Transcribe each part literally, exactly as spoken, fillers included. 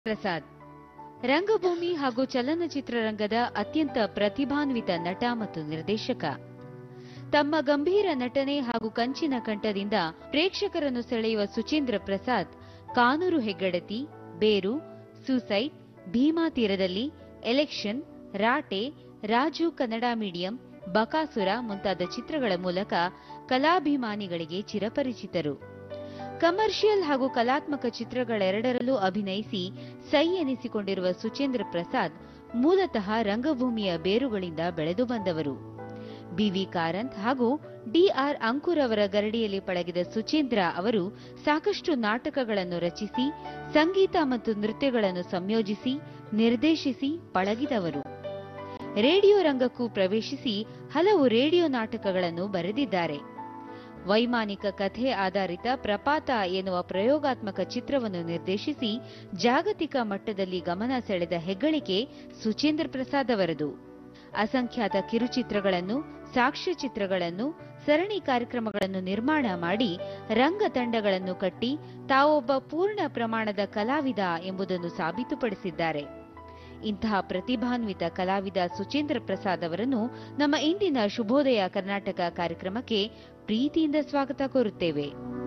ಪ್ರಸಾದ್ ರಂಗಭೂಮಿ ಹಾಗೂ ಚಲನಚಿತ್ರರಂಗದ ಅತ್ಯಂತ ಪ್ರತಿಭಾನ್ವಿತ ನಟ ಮತ್ತು ನಿರ್ದೇಶಕ. ತಮ್ಮ ಗಂಭೀರ ನಟನೆ ಹಾಗೂ ಕಂಚಿನ ಕಂಠದಿಂದ ಪ್ರೇಕ್ಷಕರನ್ನು ಸೆಳೆಯುವ ಸುಚೇಂದ್ರ ಪ್ರಸಾದ್ ಕಾನೂರು ಹೆಗ್ಗಡತಿ, ಬೇರು, ಸೂಸೈಡ್, ಭೀಮಾ ತೀರದಲ್ಲಿ, ಎಲೆಕ್ಷನ್, ರಾಟೆ, ರಾಜು ಕನ್ನಡ ಮೀಡಿಯಂ, ಬಕಾಸುರ ಮುಂತಾದ ಚಿತ್ರಗಳ ಮೂಲಕ ಕಲಾಭಿಮಾನಿಗಳಿಗೆ ಚಿರಪರಿಚಿತರು. ಕಮರ್ಷಿಯಲ್ ಹಾಗೂ ಕಲಾತ್ಮಕ ಚಿತ್ರಗಳೆರಡರಲ್ಲೂ ಅಭಿನಯಿಸಿ ಸೈ ಎನಿಸಿಕೊಂಡಿರುವ ಸುಚೇಂದ್ರ ಪ್ರಸಾದ್ ಮೂಲತಃ ರಂಗಭೂಮಿಯ ಬೇರುಗಳಿಂದ ಬೆಳೆದು ಬಂದವರು. ಬಿವಿ ಕಾರಂತ್ ಹಾಗೂ ಡಿಆರ್ ಅಂಕುರ್ ಅವರ ಗರಡಿಯಲ್ಲಿ ಪಳಗಿದ ಸುಚೇಂದ್ರ ಅವರು ಸಾಕಷ್ಟು ನಾಟಕಗಳನ್ನು ರಚಿಸಿ, ಸಂಗೀತ ಮತ್ತು ನೃತ್ಯಗಳನ್ನು ಸಂಯೋಜಿಸಿ, ನಿರ್ದೇಶಿಸಿ ಪಳಗಿದವರು. ರೇಡಿಯೋ ರಂಗಕ್ಕೂ ಪ್ರವೇಶಿಸಿ ಹಲವು ರೇಡಿಯೋ ನಾಟಕಗಳನ್ನು ಬರೆದಿದ್ದಾರೆ. ವೈಮಾನಿಕ ಕಥೆ ಆಧಾರಿತ ಪ್ರಪಾತ ಎನ್ನುವ ಪ್ರಯೋಗಾತ್ಮಕ ಚಿತ್ರವನ್ನು ನಿರ್ದೇಶಿಸಿ ಜಾಗತಿಕ ಮಟ್ಟದಲ್ಲಿ ಗಮನ ಸೆಳೆದ ಹೆಗ್ಗಳಿಕೆ ಸುಚೇಂದ್ರ ಪ್ರಸಾದ್ ಅವರದು. ಅಸಂಖ್ಯಾತ ಕಿರುಚಿತ್ರಗಳನ್ನು, ಸಾಕ್ಷ್ಯಚಿತ್ರಗಳನ್ನು, ಸರಣಿ ಕಾರ್ಯಕ್ರಮಗಳನ್ನು ನಿರ್ಮಾಣ ಮಾಡಿ ರಂಗ ತಂಡಗಳನ್ನು ಕಟ್ಟಿ ತಾವೊಬ್ಬ ಪೂರ್ಣ ಪ್ರಮಾಣದ ಕಲಾವಿದ ಎಂಬುದನ್ನು ಸಾಬೀತುಪಡಿಸಿದ್ದಾರೆ. ಇಂತಹ ಪ್ರತಿಭಾನ್ವಿತ ಕಲಾವಿದ ಸುಚೇಂದ್ರ ಪ್ರಸಾದ್ ಅವರನ್ನು ನಮ್ಮ ಇಂದಿನ ಶುಭೋದಯ ಕರ್ನಾಟಕ ಕಾರ್ಯಕ್ರಮಕ್ಕೆ ಪ್ರೀತಿಯಿಂದ ಸ್ವಾಗತ ಕೋರುತ್ತೇವೆ.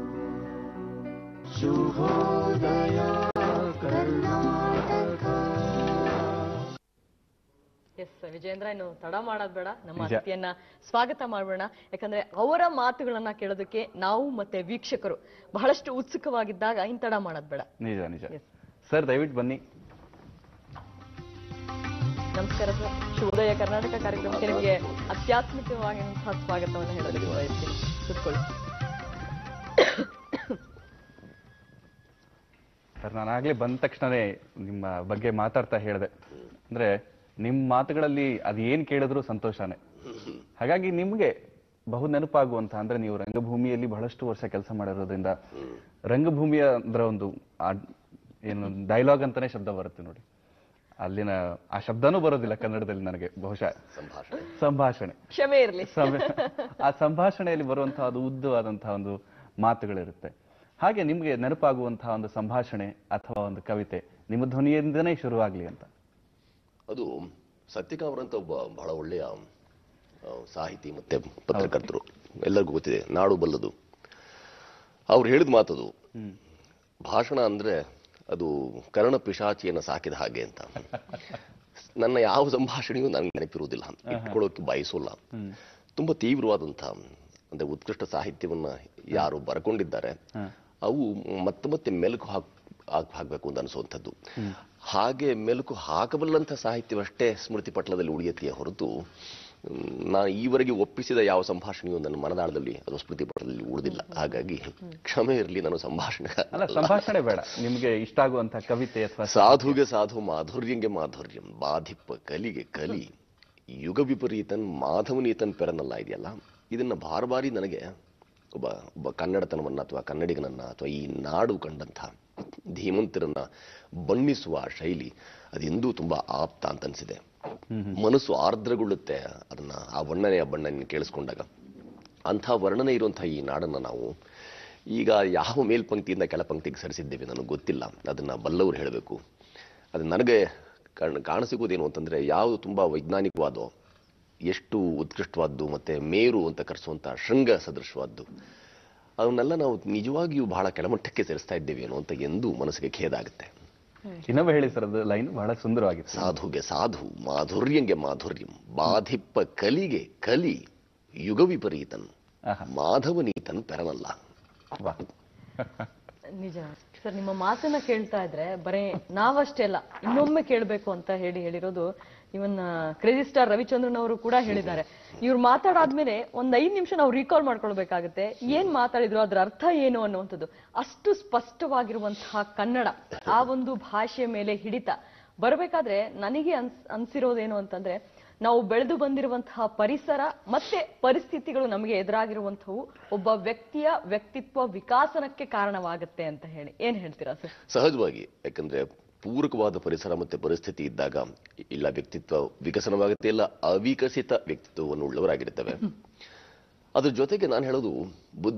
ಶುಭೋದಯ ಕರ್ನಾಟಕ. ಎಸ್ ವಿಜೇಂದ್ರ, ಇನ್ನು ತಡ ಮಾಡೋದ್ ಬೇಡ, ನಮ್ಮ ಅತಿಥಿಯನ್ನ ಸ್ವಾಗತ ಮಾಡೋಣ. ಯಾಕಂದ್ರೆ ಅವರ ಮಾತುಗಳನ್ನ ಕೇಳೋದಕ್ಕೆ ನಾವು ಮತ್ತೆ ವೀಕ್ಷಕರು ಬಹಳಷ್ಟು ಉತ್ಸುಕವಾಗಿದ್ದಾಗ ಇನ್ ತಡ ಮಾಡೋದ್ ಬೇಡ. ನಿಜ ನಿಜ ಸರ್, ದಯವಿಟ್ಟು ಬನ್ನಿ. ನಮಸ್ಕಾರ ಸರ್. ಶುಭೋದಯ ಕರ್ನಾಟಕ ಕಾರ್ಯಕ್ರಮಕ್ಕೆ ನಿಮಗೆ ಅತ್ಯಾತ್ಮಿಕವಾಗಿರುವಂತಹ ಸ್ವಾಗತವನ್ನು ಹೇಳೋದಕ್ಕೆ ಬಯಸ್ತೀನಿ. ಕೂತ್ಕೊಳ್ಳಿ ಸರ್. ನಾನಾಗ್ಲೇ ಬಂದ ತಕ್ಷಣನೇ ನಿಮ್ಮ ಬಗ್ಗೆ ಮಾತಾಡ್ತಾ ಹೇಳಿದೆ, ಅಂದ್ರೆ ನಿಮ್ಮ ಮಾತುಗಳಲ್ಲಿ ಅದು ಏನ್ ಕೇಳಿದ್ರು ಸಂತೋಷನೇ. ಹಾಗಾಗಿ ನಿಮ್ಗೆ ಬಹು ನೆನಪಾಗುವಂತ, ಅಂದ್ರೆ ನೀವು ರಂಗಭೂಮಿಯಲ್ಲಿ ಬಹಳಷ್ಟು ವರ್ಷ ಕೆಲಸ ಮಾಡಿರೋದ್ರಿಂದ ರಂಗಭೂಮಿಯ ಅಂದ್ರೆ ಒಂದು ಏನು ಡೈಲಾಗ್ ಅಂತಾನೆ ಶಬ್ದ ಬರುತ್ತೆ ನೋಡಿ, ಅಲ್ಲಿನ ಆ ಶಬ್ದನೂ ಬರೋದಿಲ್ಲ ಕನ್ನಡದಲ್ಲಿ ನನಗೆ, ಬಹುಶಃ ಸಂಭಾಷಣೆ, ಕ್ಷಮೆ ಇರಲಿ. ಆ ಸಂಭಾಷಣೆಯಲ್ಲಿ ಬರುವಂತಹ ಅದು ಉದ್ದವಾದಂತಹ ಒಂದು ಮಾತುಗಳಿರುತ್ತೆ. ಹಾಗೆ ನಿಮ್ಗೆ ನೆನಪಾಗುವಂತಹ ಒಂದು ಸಂಭಾಷಣೆ ಅಥವಾ ಒಂದು ಕವಿತೆ ನಿಮ್ಮ ಧ್ವನಿಯಿಂದನೇ ಶುರುವಾಗ್ಲಿ ಅಂತ. ಅದು ಸತ್ಯಕಾಮ್ ಅವರಂತ ಒಬ್ಬ ಬಹಳ ಒಳ್ಳೆಯ ಸಾಹಿತಿ ಮತ್ತೆ ಪತ್ರಕರ್ತರು, ಎಲ್ಲರಿಗೂ ಗೊತ್ತಿದೆ, ನಾಡು ಬಲ್ಲದು. ಅವ್ರು ಹೇಳಿದ ಮಾತದು, ಭಾಷಣ ಅಂದ್ರೆ ಅದು ಕರ್ಣ ಪಿಶಾಚಿಯನ್ನು ಸಾಕಿದ ಹಾಗೆ ಅಂತ. ನನ್ನ ಯಾವ ಸಂಭಾಷಣೆಯೂ ನನಗೆ ನೆನಪಿರುವುದಿಲ್ಲ, ಇಟ್ಕೊಳ್ಳೋಕೆ ಬಯಸೋಲ್ಲ. ತುಂಬಾ ತೀವ್ರವಾದಂತಹ ಅಂದ್ರೆ ಉತ್ಕೃಷ್ಟ ಸಾಹಿತ್ಯವನ್ನ ಯಾರು ಬರ್ಕೊಂಡಿದ್ದಾರೆ ಅವು ಮತ್ತೆ ಮತ್ತೆ ಮೆಲುಕು ಹಾಕ್ ಹಾಕ್ಬೇಕು ಅಂತ ಅನಿಸುವಂಥದ್ದು. ಹಾಗೆ ಮೆಲುಕು ಹಾಕಬಲ್ಲಂಥ ಸಾಹಿತ್ಯವಷ್ಟೇ ಸ್ಮೃತಿ ಪಟಲದಲ್ಲಿ ಉಳಿಯತ್ತೆಯೇ ಹೊರತು ನಾನು ಈವರೆಗೆ ಒಪ್ಪಿಸಿದ ಯಾವ ಸಂಭಾಷಣೆಯು ನನ್ನ ಮನದಾಳದಲ್ಲಿ ಅದು ಸ್ಮೃತಿ ಪಟಲದಲ್ಲಿ ಉಳಿದಿಲ್ಲ. ಹಾಗಾಗಿ ಕ್ಷಮೆ ಇರಲಿ, ನಾನು ಸಂಭಾಷಣೆ ಸಂಭಾಷಣೆ ಬೇಡ, ನಿಮ್ಗೆ ಇಷ್ಟ ಆಗುವಂತಹ ಕವಿತೆ ಅಥವಾ ಸಾಧುಗೆ ಸಾಧು, ಮಾಧುರ್ಯಂಗೆ ಮಾಧುರ್ಯಂ, ಬಾಧಿಪ್ಪ ಕಲಿಗೆ ಕಲಿ, ಯುಗ ವಿಪರೀತನ್ ಮಾಧವನೀತನ್ ಪೆರನಲ್ಲ ಇದೆಯಲ್ಲ, ಇದನ್ನ ಬಾರ ಬಾರಿ ನನಗೆ ಒಬ್ಬ ಒಬ್ಬ ಕನ್ನಡತನವನ್ನ ಅಥವಾ ಕನ್ನಡಿಗನನ್ನ ಅಥವಾ ಈ ನಾಡು ಕಂಡಂಥ ಧೀಮಂತರನ್ನ ಬಣ್ಣಿಸುವ ಶೈಲಿ ಅದೆಂದೂ ತುಂಬಾ ಆಪ್ತ ಅಂತ ಅನ್ಸಿದೆ. ಮನಸ್ಸು ಆರ್ದ್ರಗೊಳ್ಳುತ್ತೆ ಅದನ್ನ, ಆ ವರ್ಣನೆಯ ಬಣ್ಣನ ಕೇಳಿಸ್ಕೊಂಡಾಗ. ಅಂಥ ವರ್ಣನೆ ಇರುವಂತಹ ಈ ನಾಡನ್ನ ನಾವು ಈಗ ಯಾವ ಮೇಲ್ಪಂಕ್ತಿಯಿಂದ ಕೆಳಪಂಕ್ತಿಗೆ ಸರಿಸಿದ್ದೇವೆ ನನಗೆ ಗೊತ್ತಿಲ್ಲ, ಅದನ್ನ ಬಲ್ಲವರು ಹೇಳಬೇಕು. ಅದು ನನಗೆ ಕಾಣಸಿಗೋದೇನು ಅಂತಂದ್ರೆ, ಯಾವುದು ತುಂಬಾ ವೈಜ್ಞಾನಿಕವಾದೋ, ಎಷ್ಟು ಉತ್ಕೃಷ್ಟವಾದ್ದು ಮತ್ತೆ ಮೇರು ಅಂತ ಕರೆಸುವಂತ ಶೃಂಗ ಸದೃಶವಾದ್ದು, ಅವನ್ನೆಲ್ಲ ನಾವು ನಿಜವಾಗಿಯೂ ಬಹಳ ಕೆಳಮಟ್ಟಕ್ಕೆ ಸೇರಿಸ್ತಾ ಇದ್ದೇವೇನೋ ಅಂತ ಎಂದು ಮನಸ್ಸಿಗೆ ಖೇದ ಆಗುತ್ತೆ. ಇನ್ನೊಮ್ಮೆ ಹೇಳಿ ಸರ್, ಅದು ಲೈನ್ ಬಹಳ ಸುಂದರವಾಗಿದೆ. ಸಾಧುಗೆ ಸಾಧು, ಮಾಧುರ್ಯಂಗೆ ಮಾಧುರ್ಯಂ, ಬಾಧಿಪ್ಪ ಕಲಿಗೆ ಕಲಿ, ಯುಗ ವಿಪರೀತನ್ ಮಾಧವನೀತನ್ ಪೆರನಲ್ಲ. ನಿಜ ಸರ್, ನಿಮ್ಮ ಮಾತನ್ನ ಕೇಳ್ತಾ ಇದ್ರೆ ಬರೇ ನಾವಷ್ಟೇ ಅಲ್ಲ, ಇನ್ನೊಮ್ಮೆ ಕೇಳಬೇಕು ಅಂತ ಹೇಳಿ ಹೇಳಿರೋದು ಇವನ್ ಕ್ರೇಜಿ ಸ್ಟಾರ್ ರವಿಚಂದ್ರನ್ ಅವರು ಕೂಡ ಹೇಳಿದ್ದಾರೆ. ಇವ್ರು ಮಾತಾಡಾದ್ಮೇಲೆ ಒಂದ್ ಐದ್ ನಿಮಿಷ ನಾವು ರೀಕಾಲ್ ಮಾಡ್ಕೊಳ್ಬೇಕಾಗುತ್ತೆ, ಏನ್ ಮಾತಾಡಿದ್ರು, ಅದ್ರ ಅರ್ಥ ಏನು ಅನ್ನುವಂಥದ್ದು. ಅಷ್ಟು ಸ್ಪಷ್ಟವಾಗಿರುವಂತಹ ಕನ್ನಡ, ಆ ಒಂದು ಭಾಷೆಯ ಮೇಲೆ ಹಿಡಿತ ಬರಬೇಕಾದ್ರೆ ನನಗೆ ಅನ್ಸ್ ಅನ್ಸಿರೋದೇನು ಅಂತಂದ್ರೆ, ನಾವು ಬೆಳೆದು ಬಂದಿರುವಂತಹ ಪರಿಸರ ಮತ್ತೆ ಪರಿಸ್ಥಿತಿಗಳು ನಮಗೆ ಎದುರಾಗಿರುವಂತವು ಒಬ್ಬ ವ್ಯಕ್ತಿಯ ವ್ಯಕ್ತಿತ್ವ ವಿಕಾಸನಕ್ಕೆ ಕಾರಣವಾಗುತ್ತೆ ಅಂತ ಹೇಳಿ ಏನ್ ಹೇಳ್ತೀರಾ ಸರ್? ಸಹಜವಾಗಿ, ಯಾಕಂದ್ರೆ ಪೂರಕವಾದ ಪರಿಸರ ಮತ್ತೆ ಪರಿಸ್ಥಿತಿ ಇದ್ದಾಗ ಇಲ್ಲ ವ್ಯಕ್ತಿತ್ವ ವಿಕಸನವಾಗುತ್ತೆ, ಇಲ್ಲ ಅವಿಕಸಿತ ವ್ಯಕ್ತಿತ್ವವನ್ನು ಉಳ್ಳವರಾಗಿರ್ತವೆ. ಅದ್ರ ಜೊತೆಗೆ ನಾನು ಹೇಳೋದು,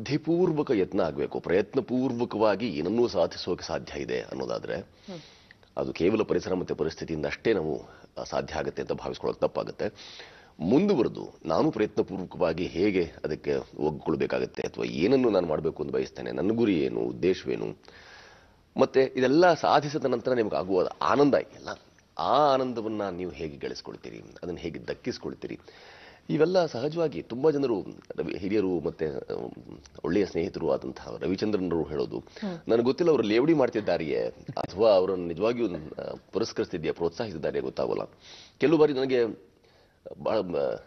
ಬುದ್ಧಿಪೂರ್ವಕ ಯತ್ನ ಆಗಬೇಕು, ಪ್ರಯತ್ನ ಪೂರ್ವಕವಾಗಿ ಏನನ್ನೂ ಸಾಧಿಸೋಕೆ ಸಾಧ್ಯ ಇದೆ ಅನ್ನೋದಾದ್ರೆ ಅದು ಕೇವಲ ಪರಿಸರ ಮತ್ತು ಪರಿಸ್ಥಿತಿಯಿಂದ ಅಷ್ಟೇ ನಾವು ಸಾಧ್ಯ ಆಗುತ್ತೆ ಅಂತ ಭಾವಿಸ್ಕೊಳ್ಳೋಕೆ ತಪ್ಪಾಗುತ್ತೆ. ಮುಂದುವರೆದು ನಾನು ಪ್ರಯತ್ನಪೂರ್ವಕವಾಗಿ ಹೇಗೆ ಅದಕ್ಕೆ ಒಗ್ಗಿಕೊಳ್ಬೇಕಾಗತ್ತೆ ಅಥವಾ ಏನನ್ನು ನಾನು ಮಾಡಬೇಕು ಅಂತ ಬಯಸ್ತೇನೆ, ನನ್ನ ಗುರಿ ಏನು, ಉದ್ದೇಶವೇನು, ಮತ್ತೆ ಇದೆಲ್ಲ ಸಾಧಿಸಿದ ನಂತರ ನಿಮಗೆ ಆಗುವ ಆನಂದ ಇದೆಯಲ್ಲ, ಆ ಆನಂದವನ್ನ ನೀವು ಹೇಗೆ ಗಳಿಸ್ಕೊಳ್ತೀರಿ, ಅದನ್ನು ಹೇಗೆ ದಕ್ಕಿಸ್ಕೊಳ್ತೀರಿ, ಇವೆಲ್ಲ ಸಹಜವಾಗಿ ತುಂಬಾ ಜನರು ಹಿರಿಯರು ಮತ್ತೆ ಒಳ್ಳೆಯ ಸ್ನೇಹಿತರು ಆದಂತಹ ರವಿಚಂದ್ರನವರು ಹೇಳೋದು, ನನಗೆ ಗೊತ್ತಿಲ್ಲ ಅವರು ಲೇವಡಿ ಮಾಡ್ತಿದ್ದಾರೆಯೇ ಅಥವಾ ಅವರನ್ನು ನಿಜವಾಗಿಯೂ ಪುರಸ್ಕರಿಸ್ತಿದೆಯಾ, ಪ್ರೋತ್ಸಾಹಿಸಿದ್ದಾರೆಯೇ ಗೊತ್ತಾಗೋಲ್ಲ. ಕೆಲವು ಬಾರಿ ನನಗೆ ಬಹಳ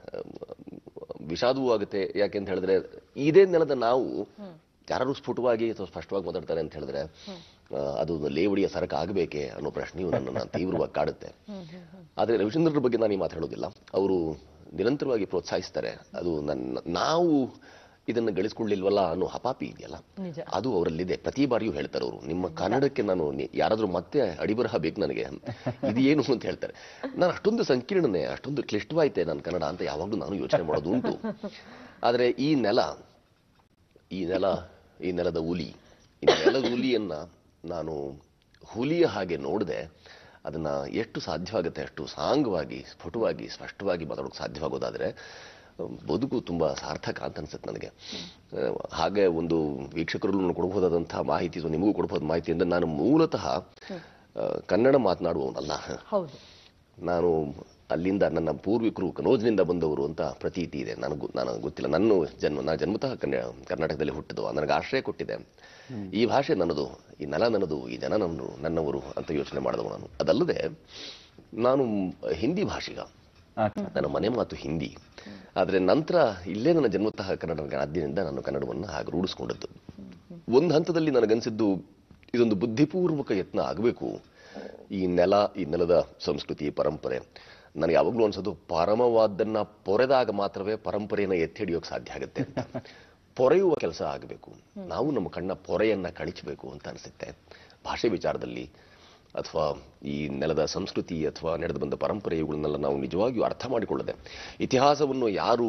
ವಿಷಾದವೂ ಆಗುತ್ತೆ. ಯಾಕೆಂತ ಹೇಳಿದ್ರೆ ಇದೇ ನೆಲದ ನಾವು ಯಾರು ಸ್ಫುಟವಾಗಿ ಅಥವಾ ಸ್ಪಷ್ಟವಾಗಿ ಮಾತಾಡ್ತಾರೆ ಅಂತ ಹೇಳಿದ್ರೆ ಅದು ಲೇವಡಿಯ ಸರಕ ಆಗಬೇಕೆ ಅನ್ನೋ ಪ್ರಶ್ನೆಯು ನನ್ನನ್ನು ತೀವ್ರವಾಗಿ ಕಾಡುತ್ತೆ. ಆದರೆ ರವಿಚಂದ್ರರ ಬಗ್ಗೆ ನಾನು ಈ ಮಾತಾಡೋದಿಲ್ಲ. ಅವರು ನಿರಂತರವಾಗಿ ಪ್ರೋತ್ಸಾಹಿಸ್ತಾರೆ. ಅದು ನನ್ನ ನಾವು ಇದನ್ನು ಗಳಿಸ್ಕೊಳ್ಳಿಲ್ವಲ್ಲ ಅನ್ನೋ ಹಪಾಪಿ ಇದೆಯಲ್ಲ, ಅದು ಅವರಲ್ಲಿದೆ. ಪ್ರತಿ ಬಾರಿಯೂ ಹೇಳ್ತಾರೆ ಅವರು, ನಿಮ್ಮ ಕನ್ನಡಕ್ಕೆ ನಾನು ಯಾರಾದ್ರೂ ಮತ್ತೆ ಅಡಿಬರಹ ಬೇಕು ನನಗೆ, ಇದು ಏನು ಅಂತ ಹೇಳ್ತಾರೆ. ನಾನು ಅಷ್ಟೊಂದು ಸಂಕೀರ್ಣನೆ, ಅಷ್ಟೊಂದು ಕ್ಲಿಷ್ಟವಾಯ್ತೆ ನನ್ನ ಕನ್ನಡ ಅಂತ ಯಾವಾಗಲೂ ನಾನು ಯೋಚನೆ ಮಾಡೋದು ಉಂಟು. ಆದರೆ ಈ ನೆಲ ಈ ನೆಲ ಈ ನೆಲದ ಹುಲಿ ಈ ನೆಲದ ಹುಲಿಯನ್ನ ನಾನು ಹುಲಿಯ ಹಾಗೆ ನೋಡದೆ ಅದನ್ನ ಎಷ್ಟು ಸಾಧ್ಯವಾಗುತ್ತೆ ಅಷ್ಟು ಸಾಂಗವಾಗಿ, ಸ್ಫುಟವಾಗಿ, ಸ್ಪಷ್ಟವಾಗಿ ಮಾತಾಡೋಕೆ ಸಾಧ್ಯವಾಗೋದಾದ್ರೆ ಬದುಕು ತುಂಬಾ ಸಾರ್ಥಕ ಅಂತ ಅನ್ಸುತ್ತೆ ನನಗೆ. ಹಾಗೆ ಒಂದು ವೀಕ್ಷಕರು ಕೊಡಬಹುದಾದಂತಹ ಮಾಹಿತಿ, ನಿಮಗೂ ಕೊಡಬಹುದು ಮಾಹಿತಿ ಅಂದ್ರೆ, ನಾನು ಮೂಲತಃ ಕನ್ನಡ ಮಾತನಾಡುವವನಲ್ಲ. ನಾನು ಅಲ್ಲಿಂದ ನನ್ನ ಪೂರ್ವಿಕರು ಕನೋಜ್ನಿಂದ ಬಂದವರು ಅಂತ ಪ್ರತೀತಿ ಇದೆ. ನನಗೂ ನನಗೆ ಗೊತ್ತಿಲ್ಲ. ನನ್ನ ಜನ್ಮ ನಾನು ಜನ್ಮತಃ ಕರ್ನಾಟಕದಲ್ಲಿ ಹುಟ್ಟಿದವ, ನನಗೆ ಆಶ್ರಯ ಕೊಟ್ಟಿದೆ. ಈ ಭಾಷೆ ನನ್ನದು, ಈ ನೆಲ ನನ್ನದು, ಈ ಜನ ನನ್ನದು, ನನ್ನವರು ಅಂತ ಯೋಚನೆ ಮಾಡಿದವ ನಾನು. ಅದಲ್ಲದೆ ನಾನು ಹಿಂದಿ ಭಾಷಿಗ, ನನ್ನ ಮನೆ ಮಾತು ಹಿಂದಿ. ಆದರೆ ನಂತರ ಇಲ್ಲೇ ನನ್ನ ಜನ್ಮತಃ ಕನ್ನಡ ಆದ್ಯದಿಂದ ನಾನು ಕನ್ನಡವನ್ನು ಹಾಗೆ ರೂಢಿಸ್ಕೊಂಡದ್ದು. ಒಂದು ಹಂತದಲ್ಲಿ ನನಗನ್ಸಿದ್ದು ಇದೊಂದು ಬುದ್ಧಿಪೂರ್ವಕ ಯತ್ನ ಆಗಬೇಕು. ಈ ನೆಲ, ಈ ನೆಲದ ಸಂಸ್ಕೃತಿ, ಪರಂಪರೆ, ನನಗೆ ಯಾವಾಗಲೂ ಅನ್ಸೋದು ಪರಮವಾದನ್ನ ಪೊರೆದಾಗ ಮಾತ್ರವೇ ಪರಂಪರೆಯನ್ನು ಎತ್ತಿ ಹಿಡಿಯೋಕೆ ಸಾಧ್ಯ ಆಗುತ್ತೆ ಅಂತ. ಪೊರೆಯುವ ಕೆಲಸ ಆಗಬೇಕು. ನಾವು ನಮ್ಮ ಕಣ್ಣ ಪೊರೆಯನ್ನ ಕಳಿಸಬೇಕು ಅಂತ ಅನಿಸುತ್ತೆ. ಭಾಷೆ ವಿಚಾರದಲ್ಲಿ ಅಥವಾ ಈ ನೆಲದ ಸಂಸ್ಕೃತಿ ಅಥವಾ ನಡೆದು ಬಂದ ಪರಂಪರೆ ಇವುಗಳನ್ನೆಲ್ಲ ನಾವು ನಿಜವಾಗಿಯೂ ಅರ್ಥ ಮಾಡಿಕೊಳ್ಳದೆ, ಇತಿಹಾಸವನ್ನು ಯಾರು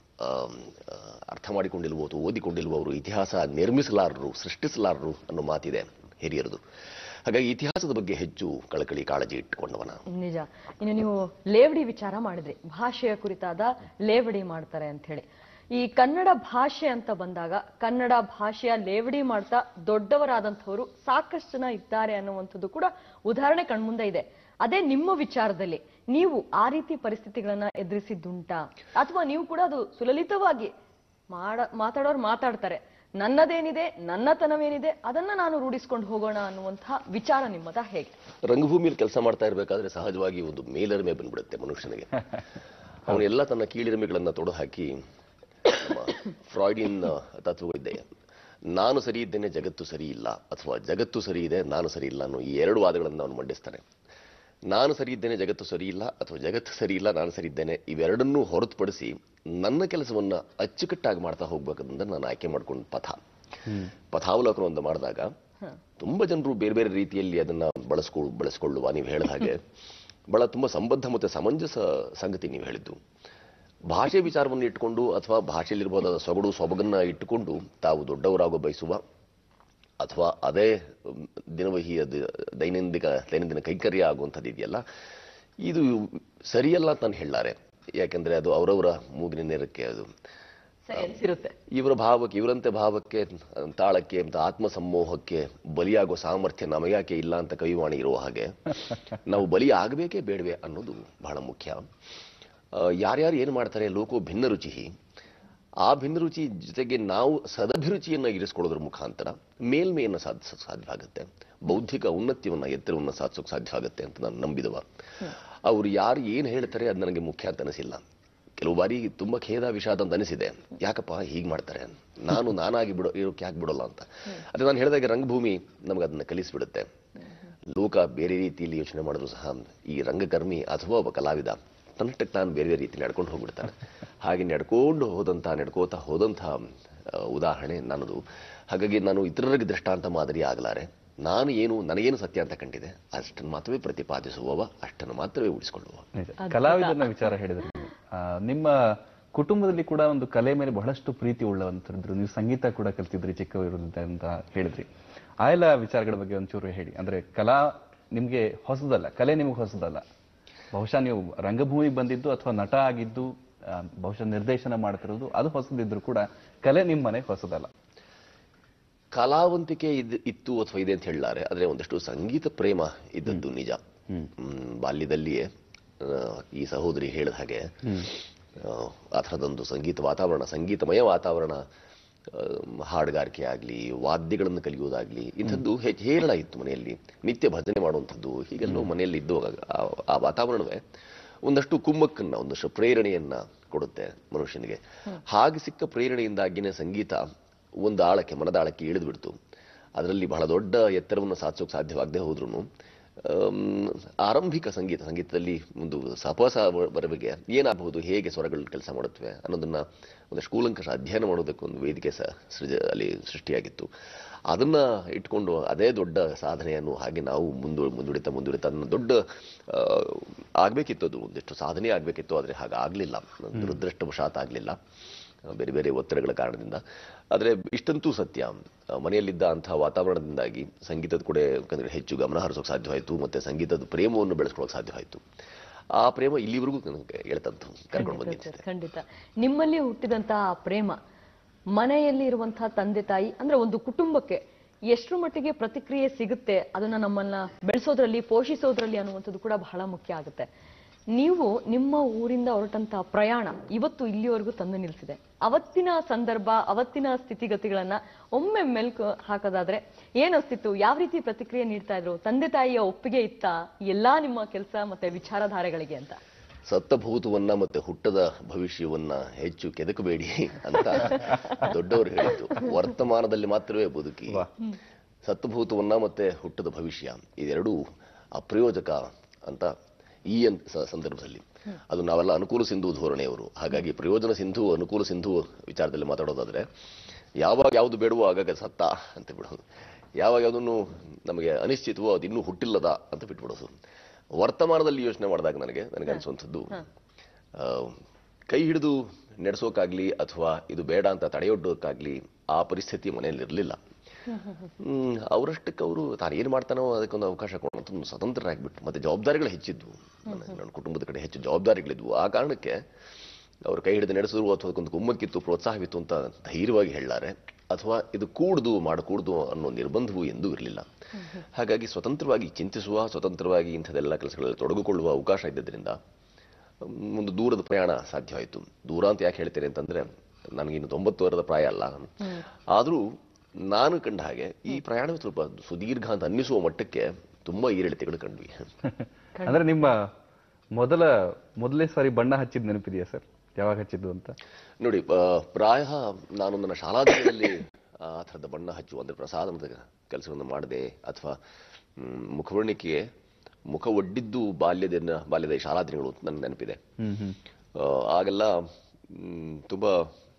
ಅರ್ಥ ಮಾಡಿಕೊಂಡಿಲ್ವೋ ಅಥವಾ ಓದಿಕೊಂಡಿಲ್ವೋ ಅವರು ಇತಿಹಾಸ ನಿರ್ಮಿಸಲಾರರು, ಸೃಷ್ಟಿಸಲಾರರು ಅನ್ನೋ ಮಾತಿದೆ ಹಿರಿಯರದು. ಹಾಗಾಗಿ ಇತಿಹಾಸದ ಬಗ್ಗೆ ಹೆಚ್ಚು ಕಳಕಳಿ, ಕಾಳಜಿ ಇಟ್ಟುಕೊಂಡವನ. ನಿಜ. ಇನ್ನು ನೀವು ಲೇವಡಿ ವಿಚಾರ ಮಾಡಿದ್ರಿ, ಭಾಷೆಯ ಕುರಿತಾದ ಲೇವಡಿ ಮಾಡ್ತಾರೆ ಅಂತ ಹೇಳಿ. ಈ ಕನ್ನಡ ಭಾಷೆ ಅಂತ ಬಂದಾಗ ಕನ್ನಡ ಭಾಷೆಯ ಲೇವಡಿ ಮಾಡ್ತಾ ದೊಡ್ಡವರಾದಂಥವರು ಸಾಕಷ್ಟು ಜನ ಇದ್ದಾರೆ ಅನ್ನುವಂಥದ್ದು ಕೂಡ ಉದಾಹರಣೆ ಕಣ್ಮುಂದೆ ಇದೆ. ಅದೇ ನಿಮ್ಮ ವಿಚಾರದಲ್ಲಿ ನೀವು ಆ ರೀತಿ ಪರಿಸ್ಥಿತಿಗಳನ್ನ ಎದುರಿಸಿದ್ದುಂಟಾ, ಅಥವಾ ನೀವು ಕೂಡ ಅದು ಸುಲಲಿತವಾಗಿ ಮಾಡ ಮಾತಾಡೋರು ಮಾತಾಡ್ತಾರೆ, ನನ್ನದೇನಿದೆ, ನನ್ನತನವೇನಿದೆ ಅದನ್ನ ನಾನು ರೂಢಿಸ್ಕೊಂಡು ಹೋಗೋಣ ಅನ್ನುವಂತಹ ವಿಚಾರ ನಿಮ್ಮದ ಹೇಗೆ? ರಂಗಭೂಮಿಯಲ್ಲಿ ಕೆಲಸ ಮಾಡ್ತಾ ಇರಬೇಕಾದ್ರೆ ಸಹಜವಾಗಿ ಒಂದು ಮೇಲರಿಮೆ ಬಂದ್ಬಿಡುತ್ತೆ ಮನುಷ್ಯನಿಗೆ. ಅವನೆಲ್ಲ ತನ್ನ ಕೀಳಿರಿಮೆಗಳನ್ನ ತೊಡೆ ಹಾಕಿ, ಫ್ರಾಯ್ಡಿಯನ್ ತತ್ವಗಳಿದೆ, ನಾನು ಸರಿ ಇದ್ದೇನೆ, ಜಗತ್ತು ಸರಿ ಇಲ್ಲ, ಅಥವಾ ಜಗತ್ತು ಸರಿ ಇದೆ, ನಾನು ಸರಿ ಇಲ್ಲ ಅನ್ನೋ ಈ ಎರಡು ವಾದಗಳನ್ನು ಅವನು ಮಂಡಿಸ್ತಾನೆ. ನಾನು ಸರಿ ಇದ್ದೇನೆ, ಜಗತ್ತು ಸರಿ ಇಲ್ಲ, ಅಥವಾ ಜಗತ್ತು ಸರಿ ಇಲ್ಲ, ನಾನು ಸರಿ ಇದ್ದೇನೆ, ಇವೆರಡನ್ನೂ ಹೊರತುಪಡಿಸಿ ನನ್ನ ಕೆಲಸವನ್ನ ಅಚ್ಚುಕಟ್ಟಾಗಿ ಮಾಡ್ತಾ ಹೋಗ್ಬೇಕಂದ್ರೆ ನಾನು ಆಯ್ಕೆ ಮಾಡ್ಕೊಂಡು ಪಥ ಪಥಾವಲೋಕನವನ್ನು ಮಾಡಿದಾಗ ತುಂಬಾ ಜನರು ಬೇರೆ ಬೇರೆ ರೀತಿಯಲ್ಲಿ ಅದನ್ನ ಬಳಸ್ಕೊ ಬಳಸ್ಕೊಳ್ಳುವ ನೀವು ಹೇಳಿದ ಹಾಗೆ ಬಹಳ ತುಂಬಾ ಸಂಬದ್ಧ ಮತ್ತು ಸಮಂಜಸ ಸಂಗತಿ ನೀವು ಹೇಳಿದ್ದು. ಭಾಷೆ ವಿಚಾರವನ್ನು ಇಟ್ಟುಕೊಂಡು ಅಥವಾ ಭಾಷೆಯಲ್ಲಿರ್ಬೋದಾದ ಸೊಗಡು ಸೊಬಗನ್ನ ಇಟ್ಟುಕೊಂಡು ತಾವು ದೊಡ್ಡವರಾಗೋ ಬಯಸುವ ಅಥವಾ ಅದೇ ದಿನವಹಿಯ ದೈನಂದಿನ ದೈನಂದಿನ ಕೈಕರ್ಯ ಆಗುವಂಥದ್ದು ಇದೆಯಲ್ಲ, ಇದು ಸರಿಯಲ್ಲ ಅಂತ ನಾನು ಹೇಳಲಾರೆ. ಯಾಕೆಂದ್ರೆ ಅದು ಅವರವರ ಮೂಗಿನ ನೇರಕ್ಕೆ ಅದು ಇವರ ಭಾವಕ್ಕೆ, ಇವರಂತೆ ಭಾವಕ್ಕೆ, ತಾಳಕ್ಕೆ, ಆತ್ಮ ಸಮೋಹಕ್ಕೆ ಬಲಿಯಾಗೋ ಸಾಮರ್ಥ್ಯ ನಮಗ್ಯಾಕೆ ಇಲ್ಲ ಅಂತ ಕವಿವಾಣಿ ಇರುವ ಹಾಗೆ ನಾವು ಬಲಿ ಆಗಬೇಕೇ ಬೇಡವೆ ಅನ್ನೋದು ಬಹಳ ಮುಖ್ಯ. ಯಾರ್ಯಾರು ಏನು ಮಾಡ್ತಾರೆ, ಲೋಕೋ ಭಿನ್ನ ರುಚಿ, ಆ ಭಿನ್ನ ರುಚಿ ಜೊತೆಗೆ ನಾವು ಸದಭಿರುಚಿಯನ್ನ ಇರಿಸ್ಕೊಳ್ಳೋದ್ರ ಮುಖಾಂತರ ಮೇಲ್ಮೆಯನ್ನು ಸಾಧಿಸೋಕೆ ಸಾಧ್ಯ ಆಗುತ್ತೆ, ಬೌದ್ಧಿಕ ಉನ್ನತಿಯನ್ನ ಎತ್ತರವನ್ನು ಸಾಧಿಸೋಕೆ ಸಾಧ್ಯ ಆಗುತ್ತೆ ಅಂತ ನಾನು ನಂಬಿದವ. ಅವ್ರು ಯಾರು ಏನು ಹೇಳ್ತಾರೆ ಅದು ನನಗೆ ಮುಖ್ಯ ಅಂತ ಅನಿಸಿಲ್ಲ. ಕೆಲವು ಬಾರಿ ತುಂಬಾ ಖೇದ ವಿಷಾದ ಅಂತ ಅನಿಸಿದೆ, ಯಾಕಪ್ಪ ಹೀಗೆ ಮಾಡ್ತಾರೆ, ನಾನು ನಾನಾಗಿ ಬಿಡೋ ಇರೋಕೆ ಯಾಕೆ ಬಿಡೋಲ್ಲ ಅಂತ. ಅದೇ ನಾನು ಹೇಳಿದಾಗೆ ರಂಗಭೂಮಿ ನಮಗೆ ಅದನ್ನ ಕಲಿಸ್ಬಿಡುತ್ತೆ. ಲೋಕ ಬೇರೆ ರೀತಿಯಲ್ಲಿ ಯೋಚನೆ ಮಾಡಿದ್ರು ಸಹ ಈ ರಂಗಕರ್ಮಿ ಅಥವಾ ಒಬ್ಬ ಕಲಾವಿದ ತನ್ನಷ್ಟಕ್ಕೆ ನಾನು ಬೇರೆ ಬೇರೆ ರೀತಿ ನಡ್ಕೊಂಡು ಹೋಗ್ಬಿಡ್ತಾನೆ. ಹಾಗೆ ನಡ್ಕೊಂಡು ಹೋದಂತಹ ನಡ್ಕೋತಾ ಹೋದಂತಹ ಉದಾಹರಣೆ ನನ್ನದು. ಹಾಗಾಗಿ ನಾನು ಇತರರಿಗೆ ದೃಷ್ಟಾಂತ ಮಾದರಿ ಆಗಲಾರೆ. ನಾನು ಏನು ನನಗೇನು ಸತ್ಯ ಅಂತ ಕಂಡಿದೆ ಅಷ್ಟನ್ನು ಮಾತ್ರವೇ ಪ್ರತಿಪಾದಿಸುವವ, ಅಷ್ಟನ್ನು ಮಾತ್ರವೇ ಉಳಿಸಿಕೊಳ್ಳುವ. ಕಲಾವಿದನ ವಿಚಾರ ಹೇಳಿದ್ರೆ, ನಿಮ್ಮ ಕುಟುಂಬದಲ್ಲಿ ಕೂಡ ಒಂದು ಕಲೆ ಮೇಲೆ ಬಹಳಷ್ಟು ಪ್ರೀತಿ ಉಳ್ಳವಂತರಿದ್ರು, ನೀವು ಸಂಗೀತ ಕೂಡ ಕಲ್ತಿದ್ರಿ ಚಿಕ್ಕವರಿದ್ದ ಅಂತ ಹೇಳಿದ್ರಿ. ಆ ಎಲ್ಲ ವಿಚಾರಗಳ ಬಗ್ಗೆ ಒಂಚೂರು ಹೇಳಿ. ಅಂದ್ರೆ ಕಲಾ ನಿಮ್ಗೆ ಹೊಸದಲ್ಲ, ಕಲೆ ನಿಮ್ಗೆ ಹೊಸದಲ್ಲ. ಬಹುಶಃ ನೀವು ರಂಗಭೂಮಿಗೆ ಬಂದಿದ್ದು ಅಥವಾ ನಟ ಆಗಿದ್ದು, ಆ, ಬಹುಶಃ ನಿರ್ದೇಶನ ಮಾಡ್ತಿರೋದು ಅದು ಹೊಸದಿದ್ರು ಕೂಡ ಕಲೆ ನಿಮ್ಮ ಮನೆಗೆ ಹೊಸದಲ್ಲ. ಕಲಾವಂತಿಕೆ ಇದ್ ಇತ್ತು ಅಥವಾ ಇದೆ ಅಂತ ಹೇಳಲಾರೆ, ಆದರೆ ಒಂದಷ್ಟು ಸಂಗೀತ ಪ್ರೇಮ ಇದ್ದದ್ದು ನಿಜ. ಬಾಲ್ಯದಲ್ಲಿಯೇ ಈ ಸಹೋದರಿ ಹೇಳಿದ ಹಾಗೆ ಆ ಥರದೊಂದು ಸಂಗೀತ ವಾತಾವರಣ, ಸಂಗೀತಮಯ ವಾತಾವರಣ, ಹಾಡುಗಾರಿಕೆ ಆಗಲಿ, ವಾದ್ಯಗಳನ್ನು ಕಲಿಯೋದಾಗ್ಲಿ, ಇಂಥದ್ದು ಹೆಚ್ಚು ಹೇರಳ ಇತ್ತು ಮನೆಯಲ್ಲಿ. ನಿತ್ಯ ಭಜನೆ ಮಾಡುವಂಥದ್ದು ಹೀಗೆಲ್ಲೋ ಮನೆಯಲ್ಲಿ ಇದ್ದುವಾಗ ಆ ವಾತಾವರಣವೇ ಒಂದಷ್ಟು ಕುಮ್ಮಕ್ಕನ್ನ, ಒಂದಷ್ಟು ಪ್ರೇರಣೆಯನ್ನ ಕೊಡುತ್ತೆ ಮನುಷ್ಯನಿಗೆ. ಹಾಗೆ ಸಿಕ್ಕ ಪ್ರೇರಣೆಯಿಂದಾಗಿನೇ ಸಂಗೀತ ಒಂದು ಆಳಕ್ಕೆ, ಮನದಾಳಕ್ಕೆ ಇಳಿದು ಬಿಡ್ತು. ಅದರಲ್ಲಿ ಬಹಳ ದೊಡ್ಡ ಎತ್ತರವನ್ನು ಸಾಧಿಸೋಕೆ ಸಾಧ್ಯವಾಗದೆ ಹೋದ್ರೂ ಆರಂಭಿಕ ಸಂಗೀತ ಸಂಗೀತದಲ್ಲಿ ಒಂದು ಸಪಸ ಬರವಿಗೆ ಏನಾಗಬಹುದು, ಹೇಗೆ ಸ್ವರಗಳು ಕೆಲಸ ಮಾಡುತ್ತವೆ ಅನ್ನೋದನ್ನ ಒಂದಷ್ಟು ಕೂಲಂಕಷ ಅಧ್ಯಯನ ಮಾಡೋದಕ್ಕೆ ಒಂದು ವೇದಿಕೆ ಸ ಸೃಜ ಅಲ್ಲಿ ಸೃಷ್ಟಿಯಾಗಿತ್ತು. ಅದನ್ನ ಇಟ್ಕೊಂಡು ಅದೇ ದೊಡ್ಡ ಸಾಧನೆಯನ್ನು ಹಾಗೆ ನಾವು ಮುಂದು ಮುಂದುಡಿತಾ ಮುಂದುಡಿತಾ ಅದನ್ನು ದೊಡ್ಡ ಆಗಬೇಕಿತ್ತು, ಅದು ಒಂದಿಷ್ಟು ಸಾಧನೆ ಆಗಬೇಕಿತ್ತು. ಆದರೆ ಹಾಗಾಗಲಿಲ್ಲ, ದುರದೃಷ್ಟವಶಾತ್ ಆಗಲಿಲ್ಲ, ಬೇರೆ ಬೇರೆ ಒತ್ತಡಗಳ ಕಾರಣದಿಂದ. ಆದರೆ ಇಷ್ಟಂತೂ ಸತ್ಯ, ಮನೆಯಲ್ಲಿದ್ದ ಅಂತಹ ವಾತಾವರಣದಿಂದಾಗಿ ಸಂಗೀತದ ಕೂಡ ಯಾಕಂದ್ರೆ ಹೆಚ್ಚು ಗಮನ ಹರಿಸೋಕೆ ಸಾಧ್ಯವಾಯಿತು, ಮತ್ತೆ ಸಂಗೀತದ ಪ್ರೇಮವನ್ನು ಬೆಳೆಸ್ಕೊಳ್ಳೋಕೆ ಸಾಧ್ಯವಾಯಿತು. ಆ ಪ್ರೇಮ ಇಲ್ಲಿವರೆಗೂ ನನಗೆ ಹೇಳ್ತಂತು ಕರ್ಕೊಂಡು ಬಂದಿದೆ. ಖಂಡಿತ ನಿಮ್ಮಲ್ಲಿ ಹುಟ್ಟಿದಂತಹ ಆ ಪ್ರೇಮ ಮನೆಯಲ್ಲಿ ಇರುವಂತಹ ತಂದೆ ತಾಯಿ ಅಂದ್ರೆ ಒಂದು ಕುಟುಂಬಕ್ಕೆ ಎಷ್ಟರ ಮಟ್ಟಿಗೆ ಪ್ರತಿಕ್ರಿಯೆ ಸಿಗುತ್ತೆ, ಅದನ್ನ ನಮ್ಮನ್ನ ಬೆಳೆಸೋದ್ರಲ್ಲಿ, ಪೋಷಿಸೋದ್ರಲ್ಲಿ ಅನ್ನುವಂಥದ್ದು ಕೂಡ ಬಹಳ ಮುಖ್ಯ ಆಗುತ್ತೆ. ನೀವು ನಿಮ್ಮ ಊರಿಂದ ಹೊರಟಂತಹ ಪ್ರಯಾಣ ಇವತ್ತು ಇಲ್ಲಿವರೆಗೂ ತಂದು ನಿಲ್ಲಿಸಿದೆ. ಅವತ್ತಿನ ಸಂದರ್ಭ, ಅವತ್ತಿನ ಸ್ಥಿತಿಗತಿಗಳನ್ನ ಒಮ್ಮೆ ಮೆಲ್ಕು ಹಾಕೋದಾದ್ರೆ ಏನಿಸ್ತಿತ್ತು, ಯಾವ ರೀತಿ ಪ್ರತಿಕ್ರಿಯೆ ನೀಡ್ತಾ ಇದ್ರು, ತಂದೆ ತಾಯಿಯ ಒಪ್ಪಿಗೆ ಇತ್ತ ಎಲ್ಲಾ ನಿಮ್ಮ ಕೆಲಸ ಮತ್ತೆ ವಿಚಾರಧಾರೆಗಳಿಗೆ ಅಂತ? ಸತ್ತ ಭೂತವನ್ನ ಮತ್ತೆ ಹುಟ್ಟದ ಭವಿಷ್ಯವನ್ನ ಹೆಚ್ಚು ಕೆದಕಬೇಡಿ ಅಂತ ದೊಡ್ಡವರು ಹೇಳಿದ್ರು. ವರ್ತಮಾನದಲ್ಲಿ ಮಾತ್ರವೇ ಬದುಕಿ, ಸತ್ತಭೂತವನ್ನ ಮತ್ತೆ ಹುಟ್ಟದ ಭವಿಷ್ಯ ಇದೆರಡೂ ಅಪ್ರಯೋಜಕ ಅಂತ ಈ ಸಂದರ್ಭದಲ್ಲಿ. ಅದು ನಾವೆಲ್ಲ ಅನುಕೂಲ ಸಿಂಧು ಧೋರಣೆಯವರು. ಹಾಗಾಗಿ ಪ್ರಯೋಜನ ಸಿಂಧು, ಅನುಕೂಲ ಸಿಂಧು ವಿಚಾರದಲ್ಲಿ ಮಾತಾಡೋದಾದ್ರೆ ಯಾವಾಗ ಯಾವುದು ಬೇಡವೋ ಆಗಾಗ ಸತ್ತ ಅಂತ ಬಿಡೋದು, ಯಾವಾಗ ಯಾವುದನ್ನು ನಮಗೆ ಅನಿಶ್ಚಿತವೋ ಅದು ಇನ್ನೂ ಹುಟ್ಟಿಲ್ಲದ ಅಂತ ಬಿಟ್ಬಿಡೋದು. ವರ್ತಮಾನದಲ್ಲಿ ಯೋಚನೆ ಮಾಡಿದಾಗ ನನಗೆ ನನಗೆ ಅನಿಸುವಂಥದ್ದು, ಕೈ ಹಿಡಿದು ನಡೆಸೋಕ್ಕಾಗ್ಲಿ ಅಥವಾ ಇದು ಬೇಡ ಅಂತ ತಡೆಯೊಡ್ಡೋಕ್ಕಾಗ್ಲಿ ಆ ಪರಿಸ್ಥಿತಿ ಮನೆಯಲ್ಲಿ ಇರಲಿಲ್ಲ. ಹ್ಮ್ ಅವರಷ್ಟಕ್ಕೆ ಅವರು ತಾನು ಏನು ಮಾಡ್ತಾನೋ ಅದಕ್ಕೊಂದು ಅವಕಾಶ ಕೊಡುವಂಥ ಒಂದು ಸ್ವತಂತ್ರರಾಗಿಬಿಟ್ಟು, ಮತ್ತೆ ಜವಾಬ್ದಾರಿಗಳು ಹೆಚ್ಚಿದ್ವು. ನನ್ನ ಕುಟುಂಬದ ಕಡೆ ಹೆಚ್ಚು ಜವಾಬ್ದಾರಿಗಳಿದ್ವು. ಆ ಕಾರಣಕ್ಕೆ ಅವರು ಕೈ ಹಿಡಿದು ನಡೆಸಿದ್ರು ಅಥವಾ ಅದಕ್ಕೊಂದು ಕುಮ್ಮಕ್ಕಿತ್ತು, ಪ್ರೋತ್ಸಾಹವಿತ್ತು ಅಂತ ಧೈರ್ಯವಾಗಿ ಹೇಳಲಾರೆ, ಅಥವಾ ಇದು ಕೂಡ್ದು ಮಾಡಕೂಡ್ದು ಅನ್ನೋ ನಿರ್ಬಂಧವೂ ಎಂದೂ ಇರಲಿಲ್ಲ. ಹಾಗಾಗಿ ಸ್ವತಂತ್ರವಾಗಿ ಚಿಂತಿಸುವ, ಸ್ವತಂತ್ರವಾಗಿ ಇಂಥದ್ದೆಲ್ಲ ಕೆಲಸಗಳಲ್ಲಿ ತೊಡಗಿಕೊಳ್ಳುವ ಅವಕಾಶ ಇದ್ದದ್ರಿಂದ ಒಂದು ದೂರದ ಪ್ರಯಾಣ ಸಾಧ್ಯವಾಯಿತು. ದೂರ ಅಂತ ಯಾಕೆ ಹೇಳ್ತೇನೆ ಅಂತಂದ್ರೆ, ನನಗಿನ್ನು ತೊಂಬತ್ತು ವರ್ಷದ ಪ್ರಾಯ ಅಲ್ಲ, ಆದರೂ ನಾನು ಕಂಡ ಹಾಗೆ ಈ ಪ್ರಯಾಣ ಸ್ವಲ್ಪ ಸುದೀರ್ಘ ಅಂತ ಅನ್ನಿಸುವ ಮಟ್ಟಕ್ಕೆ ತುಂಬಾ ಏರಿಳಿತಗಳು ಕಂಡ್ವಿ. ಅಂದ್ರೆ ನಿಮ್ಮ ಮೊದಲ ಮೊದಲೇ ಸಾರಿ ಬಣ್ಣ ಹಚ್ಚಿದ ನೆನಪಿದೆಯಾ ಸರ್? ಯಾವಾಗ ಹಚ್ಚಿದ್ದು ಅಂತ? ನೋಡಿ, ಪ್ರಾಯ ನಾನು ನನ್ನ ಶಾಲಾ ದಿನದಲ್ಲಿ ಆ ಥರದ ಬಣ್ಣ ಹಚ್ಚುವ ಅಂದ್ರೆ ಪ್ರಸಾದನದ ಕೆಲಸಗಳನ್ನು ಮಾಡದೆ ಅಥವಾ ಮುಖವರ್ಣಿಕೆಗೆ ಮುಖ ಒಡ್ಡಿದ್ದು ಬಾಲ್ಯದ ಬಾಲ್ಯದ ಶಾಲಾ ದಿನಗಳು ನನ್ನ ನೆನಪಿದೆ. ಆಗೆಲ್ಲ ತುಂಬಾ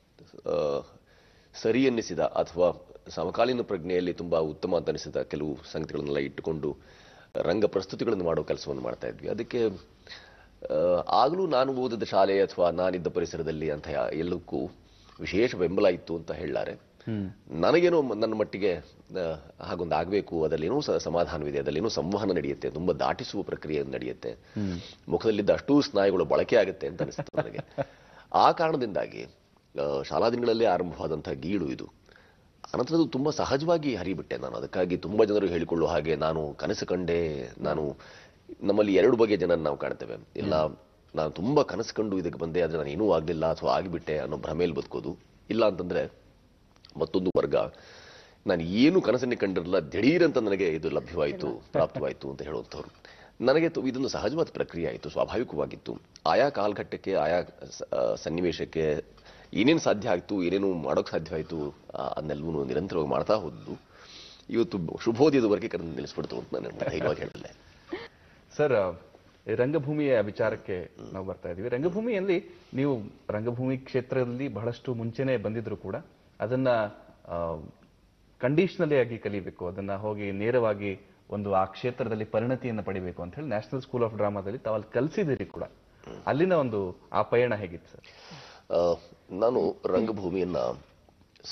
ಸರಿ ಅನ್ನಿಸಿದ ಅಥವಾ ಸಮಕಾಲೀನ ಪ್ರಜ್ಞೆಯಲ್ಲಿ ತುಂಬಾ ಉತ್ತಮ ಅಂತ ಅನಿಸಿದ ಕೆಲವು ಸಂಗತಿಗಳನ್ನೆಲ್ಲ ಇಟ್ಟುಕೊಂಡು ರಂಗ ಪ್ರಸ್ತುತಿಗಳನ್ನು ಮಾಡುವ ಕೆಲಸವನ್ನು ಮಾಡ್ತಾ ಇದ್ವಿ. ಅದಕ್ಕೆ ಆಗಲೂ ನಾನು ಓದಿದ ಶಾಲೆ ಅಥವಾ ನಾನಿದ್ದ ಪರಿಸರದಲ್ಲಿ ಅಂತ ಎಲ್ಲಕ್ಕೂ ವಿಶೇಷ ಬೆಂಬಲ ಇತ್ತು ಅಂತ ಹೇಳಲಾರೆ. ನನಗೇನೋ ನನ್ನ ಮಟ್ಟಿಗೆ ಹಾಗೊಂದು ಆಗಬೇಕು, ಅದರಲ್ಲೇನೋ ಸಮಾಧಾನವಿದೆ, ಅದರಲ್ಲೇನೋ ಸಂವಹನ ನಡೆಯುತ್ತೆ, ತುಂಬಾ ದಾಟಿಸುವ ಪ್ರಕ್ರಿಯೆ ನಡೆಯುತ್ತೆ, ಮುಖದಲ್ಲಿದ್ದ ಅಷ್ಟೂ ಸ್ನಾಯುಗಳು ಬಳಕೆ ಆಗುತ್ತೆ ಅಂತ ಅನಿಸ್ತು ನನಗೆ. ಆ ಕಾರಣದಿಂದಾಗಿ ಶಾಲಾ ದಿನಗಳಲ್ಲೇ ಆರಂಭವಾದಂತಹ ಗೀಳು ಇದು. ಅನಂತರದ್ದು ತುಂಬಾ ಸಹಜವಾಗಿ ಹರಿಬಿಟ್ಟೆ ನಾನು. ಅದಕ್ಕಾಗಿ ತುಂಬಾ ಜನರು ಹೇಳಿಕೊಳ್ಳುವ ಹಾಗೆ ನಾನು ಕನಸು ಕಂಡೆ, ನಾನು ನಮ್ಮಲ್ಲಿ ಎರಡು ಬಗೆಯ ಜನ ನಾವು ಕಾಣ್ತೇವೆ. ಇಲ್ಲ ನಾನು ತುಂಬಾ ಕನಸು ಕಂಡು ಇದಕ್ಕೆ ಬಂದೆ, ಆದ್ರೆ ನಾನು ಏನೂ ಆಗ್ಲಿಲ್ಲ ಅಥವಾ ಆಗಿಬಿಟ್ಟೆ ಅನ್ನೋ ಭ್ರಮೆಯಲ್ಲಿ ಬದುಕೋದು. ಇಲ್ಲ ಅಂತಂದ್ರೆ ಮತ್ತೊಂದು ವರ್ಗ, ನಾನು ಏನು ಕನಸನ್ನೇ ಕಂಡಿರಲಿಲ್ಲ, ದಿಢೀರಂತ ನನಗೆ ಇದು ಲಭ್ಯವಾಯಿತು, ಪ್ರಾಪ್ತವಾಯಿತು ಅಂತ ಹೇಳುವಂಥವ್ರು. ನನಗೆ ಇದೊಂದು ಸಹಜವಾದ ಪ್ರಕ್ರಿಯೆ ಆಯಿತು, ಸ್ವಾಭಾವಿಕವಾಗಿತ್ತು. ಆಯಾ ಕಾಲಘಟ್ಟಕ್ಕೆ, ಆಯಾ ಸನ್ನಿವೇಶಕ್ಕೆ ಏನೇನು ಸಾಧ್ಯ ಆಯಿತು, ಏನೇನು ಮಾಡೋಕೆ ಸಾಧ್ಯವಾಯಿತು ಅದನ್ನೆಲ್ಲವೂ ನಿರಂತರವಾಗಿ ಮಾಡ್ತಾ ಹೋದ್ದು ಇವತ್ತು ಶುಭೋದಯದವರೆಗೆ ಕರೆದು ನಿಲ್ಲಿಸ್ಬಿಡ್ತು ಅಂತ ನಾನು ಧೈರ್ಯವಾಗಿ ಹೇಳಿದೆ. ಸರ್, ರಂಗಭೂಮಿಯ ವಿಚಾರಕ್ಕೆ ನಾವು ಬರ್ತಾ ಇದ್ದೀವಿ. ರಂಗಭೂಮಿಯಲ್ಲಿ ನೀವು ರಂಗಭೂಮಿ ಕ್ಷೇತ್ರದಲ್ಲಿ ಬಹಳಷ್ಟು ಮುಂಚೆನೆ ಬಂದಿದ್ರು ಕೂಡ ಅದನ್ನ ಕಂಡೀಷನಲಿ ಆಗಿ ಕಲಿಬೇಕು, ಅದನ್ನ ಹೋಗಿ ನೇರವಾಗಿ ಒಂದು ಆ ಕ್ಷೇತ್ರದಲ್ಲಿ ಪರಿಣತಿಯನ್ನು ಪಡಿಬೇಕು ಅಂತ ಹೇಳಿ ನ್ಯಾಷನಲ್ ಸ್ಕೂಲ್ ಆಫ್ ಡ್ರಾಮಾದಲ್ಲಿ ತಾವು ಅಲ್ಲಿ ಕಲಿಸಿದಿರಿ ಕೂಡ. ಅಲ್ಲಿನ ಒಂದು ಆ ಪಯಣ ಹೇಗಿತ್ತು ಸರ್? ನಾನು ರಂಗಭೂಮಿಯನ್ನ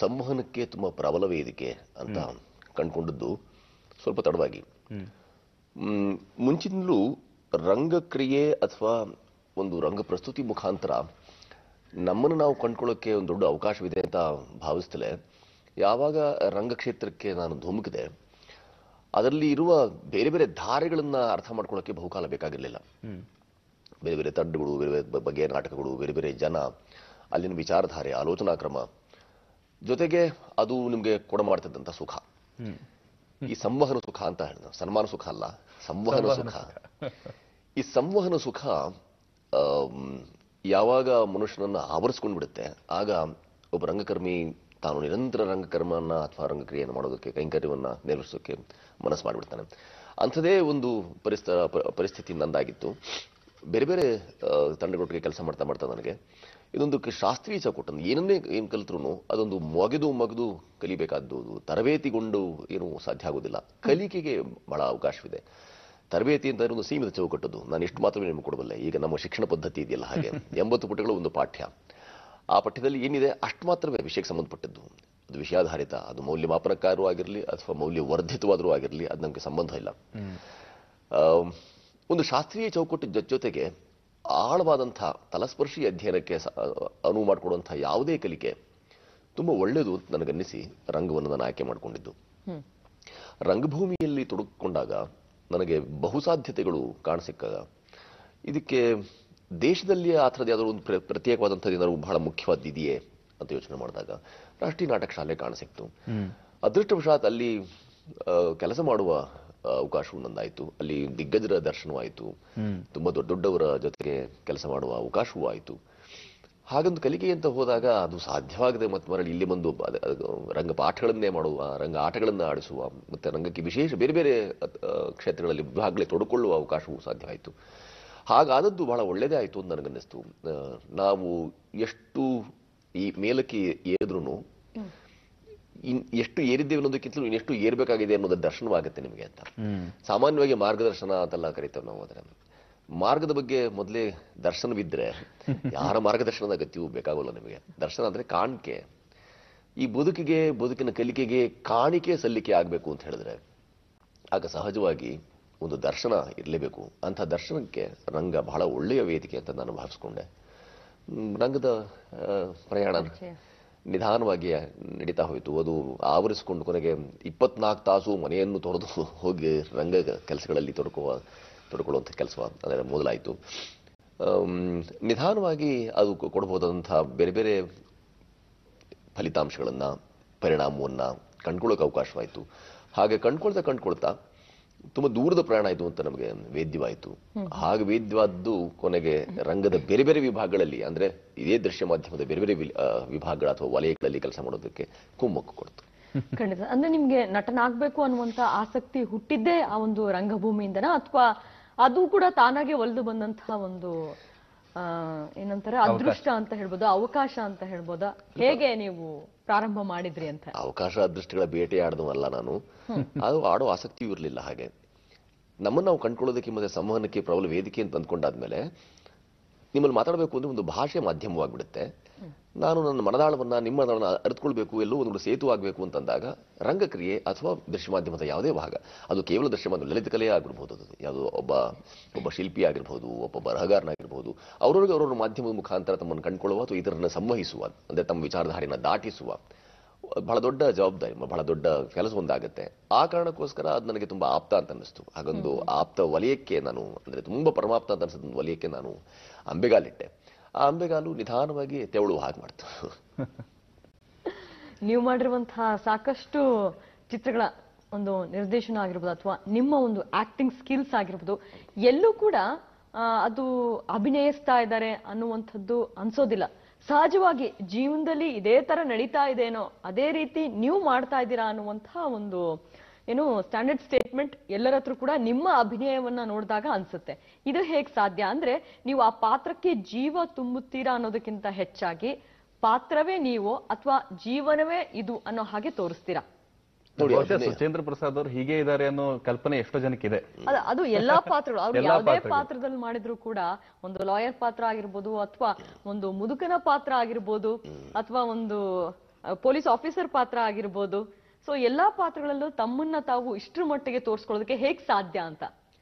ಸಂವಹನಕ್ಕೆ ತುಂಬಾ ಪ್ರಬಲ ವೇದಿಕೆ ಅಂತ ಕಂಡುಕೊಂಡದ್ದು ಸ್ವಲ್ಪ ತಡವಾಗಿ. ಮುಂಚಿನಲ್ಲೂ ರಂಗಕ್ರಿಯೆ ಅಥವಾ ಒಂದು ರಂಗ ಪ್ರಸ್ತುತಿ ಮುಖಾಂತರ ನಮ್ಮನ್ನು ನಾವು ಕಂಡುಕೊಳ್ಳೋಕೆ ಒಂದು ದೊಡ್ಡ ಅವಕಾಶವಿದೆ ಅಂತ ಭಾವಿಸ್ತಲೇ ಯಾವಾಗ ರಂಗಕ್ಷೇತ್ರಕ್ಕೆ ನಾನು ಧುಮುಕಿದೆ ಅದರಲ್ಲಿ ಇರುವ ಬೇರೆ ಬೇರೆ ಧಾರೆಗಳನ್ನ ಅರ್ಥ ಮಾಡ್ಕೊಳ್ಳೋಕೆ ಬಹುಕಾಲ ಬೇಕಾಗಿರಲಿಲ್ಲ. ಬೇರೆ ಬೇರೆ ತಂಡಗಳು, ಬೇರೆ ಬೇರೆ ಬಗೆಯ ನಾಟಕಗಳು, ಬೇರೆ ಬೇರೆ ಜನ, ಅಲ್ಲಿನ ವಿಚಾರಧಾರೆ, ಆಲೋಚನಾ ಕ್ರಮ, ಜೊತೆಗೆ ಅದು ನಿಮಗೆ ಕೊಡ ಮಾಡ್ತಿದ್ದಂಥ ಸುಖ, ಈ ಸಂವಹನ ಸುಖ ಅಂತ ಹೇಳಿದ, ಸನ್ಮಾನ ಸುಖ ಅಲ್ಲ, ಸಂವಹನ ಸುಖ. ಈ ಸಂವಹನ ಸುಖ ಯಾವಾಗ ಮನುಷ್ಯನನ್ನ ಆವರಿಸ್ಕೊಂಡು ಬಿಡುತ್ತೆ ಆಗ ಒಬ್ಬ ರಂಗಕರ್ಮಿ ತಾನು ನಿರಂತರ ರಂಗಕರ್ಮನ್ನ ಅಥವಾ ರಂಗಕ್ರಿಯೆಯನ್ನು ಮಾಡೋದಕ್ಕೆ, ಕೈಂಕರ್ಯವನ್ನ ನಿರ್ವಹಿಸೋಕೆ ಮನಸ್ಸು ಮಾಡಿಬಿಡ್ತಾನೆ. ಅಂಥದೇ ಒಂದು ಪರಿಸ್ಥ ಪರಿಸ್ಥಿತಿ ನಂದಾಗಿತ್ತು. ಬೇರೆ ಬೇರೆ ತಂಡಗಳೊಟ್ಟಿಗೆ ಕೆಲಸ ಮಾಡ್ತಾ ಮಾಡ್ತಾ ನನಗೆ ಇದೊಂದು ಶಾಸ್ತ್ರೀಯ ಚೌಕಟ್ಟು, ಏನನ್ನೇ ಏನು ಕಲಿತ್ರು ಅದೊಂದು ಮೊಗೆದು ಮಗದು ಕಲಿಬೇಕಾದ್ದು, ತರಬೇತಿಗೊಂಡು ಏನು ಸಾಧ್ಯ ಆಗೋದಿಲ್ಲ. ಕಲಿಕೆಗೆ ಬಹಳ ಅವಕಾಶವಿದೆ. ತರಬೇತಿ ಅಂತ ಒಂದು ಸೀಮಿತ ಚೌಕಟ್ಟದ್ದು, ನಾನು ಇಷ್ಟು ಮಾತ್ರವೇ ನಿಮಗೆ ಕೊಡಬಲ್ಲೆ. ಈಗ ನಮ್ಮ ಶಿಕ್ಷಣ ಪದ್ಧತಿ ಇದೆಯಲ್ಲ ಹಾಗೆ, ಎಂಬತ್ತು ಪುಟಗಳು ಒಂದು ಪಾಠ್ಯ. ಆ ಪಠ್ಯದಲ್ಲಿ ಏನಿದೆ ಅಷ್ಟು ಮಾತ್ರವೇ ವಿಷಯಕ್ಕೆ ಸಂಬಂಧಪಟ್ಟದ್ದು. ಅದು ವಿಷಯಾಧಾರಿತ, ಅದು ಮೌಲ್ಯಮಾಪನಕಾರೂ ಆಗಿರಲಿ ಅಥವಾ ಮೌಲ್ಯವರ್ಧಿತವಾದರೂ ಆಗಿರಲಿ, ಅದು ನಮಗೆ ಸಂಬಂಧ ಇಲ್ಲ. ಒಂದು ಶಾಸ್ತ್ರೀಯ ಚೌಕಟ್ಟು ಜೊತೆಗೆ ಆಳವಾದಂಥ ತಲಸ್ಪರ್ಶಿ ಅಧ್ಯಯನಕ್ಕೆ ಅನುವು ಮಾಡಿಕೊಡುವಂಥ ಯಾವುದೇ ಕಲಿಕೆ ತುಂಬ ಒಳ್ಳೆಯದು ಅಂತ ನನಗನ್ನಿಸಿ ರಂಗವನ್ನು ನಾನು ಆಯ್ಕೆ ಮಾಡಿಕೊಂಡಿದ್ದು. ರಂಗಭೂಮಿಯಲ್ಲಿ ತೊಡಗಿಕೊಂಡಾಗ ನನಗೆ ಬಹುಸಾಧ್ಯತೆಗಳು ಕಾಣಸಿಕ್ಕಾಗ ಇದಕ್ಕೆ ದೇಶದಲ್ಲಿ ಆ ಥರದ್ದು ಯಾವುದಾದ್ರು ಒಂದು ಪ್ರತ್ಯೇಕವಾದಂಥದ್ದು ಏನಾದ್ರು ಬಹಳ ಮುಖ್ಯವಾದ ಇದೆಯೇ ಅಂತ ಯೋಚನೆ ಮಾಡಿದಾಗ ರಾಷ್ಟ್ರೀಯ ನಾಟಕ ಶಾಲೆ ಕಾಣಸಿಕ್ತು. ಅದೃಷ್ಟವಶಾತ್ ಅಲ್ಲಿ ಕೆಲಸ ಮಾಡುವ ಅವಕಾಶವೂ ನಂದಾಯಿತು. ಅಲ್ಲಿ ದಿಗ್ಗಜರ ದರ್ಶನವಾಯಿತು, ತುಂಬಾ ದೊಡ್ಡ ದೊಡ್ಡವರ ಜೊತೆಗೆ ಕೆಲಸ ಮಾಡುವ ಅವಕಾಶವೂ ಆಯಿತು. ಹಾಗೊಂದು ಕಲಿಕೆ ಅಂತ ಹೋದಾಗ ಅದು ಸಾಧ್ಯವಾಗದೆ ಮತ್ತೆ ಮರಳಿ ಇಲ್ಲಿ ಬಂದು ರಂಗ ಪಾಠಗಳನ್ನೇ ಮಾಡುವ, ರಂಗ ಆಟಗಳನ್ನು ಆಡಿಸುವ, ಮತ್ತೆ ರಂಗಕ್ಕೆ ವಿಶೇಷ ಬೇರೆ ಬೇರೆ ಕ್ಷೇತ್ರಗಳಲ್ಲಿ ವಿಭಾಗಗಳಲ್ಲಿ ತೊಡಕೊಳ್ಳುವ ಅವಕಾಶವೂ ಸಾಧ್ಯವಾಯಿತು. ಹಾಗಾದದ್ದು ಬಹಳ ಒಳ್ಳೆಯದೇ ಆಯಿತು ಅಂತ ನನಗನ್ನಿಸ್ತು. ನಾವು ಎಷ್ಟು ಈ ಮೇಲಕ್ಕೆ ಏರಿದ್ರೂ ಎಷ್ಟು ಏರಿದ್ದೇವೆ ಅನ್ನೋದಕ್ಕಿಂತಲೂ ಇನ್ನೆಷ್ಟು ಏರ್ಬೇಕಾಗಿದೆ ಅನ್ನೋದು ದರ್ಶನವಾಗುತ್ತೆ ನಿಮಗೆ ಅಂತ. ಸಾಮಾನ್ಯವಾಗಿ ಮಾರ್ಗದರ್ಶನ ಅಂತೆಲ್ಲ ಕರೀತೇವೆ ನಾವು. ಅದರ ಮಾರ್ಗದ ಬಗ್ಗೆ ಮೊದಲೇ ದರ್ಶನವಿದ್ರೆ ಯಾರ ಮಾರ್ಗದರ್ಶನದ ಅಗತ್ಯವೂ ಬೇಕಾಗಲ್ಲ ನಿಮಗೆ. ದರ್ಶನ ಅಂದ್ರೆ ಕಾಣಿಕೆ. ಈ ಬದುಕಿಗೆ, ಬದುಕಿನ ಕಲಿಕೆಗೆ ಕಾಣಿಕೆ ಸಲ್ಲಿಕೆ ಆಗಬೇಕು ಅಂತ ಹೇಳಿದ್ರೆ ಆಗ ಸಹಜವಾಗಿ ಒಂದು ದರ್ಶನ ಇರಲೇಬೇಕು. ಅಂಥ ದರ್ಶನಕ್ಕೆ ರಂಗ ಬಹಳ ಒಳ್ಳೆಯ ವೇದಿಕೆ ಅಂತ ನಾನು ಭಾವಿಸ್ಕೊಂಡೆ. ರಂಗದ ಪ್ರಯಾಣ ನಿಧಾನವಾಗಿ ನಡೀತಾ ಹೋಯಿತು. ಅದು ಆವರಿಸಿಕೊಂಡು ಕೊನೆಗೆ ಇಪ್ಪತ್ನಾಲ್ಕು ತಾಸು ಮನೆಯನ್ನು ತೊರೆದು ಹೋಗಿ ರಂಗ ಕೆಲಸಗಳಲ್ಲಿ ತೊಡಕುವ ತೊಡ್ಕೊಳ್ಳುವಂಥ ಕೆಲಸ ಅದರ ಮೊದಲಾಯಿತು. ನಿಧಾನವಾಗಿ ಅದು ಕೊಡಬಹುದಾದಂಥ ಬೇರೆ ಬೇರೆ ಫಲಿತಾಂಶಗಳನ್ನು, ಪರಿಣಾಮವನ್ನು ಕಂಡುಕೊಳ್ಳೋಕೆ ಅವಕಾಶವಾಯಿತು. ಹಾಗೆ ಕಂಡುಕೊಳ್ತಾ ಕಂಡುಕೊಳ್ತಾ ತುಂಬ ದೂರದ ಪ್ರಯಾಣ ಆಯಿತು ಅಂತ ನಮಗೆ ವೇದ್ಯವಾಯಿತು. ಹಾಗೆ ವೇದ್ಯವಾದ್ದು ಕೊನೆಗೆ ರಂಗದ ಬೇರೆ ಬೇರೆ ವಿಭಾಗಗಳಲ್ಲಿ, ಅಂದ್ರೆ ಇದೇ ದೃಶ್ಯ ಮಾಧ್ಯಮದ ಬೇರೆ ಬೇರೆ ವಿಭಾಗಗಳ ಅಥವಾ ವಲಯಗಳಲ್ಲಿ ಕೆಲಸ ಮಾಡೋದಕ್ಕೆ ಕುಮ್ಮಕ್ಕು ಕೊಡ್ತು. ಖಂಡಿತ. ಅಂದ್ರೆ ನಿಮ್ಗೆ ನಟನಾಗ್ಬೇಕು ಅನ್ನುವಂತ ಆಸಕ್ತಿ ಹುಟ್ಟಿದ್ದೇ ಆ ಒಂದು ರಂಗಭೂಮಿಯಿಂದನ, ಅಥವಾ ಅದು ಕೂಡ ತಾನಾಗೆ ಒಲಿದು ಬಂದಂತಹ ಒಂದು ಆ ಏನಂತಾರೆ ಅದೃಷ್ಟ ಅಂತ ಹೇಳ್ಬೋದು, ಅವಕಾಶ ಅಂತ ಹೇಳ್ಬೋದಾ? ಹೇಗೆ ನೀವು ಪ್ರಾರಂಭ ಮಾಡಿದ್ರಿ ಅಂತ? ಅವಕಾಶ ಅದೃಷ್ಟಗಳ ಬೇಟೆ ಆಡದವಲ್ಲ ನಾನು. ಅದು ಆಡೋ ಆಸಕ್ತಿಯೂ ಇರಲಿಲ್ಲ. ಹಾಗೆ ನಮ್ಮನ್ನು ನಾವು ಕಂಡುಕೊಳ್ಳೋದಕ್ಕೆ ಮತ್ತೆ ಸಂವಹನಕ್ಕೆ ಪ್ರಬಲ ವೇದಿಕೆ ಅಂತ ಅಂದ್ಕೊಂಡಾದ್ಮೇಲೆ ನಿಮ್ಮಲ್ಲಿ ಮಾತಾಡಬೇಕು ಅಂದ್ರೆ ಒಂದು ಭಾಷೆ ಮಾಧ್ಯಮವಾಗಿಬಿಡುತ್ತೆ. ನಾನು ನನ್ನ ಮನದಾಳವನ್ನ ನಿಮ್ಮ ಮನದಾಳನ ಅರಿತುಕೊಳ್ಬೇಕು, ಎಲ್ಲೋ ಒಂದು ಸೇತು ಆಗಬೇಕು ಅಂತಂದಾಗ ರಂಗಕ್ರಿಯೆ ಅಥವಾ ದೃಶ್ಯ ಮಾಧ್ಯಮದ ಯಾವುದೇ ಭಾಗ, ಅದು ಕೇವಲ ದೃಶ್ಯ ಮಾಧ್ಯಮ, ಲಲಿತ ಕಲೆ ಆಗಿರ್ಬೋದು, ಅದು ಯಾವುದೋ ಒಬ್ಬ ಒಬ್ಬ ಶಿಲ್ಪಿ ಆಗಿರ್ಬೋದು, ಒಬ್ಬ ಬರಹಗಾರನಾಗಿರ್ಬೋದು, ಅವ್ರವ್ರಿಗೆ ಅವ್ರವ್ರ ಮಾಧ್ಯಮದ ಮುಖಾಂತರ ತಮ್ಮನ್ನು ಕಂಡುಕೊಳ್ಳುವ ಅಥವಾ ಇತರರನ್ನ ಸಂವಹಿಸುವ, ಅಂದ್ರೆ ತಮ್ಮ ವಿಚಾರಧಾರೆಯನ್ನು ದಾಟಿಸುವ ಬಹಳ ದೊಡ್ಡ ಜವಾಬ್ದಾರಿ, ಬಹಳ ದೊಡ್ಡ ಕೆಲಸ ಒಂದಾಗುತ್ತೆ. ಆ ಕಾರಣಕ್ಕೋಸ್ಕರ ಅದು ನನಗೆ ತುಂಬಾ ಆಪ್ತ ಅಂತ ಅನ್ನಿಸ್ತು. ಹಾಗೊಂದು ಆಪ್ತ ವಲಯಕ್ಕೆ ನಾನು, ಅಂದ್ರೆ ತುಂಬಾ ಪರಮಾಪ್ತ ಅಂತ ಅನ್ಸಿದ ವಲಯಕ್ಕೆ ನಾನು ಅಂಬೆಗಾಲಿಟ್ಟೆ. ಆ ಅಂಬೆಗಾಲು ನಿಧಾನವಾಗಿ ತೆವಳುವ ಹಾಗೆ ಮಾಡ್ತು. ನೀವು ಮಾಡಿರುವಂತಹ ಸಾಕಷ್ಟು ಚಿತ್ರಗಳ ಒಂದು ನಿರ್ದೇಶನ ಆಗಿರ್ಬೋದು ಅಥವಾ ನಿಮ್ಮ ಒಂದು ಆಕ್ಟಿಂಗ್ ಸ್ಕಿಲ್ಸ್ ಆಗಿರ್ಬೋದು, ಎಲ್ಲೂ ಕೂಡ ಅದು ಅಭಿನಯಿಸ್ತಾ ಇದ್ದಾರೆ ಅನ್ನುವಂಥದ್ದು ಅನ್ಸೋದಿಲ್ಲ. ಸಹಜವಾಗಿ ಜೀವನದಲ್ಲಿ ಇದೇ ತರ ನಡೀತಾ ಇದೆನೋ ಅದೇ ರೀತಿ ನೀವು ಮಾಡ್ತಾ ಇದ್ದೀರಾ ಅನ್ನುವಂತಹ ಒಂದು ಏನು ಸ್ಟ್ಯಾಂಡರ್ಡ್ ಸ್ಟೇಟ್ಮೆಂಟ್ ಎಲ್ಲರ ಹತ್ರ ಕೂಡ ನಿಮ್ಮ ಅಭಿನಯವನ್ನ ನೋಡಿದಾಗ ಅನ್ಸುತ್ತೆ. ಇದು ಹೇಗ್ ಸಾಧ್ಯ ಅಂದ್ರೆ, ನೀವು ಆ ಪಾತ್ರಕ್ಕೆ ಜೀವ ತುಂಬುತ್ತೀರಾ ಅನ್ನೋದಕ್ಕಿಂತ ಹೆಚ್ಚಾಗಿ ಪಾತ್ರವೇ ನೀವು ಅಥವಾ ಜೀವನವೇ ಇದು ಅನ್ನೋ ಹಾಗೆ ತೋರಿಸ್ತೀರಾ. ಸುಚೇಂದ್ರ ಪ್ರಸಾದ್ ಅವರು ಹೀಗೆ ಇದ್ದಾರೆ ಅನ್ನೋ ಕಲ್ಪನೆ ಎಷ್ಟೋ ಜನಕ್ಕಿದೆ. ಅದು ಎಲ್ಲಾ ಪಾತ್ರಗಳು, ಅವ್ರು ಯಾವುದೇ ಪಾತ್ರದಲ್ಲಿ ಮಾಡಿದ್ರು ಕೂಡ, ಒಂದು ಲಾಯರ್ ಪಾತ್ರ ಆಗಿರ್ಬೋದು ಅಥವಾ ಒಂದು ಮುದುಕನ ಪಾತ್ರ ಆಗಿರ್ಬೋದು ಅಥವಾ ಒಂದು ಪೊಲೀಸ್ ಆಫೀಸರ್ ಪಾತ್ರ ಆಗಿರ್ಬೋದು, ಸೊ ಎಲ್ಲಾ ಪಾತ್ರಗಳಲ್ಲೂ ತಮ್ಮನ್ನ ತಾವು ಇಷ್ಟರ ಮಟ್ಟಿಗೆ ತೋರಿಸ್ಕೊಳ್ಳೋದಕ್ಕೆ ಹೇಗ್ ಸಾಧ್ಯ ಅಂತ?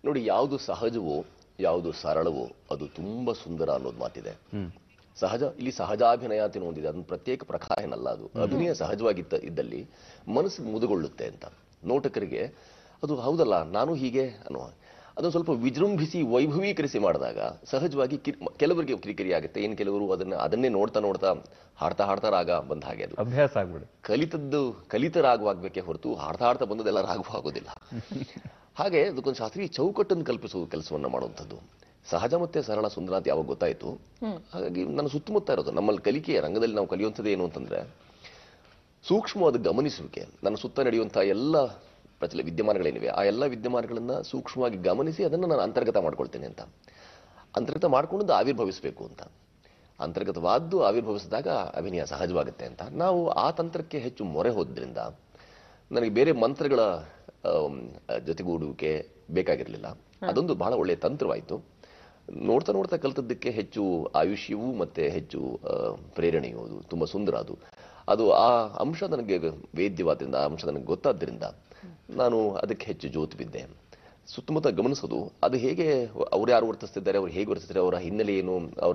ನೋಡಿ, ಯಾವುದು ಸಹಜವೋ ಯಾವುದು ಸರಳವೋ ಅದು ತುಂಬಾ ಸುಂದರ ಅನ್ನೋದು ಮಾತಿದೆ. ಸಹಜ, ಇಲ್ಲಿ ಸಹಜಾಭಿನಯ ಅಂತ ಒಂದಿದೆ, ಅದನ್ನು ಪ್ರತ್ಯೇಕ ಪ್ರಕಾರ ಏನಲ್ಲ. ಅದು ಅಭಿನಯ ಸಹಜವಾಗಿದ್ದ ಇದ್ದಲ್ಲಿ ಮನಸ್ಸು ಮುದುಗೊಳ್ಳುತ್ತೆ ಅಂತ ನೋಟಕರಿಗೆ. ಅದು ಹೌದಲ್ಲ, ನಾನು ಹೀಗೆ ಅನ್ನುವ ಅದನ್ನು ಸ್ವಲ್ಪ ವಿಜೃಂಭಿಸಿ ವೈಭವೀಕರಿಸಿ ಮಾಡಿದಾಗ ಸಹಜವಾಗಿ ಕೆಲವರಿಗೆ ಕಿರಿಕಿರಿ ಆಗುತ್ತೆ. ಇನ್ನು ಕೆಲವರು ಅದನ್ನ ಅದನ್ನೇ ನೋಡ್ತಾ ನೋಡ್ತಾ ಹಾಡ್ತಾ ಹಾಡ್ತಾ ರಾಗ ಬಂದ ಹಾಗೆ ಅದು ಅಭ್ಯಾಸ ಆಗ್ಬಿಡು. ಕಲಿತದ್ದು ಕಲಿತ ರಾಗವಾಗಬೇಕೇ ಹೊರತು ಹಾಡ್ತಾ ಹಾಡ್ತಾ ಬಂದದೆಲ್ಲ ರಾಗವಾಗೋದಿಲ್ಲ. ಹಾಗೆ ಅದಕ್ಕೊಂದು ಶಾಸ್ತ್ರೀಯ ಚೌಕಟ್ಟನ್ನು ಕಲ್ಪಿಸುವ ಕೆಲಸವನ್ನ ಮಾಡುವಂಥದ್ದು. ಸಹಜ ಮತ್ತೆ ಸರಳ ಸುಂದರ ಅಂತ ಯಾವಾಗ ಗೊತ್ತಾಯ್ತು, ಹಾಗಾಗಿ ನನ್ನ ಸುತ್ತಮುತ್ತ ಇರೋದು ನಮ್ಮಲ್ಲಿ ಕಲಿಕೆಯ ರಂಗದಲ್ಲಿ ನಾವು ಕಲಿಯುವಂಥದ್ದು ಏನು ಅಂತಂದ್ರೆ ಸೂಕ್ಷ್ಮವಾದ ಗಮನಿಸುವಿಕೆ. ನನ್ನ ಸುತ್ತ ನಡೆಯುವಂತಹ ಎಲ್ಲ ಪ್ರಚಲ ವಿದ್ಯಮಾನಗಳೇನಿವೆ ಆ ಎಲ್ಲ ವಿದ್ಯಮಾನಗಳನ್ನ ಸೂಕ್ಷ್ಮವಾಗಿ ಗಮನಿಸಿ ಅದನ್ನು ನಾನು ಅಂತರ್ಗತ ಮಾಡ್ಕೊಳ್ತೇನೆ ಅಂತ. ಅಂತರ್ಗತ ಮಾಡ್ಕೊಂಡು ಆವಿರ್ಭವಿಸಬೇಕು ಅಂತ. ಅಂತರ್ಗತವಾದ್ದು ಆವಿರ್ಭವಿಸಿದಾಗ ಅಭಿನಯ ಸಹಜವಾಗುತ್ತೆ ಅಂತ. ನಾವು ಆ ತಂತ್ರಕ್ಕೆ ಹೆಚ್ಚು ಮೊರೆ ಹೋದ್ರಿಂದ ನನಗೆ ಬೇರೆ ಮಂತ್ರಗಳ ಜೊತೆಗೂಡುವಿಕೆ ಬೇಕಾಗಿರಲಿಲ್ಲ. ಅದೊಂದು ಬಹಳ ಒಳ್ಳೆಯ ತಂತ್ರವಾಯಿತು. ನೋಡ್ತಾ ನೋಡ್ತಾ ಕಲ್ತದ್ದಕ್ಕೆ ಹೆಚ್ಚು ಆಯುಷ್ಯವೂ ಮತ್ತೆ ಹೆಚ್ಚು ಪ್ರೇರಣೆಯೂ ಅದು ತುಂಬಾ ಸುಂದರ. ಅದು ಅದು ಆ ಅಂಶ ನನಗೆ ವೇದ್ಯವಾದ್ರಿಂದ, ಆ ಅಂಶ ನನಗೆ ಗೊತ್ತಾದ್ರಿಂದ ನಾನು ಅದಕ್ಕೆ ಹೆಚ್ಚು ಜೋತು ಬಿದ್ದೆ. ಸುತ್ತಮುತ್ತ ಗಮನಿಸೋದು, ಅದು ಹೇಗೆ ಅವ್ರು ಯಾರು ವರ್ತಿಸ್ತಿದ್ದಾರೆ, ಅವ್ರು ಹೇಗೆ ವರ್ತಿಸ್ತಾರೆ, ಅವರ ಹಿನ್ನೆಲೆ ಏನು, ಅವರ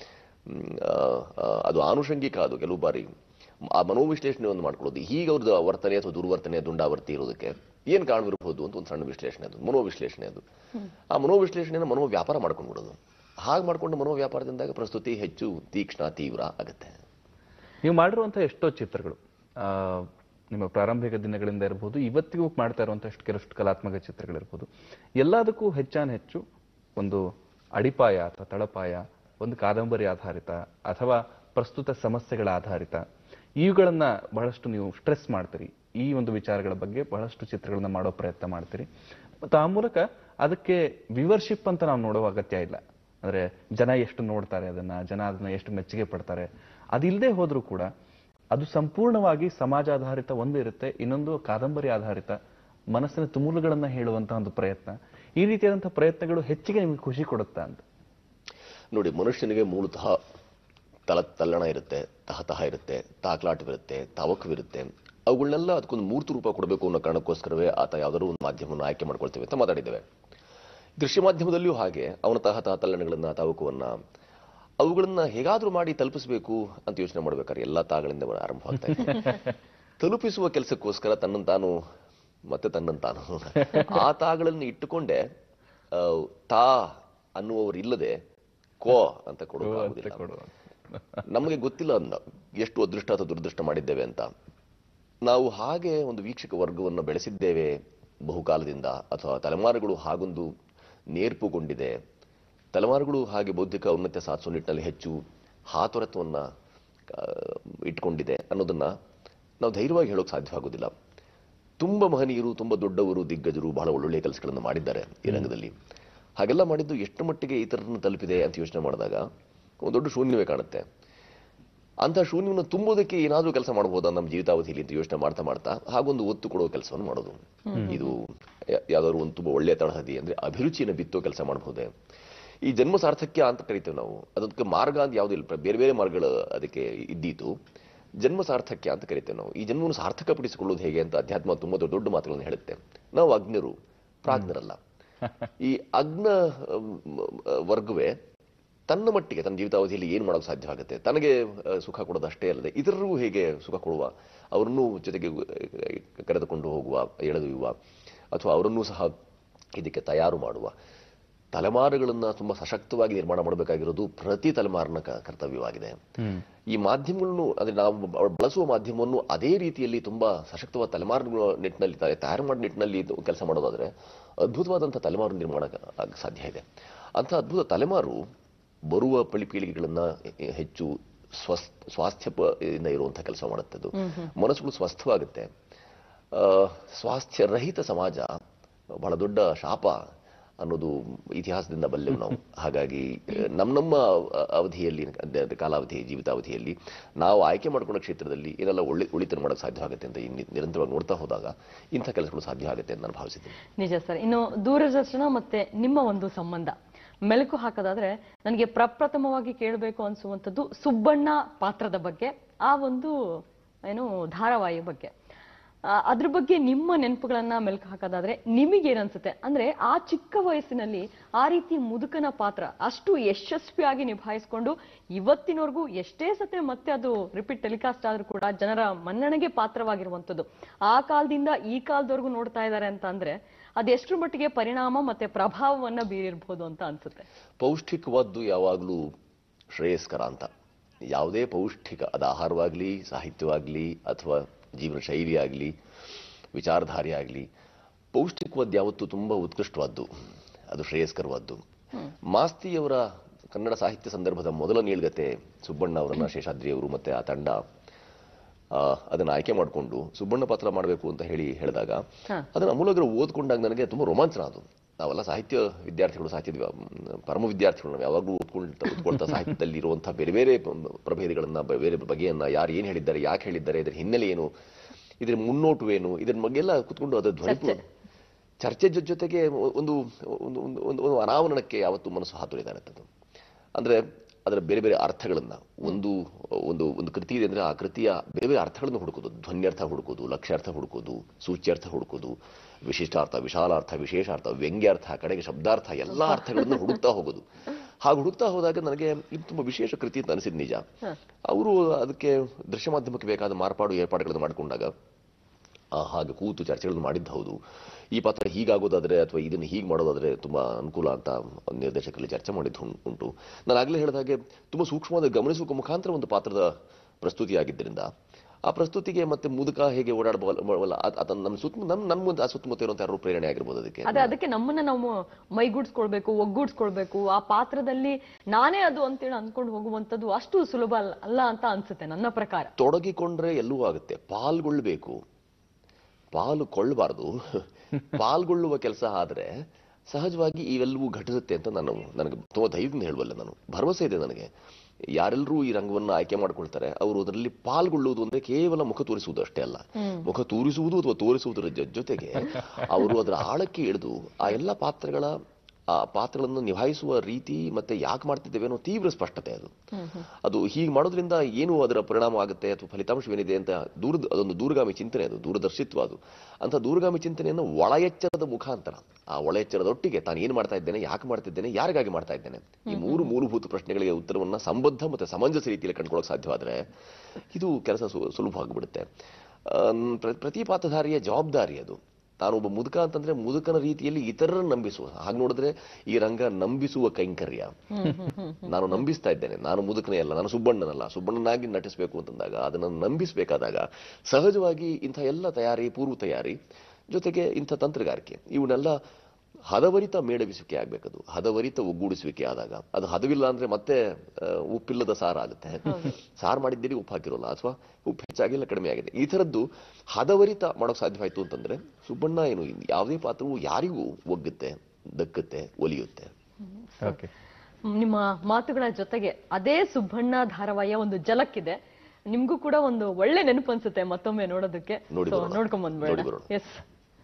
ಅದು ಆನುಷಂಗಿಕ. ಅದು ಕೆಲವು ಬಾರಿ ಆ ಮನೋವಿಶ್ಲೇಷಣೆ ಒಂದು ಮಾಡ್ಕೊಳ್ಳೋದು, ಹೀಗೆ ಅವ್ರದ್ದು ವರ್ತನೆ ಅಥವಾ ದುರ್ವರ್ತನೆ ದುಂಡಾವರ್ತಿ ಇರೋದಕ್ಕೆ ಏನು ಕಾರಣವಿರಬಹುದು ಅಂತ ಒಂದು ಸಣ್ಣ ವಿಶ್ಲೇಷಣೆ, ಅದು ಮನೋವಿಶ್ಲೇಷಣೆ. ಅದು ಆ ಮನೋವಿಶ್ಲೇಷಣೆಯನ್ನು ಮನೋ ವ್ಯಾಪಾರ ಮಾಡ್ಕೊಂಡ್ಬಿಡೋದು. ಹಾಗೆ ಮಾಡ್ಕೊಂಡು ಮನೋ ವ್ಯಾಪಾರದಿಂದಾಗ ಪ್ರಸ್ತುತಿ ಹೆಚ್ಚು ತೀಕ್ಷ್ಣ ತೀವ್ರ ಆಗುತ್ತೆ. ನೀವು ಮಾಡಿರುವಂತಹ ಎಷ್ಟೋ ಚಿತ್ರಗಳು ನಿಮ್ಮ ಪ್ರಾರಂಭಿಕ ದಿನಗಳಿಂದ ಇರಬಹುದು, ಇವತ್ತಿಗೂ ಮಾಡ್ತಾ ಇರುವಂತಹ ಕೆಲವಷ್ಟು ಕಲಾತ್ಮಕ ಚಿತ್ರಗಳಿರ್ಬೋದು, ಎಲ್ಲದಕ್ಕೂ ಹೆಚ್ಚಾನ ಹೆಚ್ಚು ಒಂದು ಅಡಿಪಾಯ ಅಥವಾ ತಳಪಾಯ ಒಂದು ಕಾದಂಬರಿ ಆಧಾರಿತ ಅಥವಾ ಪ್ರಸ್ತುತ ಸಮಸ್ಯೆಗಳ ಆಧಾರಿತ, ಇವುಗಳನ್ನ ಬಹಳಷ್ಟು ನೀವು ಸ್ಟ್ರೆಸ್ ಮಾಡ್ತೀರಿ. ಈ ಒಂದು ವಿಚಾರಗಳ ಬಗ್ಗೆ ಬಹಳಷ್ಟು ಚಿತ್ರಗಳನ್ನ ಮಾಡೋ ಪ್ರಯತ್ನ ಮಾಡ್ತೀರಿ. ಮತ್ತು ಆ ಮೂಲಕ ಅದಕ್ಕೆ ವಿವರ್ಶಿಪ್ ಅಂತ ನಾವು ನೋಡುವ ಅಗತ್ಯ ಇಲ್ಲ. ಅಂದ್ರೆ ಜನ ಎಷ್ಟು ನೋಡ್ತಾರೆ ಅದನ್ನ, ಜನ ಅದನ್ನ ಎಷ್ಟು ಮೆಚ್ಚುಗೆ ಪಡ್ತಾರೆ, ಅದಿಲ್ಲದೆ ಹೋದ್ರೂ ಕೂಡ ಅದು ಸಂಪೂರ್ಣವಾಗಿ ಸಮಾಜಾಧಾರಿತ ಒಂದು ಇರುತ್ತೆ, ಇನ್ನೊಂದು ಕಾದಂಬರಿ ಆಧಾರಿತ ಮನಸ್ಸಿನ ತುಮುಲುಗಳನ್ನ ಹೇಳುವಂತಹ ಒಂದು ಪ್ರಯತ್ನ. ಈ ರೀತಿಯಾದಂತಹ ಪ್ರಯತ್ನಗಳು ಹೆಚ್ಚಿಗೆ ನಿಮಗೆ ಖುಷಿ ಕೊಡುತ್ತಾ ಅಂತ? ನೋಡಿ, ಮನುಷ್ಯನಿಗೆ ಮೂಲತಃ ತಲ ತಲ್ಲಣ ಇರುತ್ತೆ, ತಹತಃ ಇರುತ್ತೆ, ತಾಕ್ಲಾಟವಿರುತ್ತೆ, ತವಕವಿರುತ್ತೆ. ಅವುಗಳನ್ನೆಲ್ಲ ಅದಕ್ಕೊಂದು ಮೂರ್ತಿ ರೂಪ ಕೊಡಬೇಕು ಅನ್ನೋ ಕಾರಣಕ್ಕೋಸ್ಕರವೇ ಆತ ಯಾವುದಾದ್ರು ಒಂದು ಮಾಧ್ಯಮವನ್ನು ಆಯ್ಕೆ ಮಾಡ್ಕೊಳ್ತೇವೆ ಅಂತ ಮಾತಾಡಿದ್ದೇವೆ. ದೃಶ್ಯ ಮಾಧ್ಯಮದಲ್ಲಿಯೂ ಹಾಗೆ ಅವನ ತಹತಃ ತಲ್ಲಣಗಳನ್ನ, ತಾವಕವನ್ನ, ಅವುಗಳನ್ನ ಹೇಗಾದ್ರೂ ಮಾಡಿ ತಲುಪಿಸಬೇಕು ಅಂತ ಯೋಚನೆ ಮಾಡ್ಬೇಕಾದ್ರೆ ಎಲ್ಲ ತಾಗಳಿಂದ ಆರಂಭ ಆಗ್ತಾ ಇದೆ. ತಲುಪಿಸುವ ಕೆಲಸಕ್ಕೋಸ್ಕರ ತನ್ನನ್ನು ತಾನು ಮತ್ತೆ ತನ್ನನ್ನು ತಾನು ಆ ತಾಗಳನ್ನು ಇಟ್ಟುಕೊಂಡೆ ತಾ ಅನ್ನುವವರು ಇಲ್ಲದೆ ಕೋ ಅಂತ ಕೊಡೋಕ್ಕಾಗುದಿಲ್ಲ. ನಮಗೆ ಗೊತ್ತಿಲ್ಲ ಅಂದ ಎಷ್ಟು ಅದೃಷ್ಟ ಅಥವಾ ದುರದೃಷ್ಟ ಮಾಡಿದ್ದೇವೆ ಅಂತ. ನಾವು ಹಾಗೆ ಒಂದು ವೀಕ್ಷಕ ವರ್ಗವನ್ನು ಬೆಳೆಸಿದ್ದೇವೆ ಬಹುಕಾಲದಿಂದ, ಅಥವಾ ತಲೆಮಾರುಗಳು ಹಾಗೊಂದು ನೇರ್ಪುಗೊಂಡಿದೆ. ತಲೆಮಾರುಗಳು ಹಾಗೆ ಬೌದ್ಧಿಕ ಔನ್ನತ್ಯ ಸಾಧಿಸುವ ನಿಟ್ಟಿನಲ್ಲಿ ಹೆಚ್ಚು ಹಾತೊರೆತವನ್ನ ಇಟ್ಕೊಂಡಿದೆ ಅನ್ನೋದನ್ನ ನಾವು ಧೈರ್ಯವಾಗಿ ಹೇಳೋಕೆ ಸಾಧ್ಯವಾಗುವುದಿಲ್ಲ. ತುಂಬಾ ಮಹನೀಯರು, ತುಂಬಾ ದೊಡ್ಡವರು, ದಿಗ್ಗಜರು ಬಹಳ ಒಳ್ಳೊಳ್ಳೆಯ ಕೆಲಸಗಳನ್ನು ಮಾಡಿದ್ದಾರೆ ಈ ರಂಗದಲ್ಲಿ. ಹಾಗೆಲ್ಲ ಮಾಡಿದ್ದು ಎಷ್ಟು ಮಟ್ಟಿಗೆ ಇತರರನ್ನು ತಲುಪಿದೆ ಅಂತ ಯೋಚನೆ ಮಾಡಿದಾಗ ಒಂದು ದೊಡ್ಡ ಶೂನ್ಯವೇ ಕಾಣುತ್ತೆ. ಅಂತ ಶೂನ್ಯವನ್ನು ತುಂಬುವುದಕ್ಕೆ ಏನಾದರೂ ಕೆಲಸ ಮಾಡಬಹುದಾ ನಮ್ಮ ಜೀವಿತಾವಧಿಯಲ್ಲಿ ಅಂತ ಯೋಚನೆ ಮಾಡ್ತಾ ಮಾಡ್ತಾ ಹಾಗೊಂದು ಒತ್ತು ಕೊಡುವ ಕೆಲಸವನ್ನು ಮಾಡೋದು. ಇದು ಯಾವ್ದಾದ್ರು ಒಂದು ತುಂಬಾ ಒಳ್ಳೆಯ ತಳಹದಿ ಅಂದ್ರೆ ಅಭಿರುಚಿಯನ್ನು ಬಿತ್ತೋ ಕೆಲಸ ಮಾಡಬಹುದೇ. ಈ ಜನ್ಮ ಸಾರ್ಥಕ್ಯ ಅಂತ ಕರಿತೇವೆ ನಾವು. ಅದಕ್ಕೆ ಮಾರ್ಗ ಅಂತ ಯಾವುದಿಲ್ಲ, ಬೇರೆ ಬೇರೆ ಮಾರ್ಗಗಳು ಅದಕ್ಕೆ ಇದ್ದೀತು. ಜನ್ಮ ಸಾರ್ಥಕ್ಯ ಅಂತ ಕರಿತೇವೆ ನಾವು. ಈ ಜನ್ಮವನ್ನು ಸಾರ್ಥಕಪಡಿಸಿಕೊಳ್ಳೋದು ಹೇಗೆ ಅಂತ ಅಧ್ಯಾತ್ಮ ತುಂಬಾ ದೊಡ್ಡ ದೊಡ್ಡ ಮಾತುಗಳನ್ನು ಹೇಳುತ್ತೆ. ನಾವು ಅಜ್ಞರು, ಪ್ರಾಜ್ಞರಲ್ಲ. ಈ ಅಜ್ಞ ವರ್ಗವೇ ತನ್ನ ಮಟ್ಟಿಗೆ ತನ್ನ ಜೀವಿತಾವಧಿಯಲ್ಲಿ ಏನು ಮಾಡೋಕೆ ಸಾಧ್ಯವಾಗುತ್ತೆ, ತನಗೆ ಸುಖ ಕೊಡೋದು ಅಷ್ಟೇ ಅಲ್ಲದೆ ಇತರರಿಗೂ ಹೇಗೆ ಸುಖ ಕೊಡುವ, ಅವರನ್ನೂ ಜೊತೆಗೆ ಕರೆದುಕೊಂಡು ಹೋಗುವ, ಎಳೆದೊಯ್ಯುವ, ಅಥವಾ ಅವರನ್ನೂ ಸಹ ಇದಕ್ಕೆ ತಯಾರು ಮಾಡುವ ತಲೆಮಾರುಗಳನ್ನ ತುಂಬಾ ಸಶಕ್ತವಾಗಿ ನಿರ್ಮಾಣ ಮಾಡಬೇಕಾಗಿರೋದು ಪ್ರತಿ ತಲೆಮಾರಿನ ಕರ್ತವ್ಯವಾಗಿದೆ. ಈ ಮಾಧ್ಯಮಗಳನ್ನು ಅಂದ್ರೆ ನಾವು ಬಳಸುವ ಮಾಧ್ಯಮವನ್ನು ಅದೇ ರೀತಿಯಲ್ಲಿ ತುಂಬಾ ಸಶಕ್ತವಾದ ತಲೆಮಾರುಗಳ ನಿಟ್ಟಿನಲ್ಲಿ ತಯಾರು ಮಾಡೋ ನಿಟ್ಟಿನಲ್ಲಿ ಕೆಲಸ ಮಾಡೋದಾದ್ರೆ ಅದ್ಭುತವಾದಂತಹ ತಲೆಮಾರು ನಿರ್ಮಾಣ ಸಾಧ್ಯ ಇದೆ. ಅಂತ ಅದ್ಭುತ ತಲೆಮಾರು ಬರುವ ಪಳಿ ಪೀಳಿಗೆಗಳನ್ನ ಹೆಚ್ಚು ಸ್ವಸ್ ಸ್ವಾಸ್ಥ್ಯದಿಂದ ಇರುವಂತಹ ಕೆಲಸ ಮಾಡುತ್ತದ್ದು. ಮನಸ್ಸುಗಳು ಸ್ವಸ್ಥವಾಗುತ್ತೆ. ಸ್ವಾಸ್ಥ್ಯ ರಹಿತ ಸಮಾಜ ಬಹಳ ದೊಡ್ಡ ಶಾಪ ಅನ್ನೋದು ಇತಿಹಾಸದಿಂದ ಬಲ್ಲೆವು ನಾವು. ಹಾಗಾಗಿ ನಮ್ಮ ನಮ್ಮ ಅವಧಿಯಲ್ಲಿ, ಕಾಲಾವಧಿ, ಜೀವಿತಾವಧಿಯಲ್ಲಿ ನಾವು ಆಯ್ಕೆ ಮಾಡ್ಕೊಂಡ ಕ್ಷೇತ್ರದಲ್ಲಿ ಏನೆಲ್ಲ ಒಳ್ಳೆ ಉಳಿತನ ಮಾಡೋಕ್ಕೆ ಸಾಧ್ಯ ಆಗುತ್ತೆ ಅಂತ ನಿರಂತರವಾಗಿ ನೋಡ್ತಾ ಹೋದಾಗ ಇಂಥ ಕೆಲಸಗಳು ಸಾಧ್ಯ ಆಗುತ್ತೆ ಅಂತ ನಾನು ಭಾವಿಸಿದ್ದೇನೆ. ನಿಜ ಸರ್. ಇನ್ನು ದೂರದರ್ಶನ ಮತ್ತೆ ನಿಮ್ಮ ಒಂದು ಸಂಬಂಧ ಮೆಲುಕು ಹಾಕೋದಾದ್ರೆ ನನಗೆ ಪ್ರಪ್ರಥಮವಾಗಿ ಕೇಳಬೇಕು ಅನ್ಸುವಂಥದ್ದು ಸುಬ್ಬಣ್ಣ ಪಾತ್ರದ ಬಗ್ಗೆ, ಆ ಒಂದು ಏನು ಧಾರಾವಾಹಿ ಬಗ್ಗೆ. ಅದ್ರ ಬಗ್ಗೆ ನಿಮ್ಮ ನೆನಪುಗಳನ್ನ ಮೆಲ್ಕು ಹಾಕೋದಾದ್ರೆ ನಿಮಗೇನ್ ಅನ್ಸುತ್ತೆ? ಅಂದ್ರೆ ಆ ಚಿಕ್ಕ ವಯಸ್ಸಿನಲ್ಲಿ ಆ ರೀತಿ ಮುದುಕನ ಪಾತ್ರ ಅಷ್ಟು ಯಶಸ್ವಿಯಾಗಿ ನಿಭಾಯಿಸ್ಕೊಂಡು ಇವತ್ತಿನವರೆಗೂ ಎಷ್ಟೇ ಸತೆ ಮತ್ತೆ ಅದು ರಿಪೀಟ್ ಟೆಲಿಕಾಸ್ಟ್ ಆದ್ರೂ ಕೂಡ ಜನರ ಮನ್ನಣೆಗೆ ಪಾತ್ರವಾಗಿರುವಂತದ್ದು ಆ ಕಾಲದಿಂದ ಈ ಕಾಲದವರೆಗೂ ನೋಡ್ತಾ ಇದ್ದಾರೆ ಅಂತ ಅಂದ್ರೆ ಅದೆಷ್ಟರ ಮಟ್ಟಿಗೆ ಪರಿಣಾಮ ಮತ್ತೆ ಪ್ರಭಾವವನ್ನ ಬೀರಿರ್ಬೋದು ಅಂತ ಅನ್ಸುತ್ತೆ? ಪೌಷ್ಟಿಕವಾದ್ದು ಯಾವಾಗ್ಲೂ ಶ್ರೇಯಸ್ಕರ ಅಂತ. ಯಾವುದೇ ಪೌಷ್ಟಿಕ ಅದು ಆಹಾರವಾಗ್ಲಿ, ಸಾಹಿತ್ಯವಾಗ್ಲಿ, ಅಥವಾ ಜೀವನ ಶೈಲಿ ಆಗಲಿ, ವಿಚಾರಧಾರೆ ಆಗಲಿ, ಪೌಷ್ಟಿಕವಾದ್ದು ಯಾವತ್ತೂ ತುಂಬಾ ಉತ್ಕೃಷ್ಟವಾದ್ದು, ಅದು ಶ್ರೇಯಸ್ಕರವಾದ್ದು. ಮಾಸ್ತಿಯವರ ಕನ್ನಡ ಸಾಹಿತ್ಯ ಸಂದರ್ಭದ ಮೊದಲ ನೀಳ್ಗತೆ ಸುಬ್ಬಣ್ಣ ಅವರನ್ನ ಶೇಷಾದ್ರಿಯವರು ಮತ್ತೆ ಆ ತಂಡ ಅದನ್ನ ಆಯ್ಕೆ ಮಾಡಿಕೊಂಡು ಸುಬ್ಬಣ್ಣ ಪಾತ್ರ ಮಾಡಬೇಕು ಅಂತ ಹೇಳಿ ಹೇಳಿದಾಗ ಅದನ್ನ ಅಮೂಲಗ್ರ ಓದ್ಕೊಂಡಾಗ ನನಗೆ ತುಂಬಾ ರೋಮಾಂಚನ. ಅದು ನಾವೆಲ್ಲ ಸಾಹಿತ್ಯ ವಿದ್ಯಾರ್ಥಿಗಳು, ಸಾಹಿತ್ಯದ ಪರಮ ವಿದ್ಯಾರ್ಥಿಗಳು, ನಾವು ಯಾವಾಗಲೂ ಓದ್ಕೊಳ್ತಾ ಓದ್ಕೊಳ್ತಾ ಸಾಹಿತ್ಯದಲ್ಲಿ ಇರುವಂತಹ ಬೇರೆ ಬೇರೆ ಪ್ರಭೇದಗಳನ್ನ, ಬೇರೆ ಬಗೆಯನ್ನ, ಯಾರು ಏನು ಹೇಳಿದ್ದಾರೆ, ಯಾಕೆ ಹೇಳಿದ್ದಾರೆ, ಇದರ ಹಿನ್ನೆಲೆ ಏನು, ಇದ್ರ ಮುನ್ನೋಟವೇನು, ಇದ್ರ ಬಗ್ಗೆ ಎಲ್ಲ ಕುತ್ಕೊಂಡು ಅದರ ಧ್ವನಿ ಚರ್ಚೆ ಜೊತೆಗೆ ಒಂದು ಒಂದು ಒಂದು ಅನಾವರಣಕ್ಕೆ ಯಾವತ್ತೂ ಮನಸ್ಸು ಹಾತೊರಿತಾ ಇರ್ತದೆ. ಅಂದ್ರೆ ಅದರ ಬೇರೆ ಬೇರೆ ಅರ್ಥಗಳನ್ನ, ಒಂದು ಒಂದು ಒಂದು ಕೃತಿ ಇದೆ ಅಂದ್ರೆ ಆ ಕೃತಿಯ ಬೇರೆ ಬೇರೆ ಅರ್ಥಗಳನ್ನು ಹುಡುಕೋದು, ಧ್ವನ್ಯರ್ಥ ಹುಡುಕೋದು, ಲಕ್ಷ್ಯಾರ್ಥ ಹುಡುಕೋದು, ಸೂಚ್ಯರ್ಥ ಹುಡುಕೋದು, ವಿಶಿಷ್ಟಾರ್ಥ, ವಿಶಾಲಾರ್ಥ, ವಿಶೇಷಾರ್ಥ, ವ್ಯಂಗ್ಯಾರ್ಥ, ಕಡೆಗೆ ಶಬ್ದಾರ್ಥ, ಎಲ್ಲಾ ಅರ್ಥಗಳನ್ನು ಹುಡುಕ್ತಾ ಹೋಗೋದು. ಹಾಗೆ ಹುಡುಕ್ತಾ ಹೋದಾಗ ನನಗೆ ಇದು ತುಂಬಾ ವಿಶೇಷ ಕೃತಿ ಅಂತ ಅನಿಸಿದ್ ನಿಜ. ಅವರು ಅದಕ್ಕೆ ದೃಶ್ಯ ಮಾಧ್ಯಮಕ್ಕೆ ಬೇಕಾದ ಮಾರ್ಪಾಡು ಏರ್ಪಾಡುಗಳನ್ನು ಮಾಡಿಕೊಂಡಾಗ ಹಾಗೆ ಕೂತು ಚರ್ಚೆಗಳನ್ನು ಮಾಡಿದ್ದು ಹೌದು. ಈ ಪಾತ್ರ ಹೀಗಾಗೋದಾದ್ರೆ ಅಥವಾ ಇದನ್ನು ಹೀಗೆ ಮಾಡೋದಾದ್ರೆ ತುಂಬಾ ಅನುಕೂಲ ಅಂತ ನಿರ್ದೇಶಕರಲ್ಲಿ ಚರ್ಚೆ ಮಾಡಿದ್ದು ಉಂಟು. ನಾನು ಆಗಲೇ ಹೇಳಿದ ಹಾಗೆ ತುಂಬಾ ಸೂಕ್ಷ್ಮವಾದ ಗಮನಿಸುವ ಮುಖಾಂತರ ಒಂದು ಪಾತ್ರದ ಪ್ರಸ್ತುತಿಯಾಗಿದ್ದರಿಂದ ಆ ಪ್ರಸ್ತುತಿಗೆ ಮತ್ತೆ ಮುದುಕ ಹೇಗೆ ಓಡಾಡಬಲ್ಲ ಅದನ್ನ ನಮ್ಮ ಸುತ್ತ ನಮ್ಮ ನಮ್ಮ ಸುತ್ತಮುತ್ತ ಇರುವಂತ ಯಾರು ಪ್ರೇರಣೆ ಆಗಿರ್ಬೋದು. ಅದಕ್ಕೆ ಅದೇ ಅದಕ್ಕೆ ನಮ್ಮನ್ನ ನಾವು ಮೈಗೂಡ್ಸ್ಕೊಳ್ಬೇಕು, ಒಗ್ಗೂಡ್ಸ್ಕೊಳ್ಬೇಕು, ಆ ಪಾತ್ರದಲ್ಲಿ ನಾನೇ ಅದು ಅಂತೇಳಿ ಅಂದ್ಕೊಂಡು ಹೋಗುವಂತದ್ದು ಅಷ್ಟು ಸುಲಭ ಅಲ್ಲ ಅಂತ ಅನ್ಸುತ್ತೆ ನನ್ನ ಪ್ರಕಾರ. ತೊಡಗಿಕೊಂಡ್ರೆ ಎಲ್ಲವೂ ಆಗುತ್ತೆ, ಪಾಲ್ಗೊಳ್ಬೇಕು, ಪಾಲು ಕೊಳ್ಳಬಾರದು. ಪಾಲ್ಗೊಳ್ಳುವ ಕೆಲಸ ಆದ್ರೆ ಸಹಜವಾಗಿ ಇವೆಲ್ಲವೂ ಘಟಿಸುತ್ತೆ ಅಂತ ನಾನು ನನಗೆ ತುಂಬಾ ಧೈರ್ಯದಿಂದ ಹೇಳುವಲ್ಲ. ನಾನು ಭರವಸೆ ಇದೆ ನನಗೆ. ಯಾರೆಲ್ಲರೂ ಈ ರಂಗವನ್ನು ಆಯ್ಕೆ ಮಾಡ್ಕೊಳ್ತಾರೆ ಅವರು ಅದರಲ್ಲಿ ಪಾಲ್ಗೊಳ್ಳುವುದು ಅಂದ್ರೆ ಕೇವಲ ಮುಖ ತೋರಿಸುವುದು ಅಷ್ಟೇ ಅಲ್ಲ, ಮುಖ ತೋರಿಸುವುದು ಅಥವಾ ತೋರಿಸುವುದರ ಜೊತೆಗೆ ಅವರು ಅದರ ಆಳಕ್ಕೆ ಇಳಿದು ಆ ಎಲ್ಲ ಪಾತ್ರಗಳ ಆ ಪಾತ್ರಗಳನ್ನು ನಿಭಾಯಿಸುವ ರೀತಿ ಮತ್ತೆ ಯಾಕೆ ಮಾಡ್ತಿದ್ದೇವೆ ಅನ್ನೋ ತೀವ್ರ ಸ್ಪಷ್ಟತೆ ಅದು. ಅದು ಹೀಗೆ ಮಾಡೋದ್ರಿಂದ ಏನು ಅದರ ಪರಿಣಾಮ ಆಗುತ್ತೆ ಅಥವಾ ಫಲಿತಾಂಶವೇನಿದೆ ಅಂತ ದೂರ ಅದೊಂದು ದೂರಗಾಮಿ ಚಿಂತನೆ, ಅದು ದೂರದರ್ಶಿತ್ವ. ಅದು ಅಂತ ದೂರಗಾಮಿ ಚಿಂತನೆಯನ್ನು ಒಳ ಎಚ್ಚರದ ಮುಖಾಂತರ, ಆ ಒಳ ಎಚ್ಚರದೊಟ್ಟಿಗೆ ತಾನು ಏನು ಮಾಡ್ತಾ ಇದ್ದೇನೆ, ಯಾಕೆ ಮಾಡ್ತಿದ್ದೇನೆ, ಯಾರಿಗಾಗಿ ಮಾಡ್ತಾ ಇದ್ದೇನೆ, ಈ ಮೂರು ಮೂಲಭೂತ ಪ್ರಶ್ನೆಗಳಿಗೆ ಉತ್ತರವನ್ನ ಸಂಬದ್ಧ ಮತ್ತೆ ಸಮಂಜಸ ರೀತಿಯಲ್ಲಿ ಕಂಡುಕೊಳ್ಳೋಕೆ ಸಾಧ್ಯವಾದ್ರೆ ಇದು ಕೆಲಸ ಸುಲಭವಾಗಿಬಿಡುತ್ತೆ. ಪ್ರತಿ ಪಾತ್ರಧಾರಿಯ ಜವಾಬ್ದಾರಿ ಅದು. ತಾನೊಬ್ಬ ಮುದುಕ ಅಂತಂದ್ರೆ ಮುದುಕನ ರೀತಿಯಲ್ಲಿ ಇತರರನ್ನು ನಂಬಿಸುವ, ಹಾಗೆ ನೋಡಿದ್ರೆ ಈ ರಂಗ ನಂಬಿಸುವ ಕೈಂಕರ್ಯ. ನಾನು ನಂಬಿಸ್ತಾ ಇದ್ದೇನೆ, ನಾನು ಮುದುಕನೇ ಅಲ್ಲ, ನಾನು ಸುಬ್ಬಣ್ಣನಲ್ಲ, ಸುಬ್ಬಣ್ಣನಾಗಿ ನಟಿಸಬೇಕು ಅಂತಂದಾಗ ಅದನ್ನು ನಂಬಿಸಬೇಕಾದಾಗ ಸಹಜವಾಗಿ ಇಂಥ ಎಲ್ಲ ತಯಾರಿ, ಪೂರ್ವ ತಯಾರಿ ಜೊತೆಗೆ ಇಂಥ ತಂತ್ರಗಾರಿಕೆ ಇವನ್ನೆಲ್ಲ ಹದವರಿತ ಮೇಳವಿಸುವಿಕೆ ಆಗ್ಬೇಕದು. ಹದವರಿತ ಒಗ್ಗೂಡಿಸುವಿಕೆ ಆದಾಗ ಅದು ಹದವಿಲ್ಲ ಅಂದ್ರೆ ಮತ್ತೆ ಉಪ್ಪಿಲ್ಲದ ಸಾರ ಆಗುತ್ತೆ. ಸಾರು ಮಾಡಿದ್ದೀರಿ ಉಪ್ಪು ಹಾಕಿರೋಲ್ಲ, ಅಥವಾ ಉಪ್ಪು ಹೆಚ್ಚಾಗಿಲ್ಲ ಕಡಿಮೆ ಆಗಿದೆ. ಈ ಥರದ್ದು ಹದವರಿತ ಮಾಡೋಕೆ ಸಾಧ್ಯವಾಯಿತು ಅಂತಂದ್ರೆ ಸುಬ್ಬಣ್ಣ ಏನು ಯಾವುದೇ ಪಾತ್ರವು ಯಾರಿಗೂ ಒಗ್ಗುತ್ತೆ, ದಕ್ಕುತ್ತೆ, ಒಲಿಯುತ್ತೆ. ನಿಮ್ಮ ಮಾತುಗಳ ಜೊತೆಗೆ ಅದೇ ಸುಬ್ಬಣ್ಣ ಧಾರಾವಾಹಿಯ ಒಂದು ಜಲಕ್ಕಿದೆ, ನಿಮ್ಗೂ ಕೂಡ ಒಂದು ಒಳ್ಳೆ ನೆನಪು ಅನ್ಸುತ್ತೆ ಮತ್ತೊಮ್ಮೆ ನೋಡೋದಕ್ಕೆ. ನೋಡ್ಕೊಂಡ್ ಬಂದ್ಬೇಡ. ಎಸ್,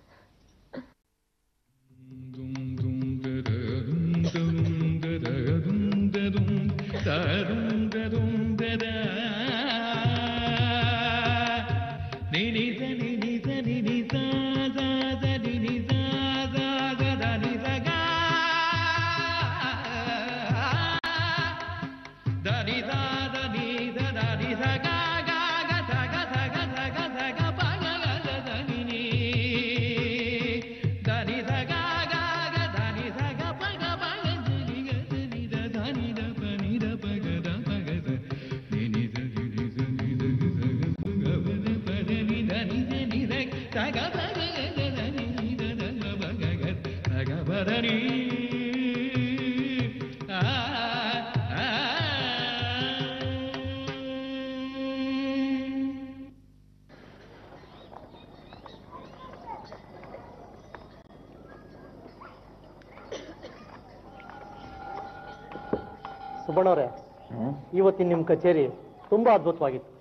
ಸುಬ್ಬಣ್ಣವ್ರೆ, ಇವತ್ತಿನ ನಿಮ್ ಕಚೇರಿ ತುಂಬಾ ಅದ್ಭುತವಾಗಿತ್ತು.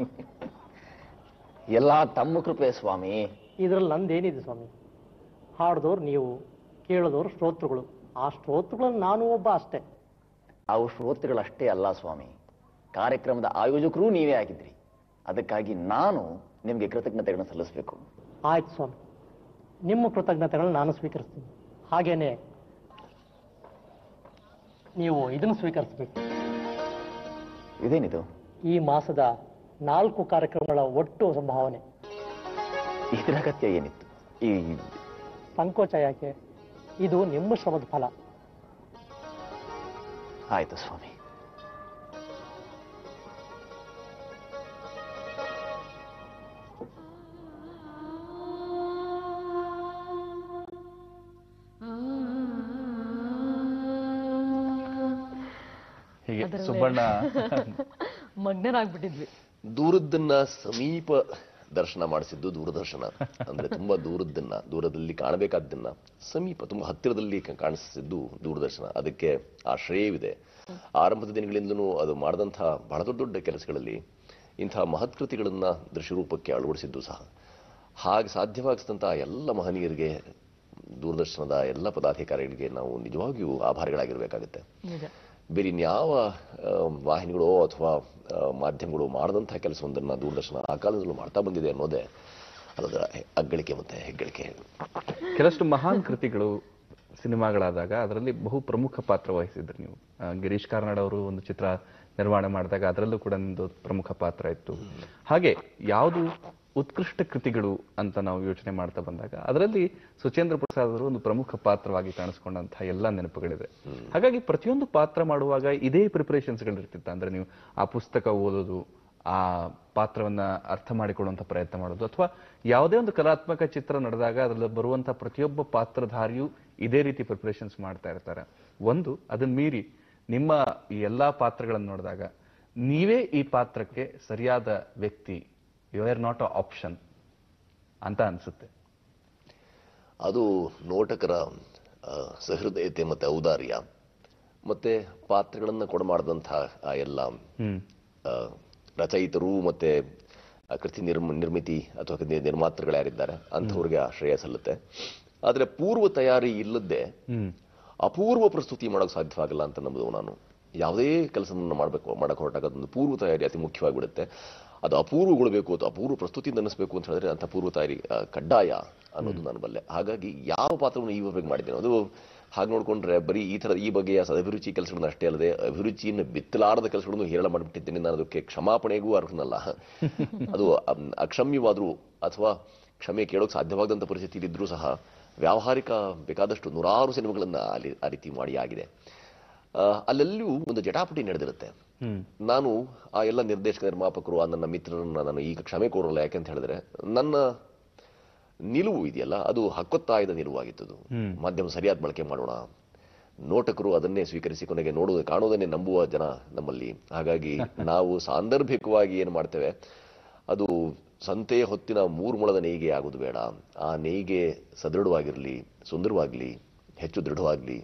ಎಲ್ಲ ತಮ್ಮ ಕೃಪೆ ಸ್ವಾಮಿ. ಇದ್ರಲ್ಲಿ ನಂದೇನಿದೆ ಸ್ವಾಮಿ? ಹಾಡ್ದವ್ರು ನೀವು, ಕೇಳಿದವ್ರು ಶ್ರೋತೃಗಳು. ಆ ಶ್ರೋತೃಗಳಲ್ಲಿ ನಾನು ಒಬ್ಬ ಅಷ್ಟೇ. ಅವು ಶ್ರೋತೃಗಳಷ್ಟೇ ಅಲ್ಲ ಸ್ವಾಮಿ, ಕಾರ್ಯಕ್ರಮದ ಆಯೋಜಕರೂ ನೀವೇ ಆಗಿದ್ರಿ. ಅದಕ್ಕಾಗಿ ನಾನು ನಿಮಗೆ ಕೃತಜ್ಞತೆಗಳನ್ನು ಸಲ್ಲಿಸಬೇಕು. ಆಯ್ತು ಸ್ವಾಮಿ, ನಿಮ್ಮ ಕೃತಜ್ಞತೆಗಳನ್ನು ನಾನು ಸ್ವೀಕರಿಸ್ತೀನಿ. ಹಾಗೇನೆ ನೀವು ಇದನ್ನು ಸ್ವೀಕರಿಸಬೇಕು. ಇದೇನಿದು? ಈ ಮಾಸದ ನಾಲ್ಕು ಕಾರ್ಯಕ್ರಮಗಳ ಒಟ್ಟು ಸಂಭಾವನೆ. ಇದರ ಅಗತ್ಯ ಏನಿತ್ತು? ಈ ಸಂಕೋಚ ಯಾಕೆ? ಇದು ನಿಮ್ಮ ಶ್ರಮದ ಫಲ. ಆಯ್ತು ಸ್ವಾಮಿ. ಹೀಗೆ ಸುಬ್ಬಣ್ಣ ಮಗ್ನರಾಗ್ಬಿಟ್ಟಿದ್ವಿ. ದೂರದ್ದನ್ನ ಸಮೀಪ ದರ್ಶನ ಮಾಡಿಸಿದ್ದು ದೂರದರ್ಶನ. ಅಂದ್ರೆ ತುಂಬಾ ದೂರದ್ದನ್ನ, ದೂರದಲ್ಲಿ ಕಾಣಬೇಕಾದ್ದನ್ನ ಸಮೀಪ ತುಂಬಾ ಹತ್ತಿರದಲ್ಲಿ ಕಾಣಿಸಿದ್ದು ದೂರದರ್ಶನ. ಅದಕ್ಕೆ ಆ ಶ್ರೇಯವಿದೆ. ಆರಂಭದ ದಿನಗಳಿಂದಲೂ ಅದು ಮಾಡಿದಂತಹ ಬಹಳ ದೊಡ್ಡ ದೊಡ್ಡ ಕೆಲಸಗಳಲ್ಲಿ ಇಂತಹ ಮಹತ್ಕೃತಿಗಳನ್ನ ದೃಶ್ಯರೂಪಕ್ಕೆ ಅಳವಡಿಸಿದ್ದು ಸಹ. ಹಾಗೆ ಸಾಧ್ಯವಾಗಿಸಿದಂತಹ ಎಲ್ಲ ಮಹನೀಯರಿಗೆ, ದೂರದರ್ಶನದ ಎಲ್ಲ ಪದಾಧಿಕಾರಿಗಳಿಗೆ ನಾವು ನಿಜವಾಗಿಯೂ ಆಭಾರಿಗಳಾಗಿರ್ಬೇಕಾಗುತ್ತೆ. ಬೇರೆ ಇನ್ಯಾವ ವಾಹಿನಿಗಳು ಅಥವಾ ಮಾಧ್ಯಮಗಳು ಮಾಡದಂತಹ ಕೆಲಸವೊಂದನ್ನು ದೂರದರ್ಶನ ಆ ಕಾಲದಲ್ಲೂ ಮಾಡ್ತಾ ಬಂದಿದೆ ಅನ್ನೋದೇ ಅದರ ಅಗ್ಗಳಿಕೆ ಮತ್ತೆ ಹೆಗ್ಗಳಿಕೆ. ಕೆಲಷ್ಟು ಮಹಾನ್ ಕೃತಿಗಳು ಸಿನಿಮಾಗಳಾದಾಗ ಅದರಲ್ಲಿ ಬಹು ಪ್ರಮುಖ ಪಾತ್ರ ವಹಿಸಿದ್ರು ನೀವು. ಗಿರೀಶ್ ಕಾರ್ನಾಡ್ ಅವರು ಒಂದು ಚಿತ್ರ ನಿರ್ಮಾಣ ಮಾಡಿದಾಗ ಅದರಲ್ಲೂ ಕೂಡ ನಿಮ್ದು ಪ್ರಮುಖ ಪಾತ್ರ ಇತ್ತು. ಹಾಗೆ ಯಾವುದು ಉತ್ಕೃಷ್ಟ ಕೃತಿಗಳು ಅಂತ ನಾವು ಯೋಚನೆ ಮಾಡ್ತಾ ಬಂದಾಗ ಅದರಲ್ಲಿ ಸುಚೇಂದ್ರ ಪ್ರಸಾದ್ ಅವರು ಒಂದು ಪ್ರಮುಖ ಪಾತ್ರವಾಗಿ ಕಾಣಿಸ್ಕೊಂಡಂತಹ ಎಲ್ಲ ನೆನಪುಗಳಿದೆ. ಹಾಗಾಗಿ ಪ್ರತಿಯೊಂದು ಪಾತ್ರ ಮಾಡುವಾಗ ಇದೇ ಪ್ರಿಪರೇಷನ್ಸ್ಗಳಿರ್ತಿತ್ತ? ಅಂದ್ರೆ ನೀವು ಆ ಪುಸ್ತಕ ಓದೋದು, ಆ ಪಾತ್ರವನ್ನ ಅರ್ಥ ಮಾಡಿಕೊಳ್ಳುವಂತ ಪ್ರಯತ್ನ ಮಾಡೋದು, ಅಥವಾ ಯಾವುದೇ ಒಂದು ಕಲಾತ್ಮಕ ಚಿತ್ರ ನಡೆದಾಗ ಅದರಲ್ಲಿ ಬರುವಂತ ಪ್ರತಿಯೊಬ್ಬ ಪಾತ್ರಧಾರಿಯು ಇದೇ ರೀತಿ ಪ್ರಿಪರೇಷನ್ಸ್ ಮಾಡ್ತಾ ಇರ್ತಾರೆ. ಒಂದು ಅದನ್ನ ಮೀರಿ ನಿಮ್ಮ ಈ ಎಲ್ಲಾ ಪಾತ್ರಗಳನ್ನು ನೋಡಿದಾಗ ನೀವೇ ಈ ಪಾತ್ರಕ್ಕೆ ಸರಿಯಾದ ವ್ಯಕ್ತಿ, you are not a option ಅಂತ ಅನ್ಸುತ್ತೆ. ಅದು ನೋಟಕರ ಸಹೃದಯತೆ ಮತ್ತೆ ಔದಾರ್ಯ ಮತ್ತೆ ಪಾತ್ರಗಳನ್ನ ಕೊಡ ಮಾಡಿದಂತಹ ಆ ಎಲ್ಲ ರಚಯಿತರು ಮತ್ತೆ ಕೃತಿ ನಿರ್ಮ ನಿರ್ಮಿತಿ ಅಥವಾ ನಿರ್ಮಾತೃಗಳು ಯಾರಿದ್ದಾರೆ ಅಂಥವ್ರಿಗೆ ಆಶ್ರಯ ಸಲ್ಲುತ್ತೆ. ಆದ್ರೆ ಪೂರ್ವ ತಯಾರಿ ಇಲ್ಲದೆ ಅಪೂರ್ವ ಪ್ರಸ್ತುತಿ ಮಾಡೋಕೆ ಸಾಧ್ಯವಾಗಲ್ಲ ಅಂತ ನಂಬುದು ನಾನು. ಯಾವುದೇ ಕೆಲಸವನ್ನು ಮಾಡಬೇಕು ಮಾಡಕ್ಕೆ ಹೊರಟಾಗ ಅದೊಂದು ಪೂರ್ವ ತಯಾರಿ ಅತಿ ಮುಖ್ಯವಾಗಿಬಿಡುತ್ತೆ. ಅದು ಅಪೂರ್ವಗೊಳ್ಬೇಕು ಅಥವಾ ಅಪೂರ್ವ ಪ್ರಸ್ತುತಿಯಿಂದ ಅನ್ನಿಸ್ಬೇಕು ಅಂತ ಹೇಳಿದ್ರೆ ಅಂತ ಪೂರ್ವ ತಯಾರಿ ಕಡ್ಡಾಯ ಅನ್ನೋದು ನಾನು ಬಲ್ಲೆ. ಹಾಗಾಗಿ ಯಾವ ಪಾತ್ರವನ್ನು ಈವರೆಗೆ ಮಾಡಿದ್ದೇನೆ ಅದು ಹಾಗೆ ನೋಡ್ಕೊಂಡ್ರೆ ಬರೀ ಈ ಥರದ ಈ ಬಗೆಯ ಸದಭಿರುಚಿ ಕೆಲಸಗಳನ್ನ ಅಷ್ಟೇ ಅಲ್ಲದೆ ಅಭಿರುಚಿಯನ್ನು ಬಿತ್ತಲಾರದ ಕೆಲಸಗಳನ್ನು ಹೇರಳ ಮಾಡಿಬಿಟ್ಟಿದ್ದೇನೆ. ನಾನು ಅದಕ್ಕೆ ಕ್ಷಮಾಪಣೆಗೂ ಅರ್ಹನಲ್ಲ. ಅದು ಅಕ್ಷಮ್ಯವಾದರೂ ಅಥವಾ ಕ್ಷಮೆ ಕೇಳೋಕೆ ಸಾಧ್ಯವಾಗದಂಥ ಪರಿಸ್ಥಿತಿ ಇದ್ರೂ ಸಹ ವ್ಯಾವಹಾರಿಕ ಬೇಕಾದಷ್ಟು ನೂರಾರು ಸಿನಿಮಾಗಳನ್ನ ಅಲ್ಲಿ ಆ ರೀತಿ ಮಾಡಿ ಆಗಿದೆ. ಅಲ್ಲೆಲ್ಲೂ ಒಂದು ಜಟಾಪಟಿ ನಡೆದಿರುತ್ತೆ. ನಾನು ಆ ಎಲ್ಲ ನಿರ್ದೇಶಕ ನಿರ್ಮಾಪಕರು ಆ ನನ್ನ ಮಿತ್ರರನ್ನ ನಾನು ಈಗ ಕ್ಷಮೆ ಕೋರಲ್ಲ. ಯಾಕೆಂತ ಹೇಳಿದ್ರೆ ನನ್ನ ನಿಲುವು ಇದೆಯಲ್ಲ ಅದು ಹಕ್ಕೊತ್ತಾಯದ ನಿಲುವಾಗಿತ್ತು. ಮಾಧ್ಯಮ ಸರಿಯಾದ ಬಳಕೆ ಮಾಡೋಣ, ನೋಟಕರು ಅದನ್ನೇ ಸ್ವೀಕರಿಸಿ ಕೊನೆಗೆ ನೋಡುವುದು ಕಾಣುವುದನ್ನೇ ನಂಬುವ ಜನ ನಮ್ಮಲ್ಲಿ. ಹಾಗಾಗಿ ನಾವು ಸಾಂದರ್ಭಿಕವಾಗಿ ಏನು ಮಾಡ್ತೇವೆ ಅದು ಸಂತೆಯ ಹೊತ್ತಿನ ಮೂರು ಮೊಳದ ನೇಯ್ಗೆ ಆಗೋದು ಬೇಡ. ಆ ನೇಯ್ಗೆ ಸದೃಢವಾಗಿರಲಿ, ಸುಂದರವಾಗಲಿ, ಹೆಚ್ಚು ದೃಢವಾಗಲಿ,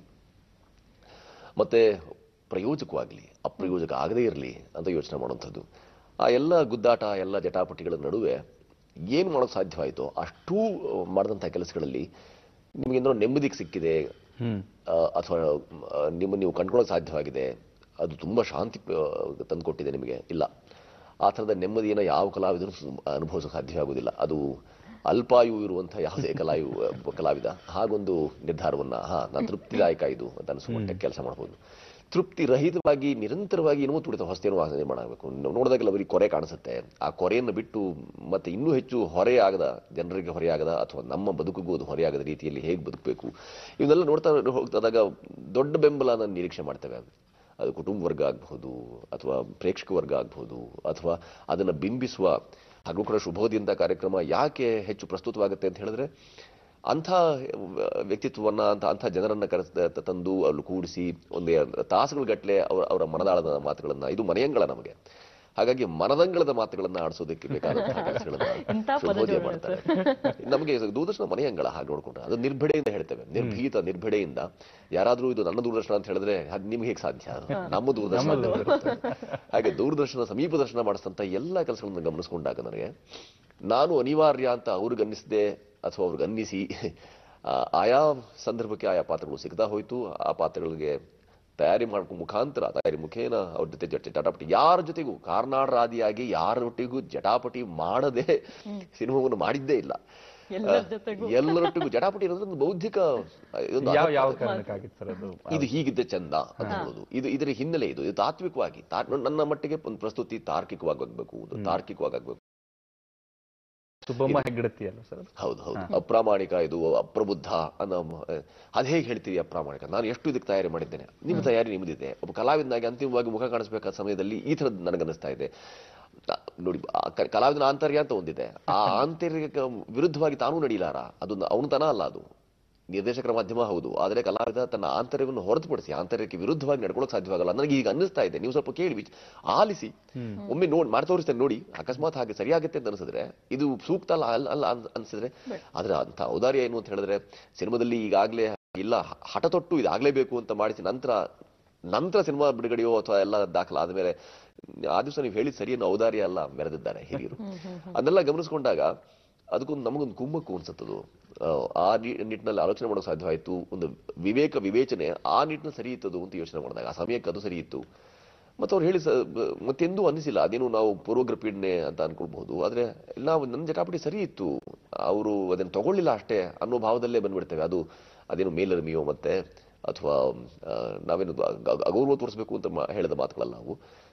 ಮತ್ತೆ ಪ್ರಯೋಜಕವಾಗಲಿ, ಅಪ್ರಯೋಜಕ ಆಗದೇ ಇರಲಿ ಅಂತ ಯೋಚನೆ ಮಾಡುವಂಥದ್ದು. ಆ ಎಲ್ಲ ಗುದ್ದಾಟ ಎಲ್ಲ ಜಟಾಪಟಿಗಳ ನಡುವೆ ಏನು ಮಾಡೋಕ್ಕೆ ಸಾಧ್ಯವಾಯಿತೋ ಅಷ್ಟೂ ಮಾಡಿದಂಥ ಕೆಲಸಗಳಲ್ಲಿ ನಿಮಗೇನೋ ನೆಮ್ಮದಿಗೆ ಸಿಕ್ಕಿದೆ ಅಥವಾ ನಿಮ್ಮ ನೀವು ಕಂಡುಕೊಳ್ಳೋಕೆ ಸಾಧ್ಯವಾಗಿದೆ, ಅದು ತುಂಬ ಶಾಂತಿ ತಂದುಕೊಟ್ಟಿದೆ ನಿಮಗೆ. ಇಲ್ಲ, ಆ ಥರದ ನೆಮ್ಮದಿಯನ್ನು ಯಾವ ಕಲಾವಿದರೂ ಅನುಭವಿಸೋಕೆ ಸಾಧ್ಯವಾಗುವುದಿಲ್ಲ. ಅದು ಅಲ್ಪಾಯು ಇರುವಂಥ ಯಾವುದೇ ಕಲಾಯು ಕಲಾವಿದ ಹಾಗೊಂದು ನಿರ್ಧಾರವನ್ನು ಹಾ ನಾನು ತೃಪ್ತಿದಾಯಕ ಇದು ಅಂತ ಅನಿಸುವ ಮಟ್ಟಕ್ಕೆ ಕೆಲಸ ಮಾಡ್ಬೋದು. ತೃಪ್ತಿ ರಹಿತವಾಗಿ ನಿರಂತರವಾಗಿ ಏನೋ ತುಡಿತ ಹೊಸತೇನೋ ನಿರ್ಮಾಣ ಆಗಬೇಕು. ನೋಡಿದಾಗೆಲ್ಲ ಬರೀ ಕೊರೆ ಕಾಣಿಸುತ್ತೆ. ಆ ಕೊರೆಯನ್ನು ಬಿಟ್ಟು ಮತ್ತೆ ಇನ್ನೂ ಹೆಚ್ಚು ಹೊರೆಯಾಗದ, ಜನರಿಗೆ ಹೊರೆಯಾಗದ ಅಥವಾ ನಮ್ಮ ಬದುಕಿಗೂ ಅದು ಹೊರೆಯಾಗದ ರೀತಿಯಲ್ಲಿ ಹೇಗೆ ಬದುಕಬೇಕು ಇವನ್ನೆಲ್ಲ ನೋಡ್ತಾ ಹೋಗ್ತಾದಾಗ ದೊಡ್ಡ ಬೆಂಬಲ ನಾನು ನಿರೀಕ್ಷೆ ಮಾಡ್ತೇವೆ. ಅದು ಕುಟುಂಬ ವರ್ಗ ಆಗಬಹುದು ಅಥವಾ ಪ್ರೇಕ್ಷಕ ವರ್ಗ ಆಗಬಹುದು ಅಥವಾ ಅದನ್ನು ಬಿಂಬಿಸುವ ಹಾಗೂ ಕೂಡ ಶುಭೋದಯ ಕಾರ್ಯಕ್ರಮ ಯಾಕೆ ಹೆಚ್ಚು ಪ್ರಸ್ತುತವಾಗುತ್ತೆ ಅಂತ ಹೇಳಿದ್ರೆ ಅಂಥ ವ್ಯಕ್ತಿತ್ವವನ್ನು ಅಂತ ಅಂಥ ಜನರನ್ನು ಕರೆಸ್ ತಂದು ಅಲ್ಲಿ ಕೂಡಿಸಿ ಒಂದೇ ತಾಸುಗಳಗಟ್ಟಲೆ ಅವರ ಅವರ ಮನದಾಳದ ಮಾತುಗಳನ್ನು, ಇದು ಮನೆಯಂಗಳ ನಮಗೆ. ಹಾಗಾಗಿ ಮನದಂಗಳದ ಮಾತುಗಳನ್ನು ಆಡಿಸೋದಕ್ಕೆ ಬೇಕಾದಂತಹ ಕೆಲಸಗಳನ್ನು ಶುಭೋದಯ ಮಾಡ್ತಾರೆ. ನಮಗೆ ದೂರದರ್ಶನ ಮನೆಯಂಗಳ ಹಾಗೆ ನೋಡ್ಕೊಂಡ್ರೆ ಅದು ನಿರ್ಭಡೆಯಿಂದ ಹೇಳ್ತೇವೆ, ನಿರ್ಭೀತ ನಿರ್ಭಡೆಯಿಂದ. ಯಾರಾದರೂ ಇದು ನನ್ನ ದೂರದರ್ಶನ ಅಂತ ಹೇಳಿದ್ರೆ ಅದು ನಿಮ್ಗೆ ಹೇಗೆ ಸಾಧ್ಯ? ನಮ್ಮ ದೂರದರ್ಶನ. ಹಾಗೆ ದೂರದರ್ಶನ ಸಮೀಪ ದರ್ಶನ ಮಾಡಿಸಿದಂಥ ಎಲ್ಲ ಕೆಲಸಗಳನ್ನು ಗಮನಿಸ್ಕೊಂಡಾಗ ನನಗೆ ನಾನು ಅನಿವಾರ್ಯ ಅಂತ ಅವ್ರಿಗೆ ಅನ್ನಿಸದೆ ಅಥವಾ ಅವ್ರಿಗೆ ಅನ್ನಿಸಿ ಆಯಾ ಸಂದರ್ಭಕ್ಕೆ ಆಯಾ ಪಾತ್ರಗಳು ಸಿಗ್ತಾ ಹೋಯ್ತು. ಆ ಪಾತ್ರಗಳಿಗೆ ತಯಾರಿ ಮಾಡ್ಕೊ ಮುಖಾಂತರ ತಯಾರಿ ಮುಖೇನ ಅವ್ರ ಜೊತೆ ಜೊತೆ ಜಟಾಪಟಿ ಯಾರ ಜೊತೆಗೂ ಕಾರ್ನಾಡರಾದಿಯಾಗಿ ಯಾರೊಟ್ಟಿಗೂ ಜಟಾಪಟಿ ಮಾಡದೆ ಸಿನಿಮಾವನ್ನು ಮಾಡಿದ್ದೇ ಇಲ್ಲ. ಎಲ್ಲರೊಟ್ಟಿಗೂ ಜಟಾಪಟಿ ಇರೋದ್ರೆ ಒಂದು ಬೌದ್ಧಿಕ ಯಾವ ಕಾರಣಕ್ಕಾಗಿತ್ತು ಸರ್ ಅದು? ಇದು ಹೀಗಿದ್ದೆ ಚಂದ ಅಂತ ಹೇಳೋದು, ಇದು ಇದರ ಹಿನ್ನೆಲೆ, ಇದು ತಾತ್ವಿಕವಾಗಿ ನನ್ನ ಮಟ್ಟಿಗೆ ಒಂದು ಪ್ರಸ್ತುತಿ ತಾರ್ಕಿಕವಾಗಿ ಆಗ್ಬೇಕು, ತಾರ್ಕಿಕವಾಗಿ ಆಗ್ಬೇಕು. ಸುಬ್ಬಮ್ಮ ಹೆಗ್ಗಡತಿ ಅಲ್ಲ ಸರ್? ಹೌದು ಹೌದು. ಅಪ್ರಾಮಾಣಿಕ, ಇದು ಅಪ್ರಬುದ್ಧ ಅನ್ನೋ ಅದ್ ಹೇಗೆ ಹೇಳ್ತೀವಿ ಅಪ್ರಾಮಾಣಿಕ? ನಾನು ಎಷ್ಟು ಇದಕ್ಕೆ ತಯಾರಿ ಮಾಡಿದ್ದೇನೆ, ನಿಮ್ಮ ತಯಾರಿ ನಿಮ್ದಿದೆ. ಒಬ್ಬ ಕಲಾವಿದನಾಗಿ ಅಂತಿಮವಾಗಿ ಮುಖ ಕಾಣಿಸ್ಬೇಕಾದ ಸಮಯದಲ್ಲಿ ಈ ಥರದ್ದು ನನಗನ್ನಿಸ್ತಾ ಇದೆ. ನೋಡಿ, ಕಲಾವಿದನ ಆಂತರ್ಯ ಅಂತ ಒಂದಿದೆ, ಆ ಆಂತರ್ಯಕ್ಕೆ ವಿರುದ್ಧವಾಗಿ ತಾನೂ ನಡೀಲಾರ, ಅದು ಅವನತನ ಅಲ್ಲ, ಅದು ನಿರ್ದೇಶಕರ ಮಾಧ್ಯಮ ಹೌದು. ಆದರೆ ಕಲಾವಿದ ತನ್ನ ಆಂತರ್ಯವನ್ನು ಹೊರತುಪಡಿಸಿ ಆಂತರ್ಯಕ್ಕೆ ವಿರುದ್ಧವಾಗಿ ನಡ್ಕೊಳ್ಳೋಕೆ ಸಾಧ್ಯವಾಗಲ್ಲ. ನನಗೆ ಈಗ ಅನ್ನಿಸ್ತಾ ಇದೆ, ನೀವು ಸ್ವಲ್ಪ ಕೇಳಿ ಆಲಿಸಿ ಒಮ್ಮೆ ನೋಡಿ ಮಾಡಿ ತೋರಿಸ್ತೇನೆ ನೋಡಿ. ಅಕಸ್ಮಾತ್ ಹಾಗೆ ಸರಿಯಾಗುತ್ತೆ ಅಂತ ಅನಿಸಿದ್ರೆ, ಇದು ಸೂಕ್ತ ಅಲ್ಲ ಅಲ್ಲ ಅಲ್ಲ ಅನ್ಸಿದ್ರೆ, ಆದ್ರೆ ಅಂತ ಔದಾರ್ಯ ಏನು ಅಂತ ಹೇಳಿದ್ರೆ, ಸಿನಿಮಾದಲ್ಲಿ ಈಗಾಗಲೇ ಇಲ್ಲ ಹಠ ತೊಟ್ಟು ಇದಾಗಲೇಬೇಕು ಅಂತ ಮಾಡಿಸಿ ನಂತರ ನಂತರ ಸಿನಿಮಾ ಬಿಡುಗಡೆಯೋ ಅಥವಾ ಎಲ್ಲ ದಾಖಲಾದ ಮೇಲೆ ಆ ದಿವಸ ನೀವು ಹೇಳಿದ ಸರಿಯನ್ನು ಔದಾರ್ಯ ಅಲ್ಲ ಮೆರೆದಿದ್ದಾರೆ ಹಿರಿಯರು. ಅದನ್ನೆಲ್ಲ ಗಮನಿಸ್ಕೊಂಡಾಗ ಅದಕ್ಕೊಂದು ನಮಗೊಂದು ಕುಮ್ಮಕ್ಕು ಅನ್ಸುತ್ತದು. ಆ ನಿಟ್ಟಿನಲ್ಲಿ ಆಲೋಚನೆ ಮಾಡೋಕೆ ಸಾಧ್ಯವಾಯಿತು. ಒಂದು ವಿವೇಕ ವಿವೇಚನೆ ಆ ನಿಟ್ಟಿನಲ್ಲಿ ಸರಿ ಇತ್ತದು ಅಂತ ಯೋಚನೆ ಮಾಡಿದಾಗ ಆ ಸಮಯಕ್ಕೆ ಅದು ಸರಿ ಇತ್ತು. ಮತ್ತು ಅವ್ರು ಹೇಳಿ ಮತ್ತೆಂದೂ ಅನ್ನಿಸಿಲ್ಲ ಅದೇನು ನಾವು ಪೂರ್ವಗ್ರ ಪೀಡನೆ ಅಂತ ಅನ್ಕೊಳ್ಬಹುದು. ಆದರೆ ನಾವು ನನ್ನ ಜಟಾಪಟಿ ಸರಿ ಇತ್ತು, ಅವರು ಅದನ್ನು ತಗೊಳ್ಳಿಲ್ಲ ಅಷ್ಟೇ ಅನ್ನೋ ಭಾವದಲ್ಲೇ ಬಂದ್ಬಿಡ್ತೇವೆ. ಅದು ಅದೇನು ಮೇಲರಿಮೆಯೋ ಮತ್ತೆ ಅಥವಾ ನಾವೇನು ಅಗೌರವ ತೋರಿಸ್ಬೇಕು ಅಂತ ಹೇಳಿದ ಮಾತುಗಳಲ್ಲ ಅವು.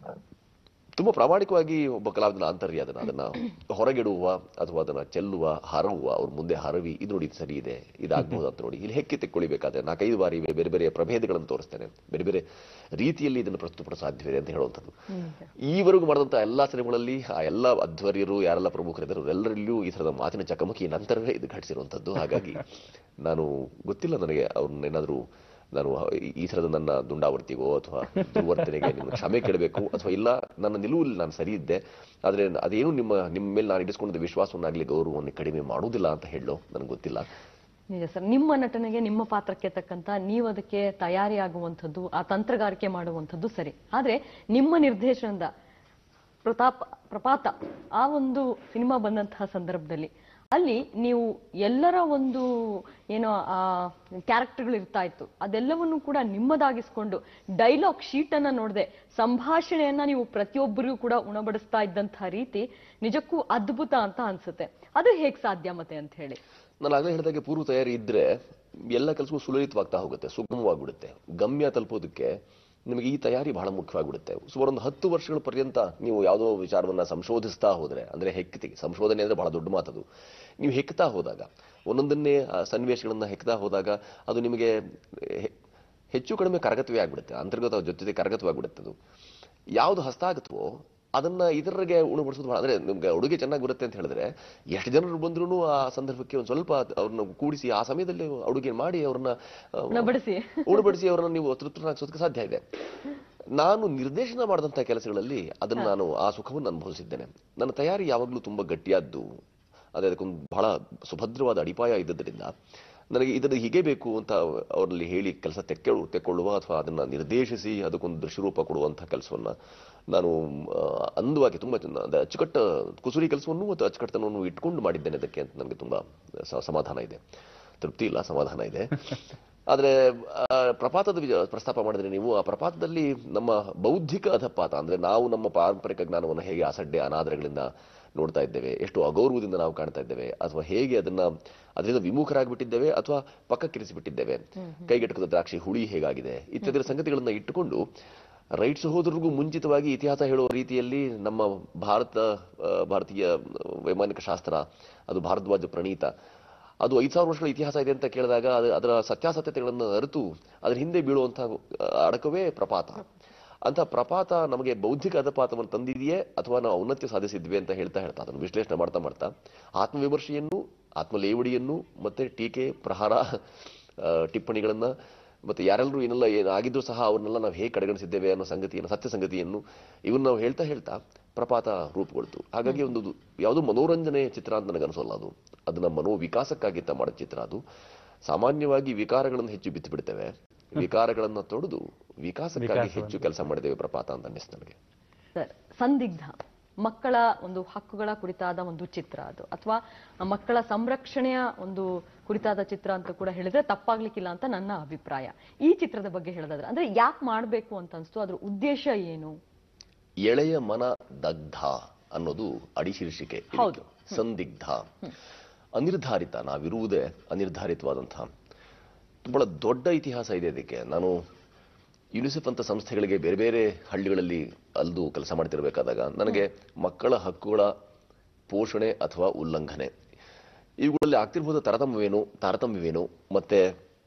ತುಂಬಾ ಪ್ರಾಮಾಣಿಕವಾಗಿ ಒಬ್ಬ ಕಲಾವಿದನ ಆಂತರ್ಯ ಅದನ್ನ ಅದನ್ನ ಹೊರಗಿಡುವ ಅಥವಾ ಅದನ್ನ ಚೆಲ್ಲುವ, ಹರವುವ, ಅವ್ರ ಮುಂದೆ ಹರವಿ ಇದು ನೋಡಿ ಇದು ಸರಿ ಇದೆ, ಇದಾಗಬಹುದು ಅಂತ ನೋಡಿ ಇಲ್ಲಿ ಹೆಕ್ಕಿ ತೆಕ್ಕೊಳ್ಳಿಬೇಕಾದ್ರೆ ನಾಲ್ಕೈದು ಬಾರಿ ಬೇರೆ ಬೇರೆ ಪ್ರಭೇದಗಳನ್ನು ತೋರಿಸ್ತೇನೆ, ಬೇರೆ ಬೇರೆ ರೀತಿಯಲ್ಲಿ ಇದನ್ನು ಪ್ರಸ್ತುತಪಡ ಸಾಧ್ಯವಿದೆ ಅಂತ ಹೇಳುವಂಥದ್ದು. ಈವರೆಗೂ ಮಾಡಿದಂಥ ಎಲ್ಲಾ ಸಿನಿಮಾಗಳಲ್ಲಿ ಆ ಎಲ್ಲ ಅಧ್ವರ್ಯರು ಯಾರೆಲ್ಲ ಪ್ರಮುಖರಿದ್ದರು ಎಲ್ಲರಲ್ಲಿಯೂ ಈ ಥರದ ಮಾತಿನ ಚಕಮಕಿ ನಂತರವೇ ಇದು ಘಟಿಸಿರುವಂಥದ್ದು. ಹಾಗಾಗಿ ನಾನು ಗೊತ್ತಿಲ್ಲ ನನಗೆ ಅವ್ರನ್ನೇನಾದರೂ ನಾನು ಈ ಥರದ ನನ್ನ ದುಂಡಾವರ್ತಿಗೋ ಅಥವಾ ದುರ್ವರ್ತನೆಗೆ ನಿಮ್ಮ ಕ್ಷಮೆ ಕೇಳಬೇಕು ಅಥವಾ ಇಲ್ಲ ನನ್ನ ನಿಲುವಲ್ಲಿ ನಾನು ಸರಿ ಇದ್ದೆ, ಆದರೆ ಅದೇನು ನಿಮ್ಮ ನಿಮ್ಮ ಮೇಲೆ ನಾನು ಇಡಿಸ್ಕೊಂಡಿದ್ದ ವಿಶ್ವಾಸವನ್ನಾಗಲಿ ಗೌರವವನ್ನು ಕಡಿಮೆ ಮಾಡುವುದಿಲ್ಲ ಅಂತ ಹೇಳೋ ನನಗೆ ಗೊತ್ತಿಲ್ಲ. ನಿಜ ಸರ್, ನಿಮ್ಮ ನಟನೆಗೆ ನಿಮ್ಮ ಪಾತ್ರಕ್ಕೆ ತಕ್ಕಂತ ನೀವು ಅದಕ್ಕೆ ತಯಾರಿ ಆಗುವಂಥದ್ದು, ಆ ತಂತ್ರಗಾರಿಕೆ ಮಾಡುವಂಥದ್ದು ಸರಿ. ಆದ್ರೆ ನಿಮ್ಮ ನಿರ್ದೇಶನದ ಪ್ರತಾಪ ಪ್ರಪಾತ ಆ ಒಂದು ಸಿನಿಮಾ ಬಂದಂತಹ ಸಂದರ್ಭದಲ್ಲಿ ಅಲ್ಲಿ ನೀವು ಎಲ್ಲರ ಒಂದು ಏನೋ ಆ ಕ್ಯಾರೆಕ್ಟರ್ಗಳು ಇರ್ತಾ ಇತ್ತು, ಅದೆಲ್ಲವನ್ನು ಕೂಡ ನಿಮ್ಮದಾಗಿಸ್ಕೊಂಡು ಡೈಲಾಗ್ ಶೀಟ್ ಅನ್ನ ನೋಡದೆ ಸಂಭಾಷಣೆಯನ್ನ ನೀವು ಪ್ರತಿಯೊಬ್ಬರಿಗೂ ಕೂಡ ಉಣಬಡಿಸ್ತಾ ಇದ್ದಂತಹ ರೀತಿ ನಿಜಕ್ಕೂ ಅದ್ಭುತ ಅಂತ ಅನ್ಸುತ್ತೆ. ಅದು ಹೇಗ್ ಸಾಧ್ಯ ಮತ್ತೆ ಅಂತ ಹೇಳಿ? ನಾನು ಆಗಲೇ ಹೇಳಿದಾಗೆ ಪೂರ್ವ ತಯಾರಿ ಇದ್ರೆ ಎಲ್ಲ ಕೆಲಸವೂ ಸುಲಲಿತವಾಗ್ತಾ ಹೋಗುತ್ತೆ, ಸುಗಮವಾಗ್ಬಿಡುತ್ತೆ. ಗಮ್ಯ ತಲುಪೋದಕ್ಕೆ ನಿಮಗೆ ಈ ತಯಾರಿ ಬಹಳ ಮುಖ್ಯವಾಗಿಬಿಡುತ್ತೆ. ಸುಮಾರು ಒಂದು ಹತ್ತು ವರ್ಷಗಳ ಪರ್ಯಂತ ನೀವು ಯಾವುದೋ ವಿಚಾರವನ್ನ ಸಂಶೋಧಿಸ್ತಾ ಹೋದ್ರೆ, ಅಂದ್ರೆ ಹೆಕ್ತಿ ಸಂಶೋಧನೆ ಅಂದ್ರೆ ಬಹಳ ದೊಡ್ಡ ಮಾತದು. ನೀವು ಹೆಕ್ತಾ ಹೋದಾಗ ಒಂದೊಂದನ್ನೇ ಸನ್ನಿವೇಶಗಳನ್ನ ಹೆಕ್ತಾ ಹೋದಾಗ ಅದು ನಿಮಗೆ ಹೆಚ್ಚು ಕಡಿಮೆ ಕರಗತವೇ ಆಗ್ಬಿಡುತ್ತೆ, ಅಂತರ್ಗತ ಜೊತೆ ಕರಗತವಾಗ್ಬಿಡುತ್ತೆ. ಅದು ಯಾವುದು ಹಸ್ತಾಗತ್ವೋ ಅದನ್ನ ಇತರರಿಗೆ ಉಣಬಡಿಸೋದು ಬಹಳ, ಅಂದ್ರೆ ನಿಮ್ಗೆ ಅಡುಗೆ ಚೆನ್ನಾಗಿ ಬರುತ್ತೆ ಅಂತ ಹೇಳಿದ್ರೆ ಎಷ್ಟು ಜನರು ಬಂದ್ರು ಆ ಸಂದರ್ಭಕ್ಕೆ ಒಂದು ಸ್ವಲ್ಪ ಅವ್ರನ್ನ ಕೂಡಿಸಿ ಆ ಸಮಯದಲ್ಲಿ ಅಡುಗೆ ಮಾಡಿ ಅವ್ರನ್ನ ಉಣಬಡಿಸಿ ಅವ್ರನ್ನ ನೀವು ತೃಪ್ತರಾಗಿಸೋದಕ್ಕೆ ಸಾಧ್ಯ ಇದೆ. ನಾನು ನಿರ್ದೇಶನ ಮಾಡಿದಂತಹ ಕೆಲಸಗಳಲ್ಲಿ ಅದನ್ನ ನಾನು ಆ ಸುಖವನ್ನು ಅನುಭವಿಸಿದ್ದೇನೆ. ನನ್ನ ತಯಾರಿ ಯಾವಾಗಲೂ ತುಂಬಾ ಗಟ್ಟಿಯಾದ್ದು, ಅದೇ ಅದಕ್ಕೊಂದು ಬಹಳ ಸುಭದ್ರವಾದ ಅಡಿಪಾಯ ಇದ್ದದ್ರಿಂದ ನನಗೆ ಇದನ್ನು ಹೀಗೆ ಬೇಕು ಅಂತ ಅವರಲ್ಲಿ ಹೇಳಿ ಕೆಲಸ ತೆಕ್ಕೊಳ್ಳು ತೆಕ್ಕೊಳ್ಳುವ ಅಥವಾ ಅದನ್ನ ನಿರ್ದೇಶಿಸಿ ಅದಕ್ಕೊಂದು ದೃಶ್ಯರೂಪ ಕೊಡುವಂಥ ಕೆಲಸವನ್ನ ನಾನು ಅಂದವಾಗಿ ತುಂಬಾ ಅಚ್ಚುಕಟ್ಟ ಕುಸುರಿ ಕೆಲಸವನ್ನು ಮತ್ತು ಅಚ್ಚುಕಟ್ಟತನವನ್ನು ಇಟ್ಕೊಂಡು ಮಾಡಿದ್ದೇನೆ ಅದಕ್ಕೆ ಅಂತ ನನಗೆ ತುಂಬಾ ಸಮಾಧಾನ ಇದೆ. ತೃಪ್ತಿ ಇಲ್ಲ, ಸಮಾಧಾನ ಇದೆ. ಆದ್ರೆ ಪ್ರಪಾತದ ಪ್ರಸ್ತಾಪ ಮಾಡಿದ್ರೆ ನೀವು, ಆ ಪ್ರಪಾತದಲ್ಲಿ ನಮ್ಮ ಬೌದ್ಧಿಕ ಅಧಪಾತ ಅಂದ್ರೆ ನಾವು ನಮ್ಮ ಪಾರಂಪರಿಕ ಜ್ಞಾನವನ್ನು ಹೇಗೆ ಅಸಡ್ಡೆ ಅನಾದರಗಳಿಂದ ನೋಡ್ತಾ ಇದ್ದೇವೆ, ಎಷ್ಟು ಅಗೌರವದಿಂದ ನಾವು ಕಾಣ್ತಾ ಇದ್ದೇವೆ, ಅಥವಾ ಹೇಗೆ ಅದನ್ನ ಅದರಿಂದ ವಿಮುಖರಾಗ್ಬಿಟ್ಟಿದ್ದೇವೆ ಅಥವಾ ಪಕ್ಕಕ್ಕಿರಿಸಿಬಿಟ್ಟಿದ್ದೇವೆ, ಕೈಗೆಟಕದ ದ್ರಾಕ್ಷಿ ಹುಳಿ ಹೇಗಾಗಿದೆ ಇತ್ಯಾದಿ ಸಂಗತಿಗಳನ್ನ ಇಟ್ಟುಕೊಂಡು ರೈಟ್ ಸಹೋದರರಿಗೂ ಮುಂಚಿತವಾಗಿ ಇತಿಹಾಸ ಹೇಳುವ ರೀತಿಯಲ್ಲಿ ನಮ್ಮ ಭಾರತ ಭಾರತೀಯ ವೈಮಾನಿಕ ಶಾಸ್ತ್ರ, ಅದು ಭಾರದ್ವಾಜ ಪ್ರಣೀತ, ಅದು ಐದು ಸಾವಿರ ವರ್ಷಗಳ ಇತಿಹಾಸ ಇದೆ ಅಂತ ಕೇಳಿದಾಗ ಅದು ಅದರ ಸತ್ಯಾಸತ್ಯತೆಗಳನ್ನು ಅರಿತು ಅದರ ಹಿಂದೆ ಬೀಳುವಂತಹ ಅಡಕವೇ ಪ್ರಪಾತ. ಅಂತ ಪ್ರಪಾತ ನಮಗೆ ಬೌದ್ಧಿಕ ಅಧಪಾತವನ್ನು ತಂದಿದೆಯೇ ಅಥವಾ ನಾವು ಔನ್ನತ್ಯ ಸಾಧಿಸಿದ್ವಿ ಅಂತ ಹೇಳ್ತಾ ಹೇಳ್ತಾ ಅದನ್ನು ವಿಶ್ಲೇಷಣೆ ಮಾಡ್ತಾ ಮಾಡ್ತಾ ಆತ್ಮವಿಮರ್ಶೆಯನ್ನು, ಆತ್ಮಲೇವಡಿಯನ್ನು, ಮತ್ತೆ ಟೀಕೆ ಪ್ರಹಾರ ಟಿಪ್ಪಣಿಗಳನ್ನ, ಮತ್ತೆ ಯಾರೆಲ್ಲರೂ ಏನೆಲ್ಲ ಏನಾಗಿದ್ರು ಸಹ ಅವ್ರನ್ನೆಲ್ಲ ನಾವು ಹೇಗೆ ಕಡೆಗಣಿಸಿದ್ದೇವೆ ಅನ್ನೋ ಸಂಗತಿಯನ್ನು, ಸತ್ಯ ಸಂಗತಿಯನ್ನು ಇವನ್ನ ನಾವು ಹೇಳ್ತಾ ಹೇಳ್ತಾ ಪ್ರಪಾತ ರೂಪುಗೊಳ್ತು. ಹಾಗಾಗಿ ಒಂದು ಯಾವುದೋ ಮನೋರಂಜನೆ ಚಿತ್ರ ಅಂತ ನನಗನ್ಸೋಲ್ಲ, ಅದು ಅದನ್ನ ಮನೋ ವಿಕಾಸಕ್ಕಾಗಿ ಮಾಡಿದ ಚಿತ್ರ. ಅದು ಸಾಮಾನ್ಯವಾಗಿ ವಿಕಾರಗಳನ್ನು ಹೆಚ್ಚು ಬಿತ್ತು ಬಿಡ್ತೇವೆ, ವಿಕಾರಗಳನ್ನ ತೊಡೆದು ವಿಕಾಸಕ್ಕಾಗಿ ಹೆಚ್ಚು ಕೆಲಸ ಮಾಡಿದ್ದೇವೆ ಪ್ರಪಾತ ಅಂತ ಅನ್ನಿಸ್ತು ನನಗೆ. ಸಂದಿಗ್ಧ ಮಕ್ಕಳ ಒಂದು ಹಕ್ಕುಗಳ ಕುರಿತಾದ ಒಂದು ಚಿತ್ರ ಅದು, ಅಥವಾ ಮಕ್ಕಳ ಸಂರಕ್ಷಣೆಯ ಒಂದು ಕುರಿತಾದ ಚಿತ್ರ ಅಂತ ಕೂಡ ಹೇಳಿದ್ರೆ ತಪ್ಪಾಗ್ಲಿಕ್ಕಿಲ್ಲ ಅಂತ ನನ್ನ ಅಭಿಪ್ರಾಯ. ಈ ಚಿತ್ರದ ಬಗ್ಗೆ ಹೇಳೋದಾದ್ರೆ ಅಂದ್ರೆ ಯಾಕೆ ಮಾಡ್ಬೇಕು ಅಂತ ಅನ್ಸ್ತು, ಅದ್ರ ಉದ್ದೇಶ ಏನು? ಎಳೆಯ ಮನ ದಗ್ಧ ಅನ್ನೋದು ಅಡಿಶೀರ್ಷಿಕೆ. ಹೌದು. ಸಂದಿಗ್ಧ, ಅನಿರ್ಧಾರಿತ, ನಾವಿರುವುದೇ ಅನಿರ್ಧಾರಿತವಾದಂತಹ ಬಹಳ ದೊಡ್ಡ ಇತಿಹಾಸ ಇದೆ ಇದಕ್ಕೆ. ನಾನು ಯುನಿಸೆಫ್ ಅಂತ ಸಂಸ್ಥೆಗಳಿಗೆ ಬೇರೆ ಬೇರೆ ಹಳ್ಳಿಗಳಲ್ಲಿ ಅಲ್ದು ಕೆಲಸ ಮಾಡ್ತಿರ್ಬೇಕಾದಾಗ ನನಗೆ ಮಕ್ಕಳ ಹಕ್ಕುಗಳ ಪೋಷಣೆ ಅಥವಾ ಉಲ್ಲಂಘನೆ ಇವುಗಳಲ್ಲಿ ಆಗ್ತಿರ್ಬೋದು ತಾರತಮ್ಯವೇನು ತಾರತಮ್ಯವೇನು ಮತ್ತೆ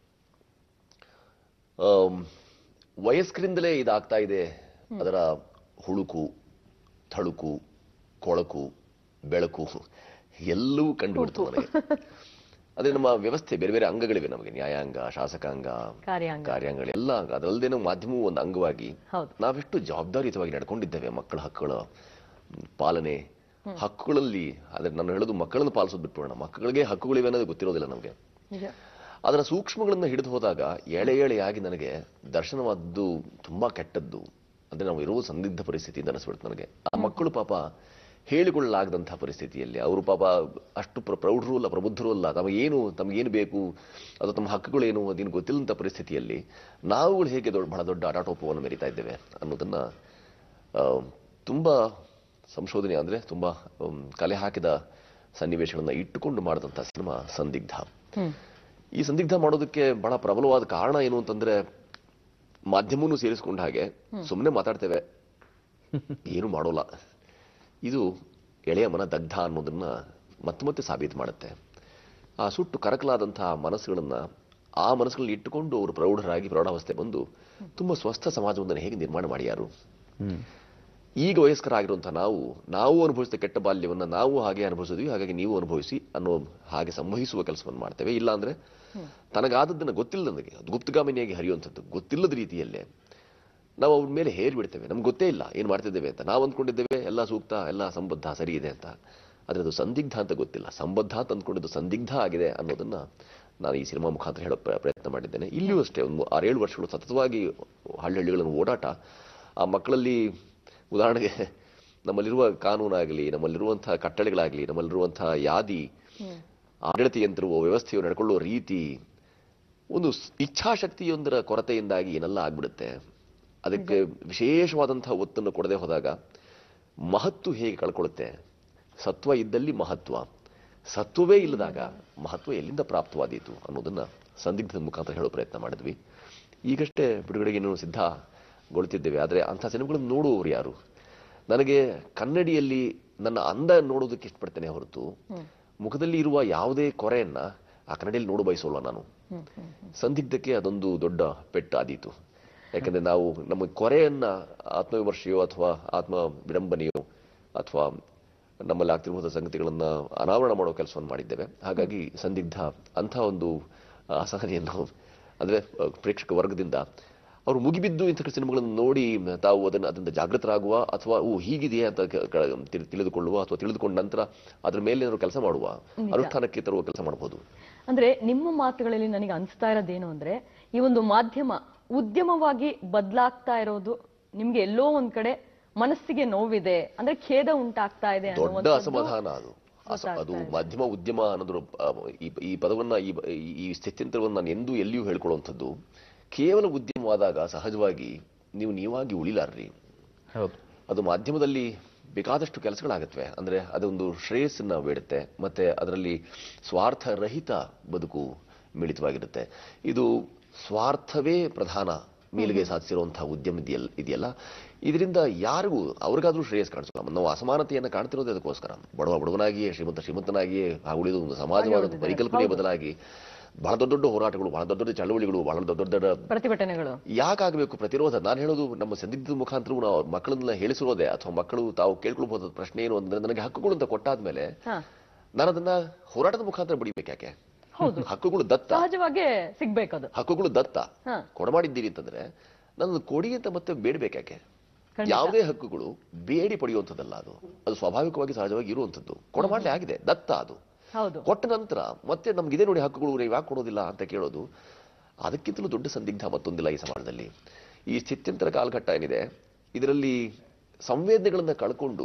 ವಯಸ್ಕರಿಂದಲೇ ಇದಾಗ್ತಾ ಇದೆ, ಅದರ ಹುಳುಕು ಥಳುಕು ಕೊಳಕು ಬೆಳಕು ಎಲ್ಲವೂ ಕಂಡುಬಿಡ್ತು ನನಗೆ. ಅದೇ ನಮ್ಮ ವ್ಯವಸ್ಥೆ ಬೇರೆ ಬೇರೆ ಅಂಗಗಳಿವೆ ನಮಗೆ, ನ್ಯಾಯಾಂಗ, ಶಾಸಕಾಂಗ, ಕಾರ್ಯಾಂಗಗಳು ಎಲ್ಲ ಅಂಗ. ಅದರಲ್ಲದೆ ನಾವು ಮಾಧ್ಯಮವು ಒಂದು ಅಂಗವಾಗಿ ನಾವೆಷ್ಟು ಜವಾಬ್ದಾರಿಯುತವಾಗಿ ನಡ್ಕೊಂಡಿದ್ದೇವೆ ಮಕ್ಕಳ ಹಕ್ಕುಗಳ ಪಾಲನೆ. ಹಕ್ಕುಗಳಲ್ಲಿ ಆದ್ರೆ ನಾನು ಹೇಳೋದು ಮಕ್ಕಳನ್ನು ಪಾಲಿಸೋದು ಬಿಟ್ಬಿಡೋಣ, ಮಕ್ಕಳಿಗೆ ಹಕ್ಕುಗಳಿವೆ ಅನ್ನೋದು ಗೊತ್ತಿರೋದಿಲ್ಲ ನಮಗೆ. ಅದರ ಸೂಕ್ಷ್ಮಗಳನ್ನ ಹಿಡಿದು ಹೋದಾಗ ಎಳೆ ಎಳೆಯಾಗಿ ನನಗೆ ದರ್ಶನವಾದದ್ದು ತುಂಬಾ ಕೆಟ್ಟದ್ದು. ಅಂದ್ರೆ ನಾವು ಇರುವ ಸಂದಿಗ್ಧ ಪರಿಸ್ಥಿತಿ ಅಂತ ಅನಿಸ್ಬಿಡ್ತು ನನಗೆ. ಆ ಮಕ್ಕಳು ಪಾಪ ಹೇಳಿಕೊಳ್ಳಲಾಗದಂತಹ ಪರಿಸ್ಥಿತಿಯಲ್ಲಿ ಅವರು ಪಾಪ ಅಷ್ಟು ಪ್ರೌಢರು ಅಲ್ಲ, ಪ್ರಬುದ್ಧರು ಅಲ್ಲ, ತಮಗೇನು ತಮಗೇನು ಬೇಕು ಅದು ತಮ್ಮ ಹಕ್ಕುಗಳೇನು ಅದೇನು ಗೊತ್ತಿಲ್ಲಂಥ ಪರಿಸ್ಥಿತಿಯಲ್ಲಿ ನಾವುಗಳು ಹೇಗೆ ದೊಡ್ಡ ಬಹಳ ದೊಡ್ಡ ಆಟಾಟೋಪವನ್ನು ಮೆರಿತಾ ಇದ್ದೇವೆ ಅನ್ನೋದನ್ನ ತುಂಬಾ ಸಂಶೋಧನೆ ಅಂದ್ರೆ ತುಂಬಾ ಕಲೆ ಹಾಕಿದ ಸನ್ನಿವೇಶಗಳನ್ನ ಇಟ್ಟುಕೊಂಡು ಮಾಡಿದಂತಹ ಸಿನಿಮಾ ಸಂದಿಗ್ಧ. ಈ ಸಂದಿಗ್ಧ ಮಾಡೋದಕ್ಕೆ ಬಹಳ ಪ್ರಬಲವಾದ ಕಾರಣ ಏನು ಅಂತಂದ್ರೆ ಮಾಧ್ಯಮವನ್ನು ಸೇರಿಸ್ಕೊಂಡ ಹಾಗೆ ಸುಮ್ಮನೆ ಮಾತಾಡ್ತೇವೆ, ಏನು ಮಾಡೋಲ್ಲ. ಇದು ಎಳೆಯ ಮನ ದಗ್ಧ ಅನ್ನೋದನ್ನ ಮತ್ತೆ ಮತ್ತೆ ಸಾಬೀತು ಮಾಡುತ್ತೆ. ಆ ಸುಟ್ಟು ಕರಕಲಾದಂತಹ ಮನಸ್ಸುಗಳನ್ನ ಆ ಮನಸ್ಸುಗಳಲ್ಲಿ ಇಟ್ಟುಕೊಂಡು ಅವರು ಪ್ರೌಢರಾಗಿ ಪ್ರೌಢಾವಸ್ಥೆ ಬಂದು ತುಂಬಾ ಸ್ವಸ್ಥ ಸಮಾಜವನ್ನು ಹೇಗೆ ನಿರ್ಮಾಣ ಮಾಡ್ಯಾರು. ಈಗ ವಯಸ್ಕರಾಗಿರುವಂತಹ ನಾವು ನಾವು ಅನುಭವಿಸಿದ ಕೆಟ್ಟ ಬಾಲ್ಯವನ್ನ ನಾವು ಹಾಗೆ ಅನುಭವಿಸಿದ್ವಿ, ಹಾಗಾಗಿ ನೀವು ಅನುಭವಿಸಿ ಅನ್ನೋ ಹಾಗೆ ಸಂವಹಿಸುವ ಕೆಲಸವನ್ನು ಮಾಡ್ತೇವೆ. ಇಲ್ಲ ಅಂದ್ರೆ ತನಗಾದದ್ದನ್ನ ಗೊತ್ತಿಲ್ಲ, ನನಗೆ ಅದು ಗುಪ್ತಗಾಮಿನಿಯಾಗಿ ಹರಿಯುವಂಥದ್ದು ಗೊತ್ತಿಲ್ಲದ ರೀತಿಯಲ್ಲೇ ನಾವು ಅವ್ರ ಮೇಲೆ ಹೇರ್ ಬಿಡ್ತೇವೆ. ನಮ್ಗೆ ಗೊತ್ತೇ ಇಲ್ಲ ಏನ್ ಮಾಡ್ತಿದ್ದೇವೆ ಅಂತ. ನಾವು ಅಂದ್ಕೊಂಡಿದ್ದೇವೆ ಎಲ್ಲ ಸೂಕ್ತ, ಎಲ್ಲ ಸಂಬದ್ಧ, ಸರಿ ಇದೆ ಅಂತ. ಆದ್ರೆ ಅದು ಸಂದಿಗ್ಧ ಅಂತ ಗೊತ್ತಿಲ್ಲ. ಸಂಬದ್ಧ ಅಂತ ಅಂದ್ಕೊಂಡಿದ್ದು ಸಂದಿಗ್ಧ ಆಗಿದೆ ಅನ್ನೋದನ್ನ ನಾನು ಈ ಸಿನಿಮಾ ಮುಖಾಂತರ ಹೇಳೋ ಪ್ರಯತ್ನ ಮಾಡಿದ್ದೇನೆ. ಇಲ್ಲಿಯೂ ಅಷ್ಟೇ ಒಂದು ಆರೇಳು ವರ್ಷಗಳು ಸತತವಾಗಿ ಹಳ್ಳಿ ಹಳ್ಳಿಗಳನ್ನು ಓಡಾಟ. ಆ ಮಕ್ಕಳಲ್ಲಿ ಉದಾಹರಣೆಗೆ ನಮ್ಮಲ್ಲಿರುವ ಕಾನೂನಾಗಲಿ, ನಮ್ಮಲ್ಲಿರುವಂತಹ ಕಟ್ಟಳೆಗಳಾಗಲಿ, ನಮ್ಮಲ್ಲಿರುವಂತಹ ಯಾದಿ, ಆಡಳಿತ ಯಂತ್ರವು, ವ್ಯವಸ್ಥೆಯು ನಡ್ಕೊಳ್ಳುವ ರೀತಿ, ಒಂದು ಇಚ್ಛಾಶಕ್ತಿಯೊಂದರ ಕೊರತೆಯಿಂದಾಗಿ ಏನೆಲ್ಲ ಆಗ್ಬಿಡುತ್ತೆ. ಅದಕ್ಕೆ ವಿಶೇಷವಾದಂತಹ ಒತ್ತನ್ನು ಕೊಡದೆ ಹೋದಾಗ ಮಹತ್ವ ಹೇಗೆ ಕಳ್ಕೊಳ್ಳುತ್ತೆ. ಸತ್ವ ಇದ್ದಲ್ಲಿ ಮಹತ್ವ, ಸತ್ವವೇ ಇಲ್ಲದಾಗ ಮಹತ್ವ ಎಲ್ಲಿಂದ ಪ್ರಾಪ್ತವಾದೀತು ಅನ್ನೋದನ್ನ ಸಂದಿಗ್ಧದ ಮುಖಾಂತರ ಹೇಳೋ ಪ್ರಯತ್ನ ಮಾಡಿದ್ವಿ. ಈಗಷ್ಟೇ ಬಿಡುಗಡೆಗೆ ಇನ್ನೂ ಸಿದ್ಧಗೊಳ್ತಿದ್ದೇವೆ. ಆದರೆ ಅಂಥ ಸಿನಿಮಾಗಳನ್ನು ನೋಡುವವರು ಯಾರು? ನನಗೆ ಕನ್ನಡಿಯಲ್ಲಿ ನನ್ನ ಅಂದ ನೋಡೋದಕ್ಕೆ ಇಷ್ಟಪಡ್ತೇನೆ ಹೊರತು ಮುಖದಲ್ಲಿ ಇರುವ ಯಾವುದೇ ಕೊರೆಯನ್ನ ಆ ಕನ್ನಡಿಯಲ್ಲಿ ನೋಡು ಬಯಸೋಲ್ಲ ನಾನು. ಸಂದಿಗ್ಧಕ್ಕೆ ಅದೊಂದು ದೊಡ್ಡ ಪೆಟ್ಟಾದೀತು. ಯಾಕಂದ್ರೆ ನಾವು ನಮ್ಮ ಕೊರೆಯನ್ನ ಆತ್ಮವಿಮರ್ಶೆಯೋ ಅಥವಾ ಆತ್ಮ ವಿಡಂಬನೆಯೋ ಅಥವಾ ನಮ್ಮಲ್ಲಿ ಆಗ್ತಿರುವಂತಹ ಸಂಗತಿಗಳನ್ನ ಅನಾವರಣ ಮಾಡೋ ಕೆಲಸವನ್ನು ಮಾಡಿದ್ದೇವೆ. ಹಾಗಾಗಿ ಸಂದಿಗ್ಧ ಅಂಥ ಒಂದು ಅಸಹನೆಯನ್ನು ಅಂದ್ರೆ ಪ್ರೇಕ್ಷಕ ವರ್ಗದಿಂದ ಅವರು ಮುಗಿಬಿದ್ದು ಇಂಥ ಸಿನಿಮಾಗಳನ್ನು ನೋಡಿ ತಾವು ಅದನ್ನು ಅದರಿಂದ ಜಾಗೃತರಾಗುವ ಅಥವಾ ಓ ಹೀಗಿದೆಯೇ ಅಂತ ತಿಳಿದುಕೊಳ್ಳುವ ಅಥವಾ ತಿಳಿದುಕೊಂಡ ನಂತರ ಅದ್ರ ಮೇಲೆ ಏನಾದ್ರು ಕೆಲಸ ಮಾಡುವ, ಅನುಷ್ಠಾನಕ್ಕೆ ತರುವ ಕೆಲಸ ಮಾಡಬಹುದು. ಅಂದ್ರೆ ನಿಮ್ಮ ಮಾತುಗಳಲ್ಲಿ ನನಗೆ ಅನಿಸ್ತಾ ಇರೋದೇನು ಅಂದ್ರೆ ಈ ಒಂದು ಮಾಧ್ಯಮ ಉದ್ಯಮವಾಗಿ ಬದಲಾಗ್ತಾ ಇರೋದು ನಿಮ್ಗೆ ಎಲ್ಲೋ ಒಂದ್ ಕಡೆ ಮನಸ್ಸಿಗೆ ನೋವಿದೆ, ಅಂದ್ರೆ ಖೇದ ಉಂಟಾಗ್ತಾ ಇದೆ. ದೊಡ್ಡ ಅಸಮಾಧಾನ ಅದು. ಅದು ಮಾಧ್ಯಮ ಉದ್ಯಮ ಅನ್ನೋದ್ರ ಈ ಪದವನ್ನ ಈ ಸ್ಥಿತ್ಯಂತರವನ್ನು ನಾನು ಎಂದೂ ಎಲ್ಲಿಯೂ ಹೇಳ್ಕೊಳ್ಳುವಂಥದ್ದು. ಕೇವಲ ಉದ್ಯಮವಾದಾಗ ಸಹಜವಾಗಿ ನೀವು ನೀವಾಗಿ ಉಳಿಲಾರ್ರಿ. ಅದು ಮಾಧ್ಯಮದಲ್ಲಿ ಬೇಕಾದಷ್ಟು ಕೆಲಸಗಳಾಗತ್ವೆ. ಅಂದ್ರೆ ಅದೊಂದು ಶ್ರೇಯಸ್ಸನ್ನ ಬೇಡುತ್ತೆ, ಮತ್ತೆ ಅದರಲ್ಲಿ ಸ್ವಾರ್ಥರಹಿತ ಬದುಕು ಮಿಳಿತವಾಗಿರುತ್ತೆ. ಇದು ಸ್ವಾರ್ಥವೇ ಪ್ರಧಾನ ಮೇಲುಗೈ ಸಾಧಿಸಿರುವಂತಹ ಉದ್ಯಮ ಇದೆಯಲ್ಲ, ಇದರಿಂದ ಯಾರಿಗೂ ಅವ್ರಿಗಾದ್ರೂ ಶ್ರೇಯಸ್ ಕಾಣಿಸಲ್ಲ. ನಾವು ಅಸಮಾನತೆಯನ್ನು ಕಾಣ್ತಿರೋದೇ ಅದಕ್ಕೋಸ್ಕರ. ಬಡವ ಬಡವನಾಗಿಯೇ, ಶ್ರೀಮಂತ ಶ್ರೀಮಂತನಾಗಿಯೇ ಉಳಿದು ಒಂದು ಸಮಾಜವಾದ ಪರಿಕಲ್ಪನೆಯ ಬದಲಾಗಿ ಬಹಳ ದೊಡ್ಡ ದೊಡ್ಡ ಹೋರಾಟಗಳು, ಬಹಳ ದೊಡ್ಡ ದೊಡ್ಡ ಚಳವಳಿಗಳು, ಬಹಳ ದೊಡ್ಡ ದೊಡ್ಡ ಪ್ರತಿಭಟನೆಗಳು ಯಾಕಾಗಬೇಕು? ಪ್ರತಿರೋಧ. ನಾನು ಹೇಳೋದು ನಮ್ಮ ಸಂದಿಗ್ಧದ ಮುಖಾಂತರ ನಾವು ಮಕ್ಕಳನ್ನ ಹೇಳಿಸಿರೋದೆ ಅಥವಾ ಮಕ್ಕಳು ತಾವು ಕೇಳ್ಕೊಳ್ಬಹುದು ಪ್ರಶ್ನೆ ಏನು ಅಂದ್ರೆ, ನನಗೆ ಹಕ್ಕುಗಳು ಅಂತ ಕೊಟ್ಟಾದ್ಮೇಲೆ ನಾನು ಅದನ್ನ ಹೋರಾಟದ ಮುಖಾಂತರ ಬಡಿಬೇಕು. ಯಾಕೆ? ಹಕ್ಕುಗಳು ದತ್ತ, ಸಹಜವಾಗಿ ಸಿಗ್ಬೇಕದು. ಹಕ್ಕುಗಳು ದತ್ತ ಕೊಡಮಾಡಿದ್ದೀರಿ ಅಂತಂದ್ರೆ ನಾನು ಕೊಡಿ ಅಂತ ಮತ್ತೆ ಬೇಡಬೇಕಾಕೆ? ಯಾವುದೇ ಹಕ್ಕುಗಳು ಬೇಡಿ ಪಡೆಯುವಂಥದ್ದಲ್ಲ. ಅದು ಅದು ಸ್ವಾಭಾವಿಕವಾಗಿ ಸಹಜವಾಗಿ ಇರುವಂಥದ್ದು. ಕೊಡಮಾಡಲೇ ಆಗಿದೆ, ದತ್ತ. ಅದು ಕೊಟ್ಟ ನಂತರ ಮತ್ತೆ ನಮ್ಗಿದೆ ನೋಡಿ ಹಕ್ಕುಗಳು, ನೀವು ಯಾಕೆ ಕೊಡೋದಿಲ್ಲ ಅಂತ ಕೇಳೋದು, ಅದಕ್ಕಿಂತಲೂ ದೊಡ್ಡ ಸಂದಿಗ್ಧ ಮತ್ತೊಂದಿಲ್ಲ ಈ ಸಮಾಜದಲ್ಲಿ. ಈ ಸ್ಥಿತ್ಯಂತರ ಕಾಲಘಟ್ಟ ಏನಿದೆ ಇದರಲ್ಲಿ ಸಂವೇದನೆಗಳನ್ನ ಕಳ್ಕೊಂಡು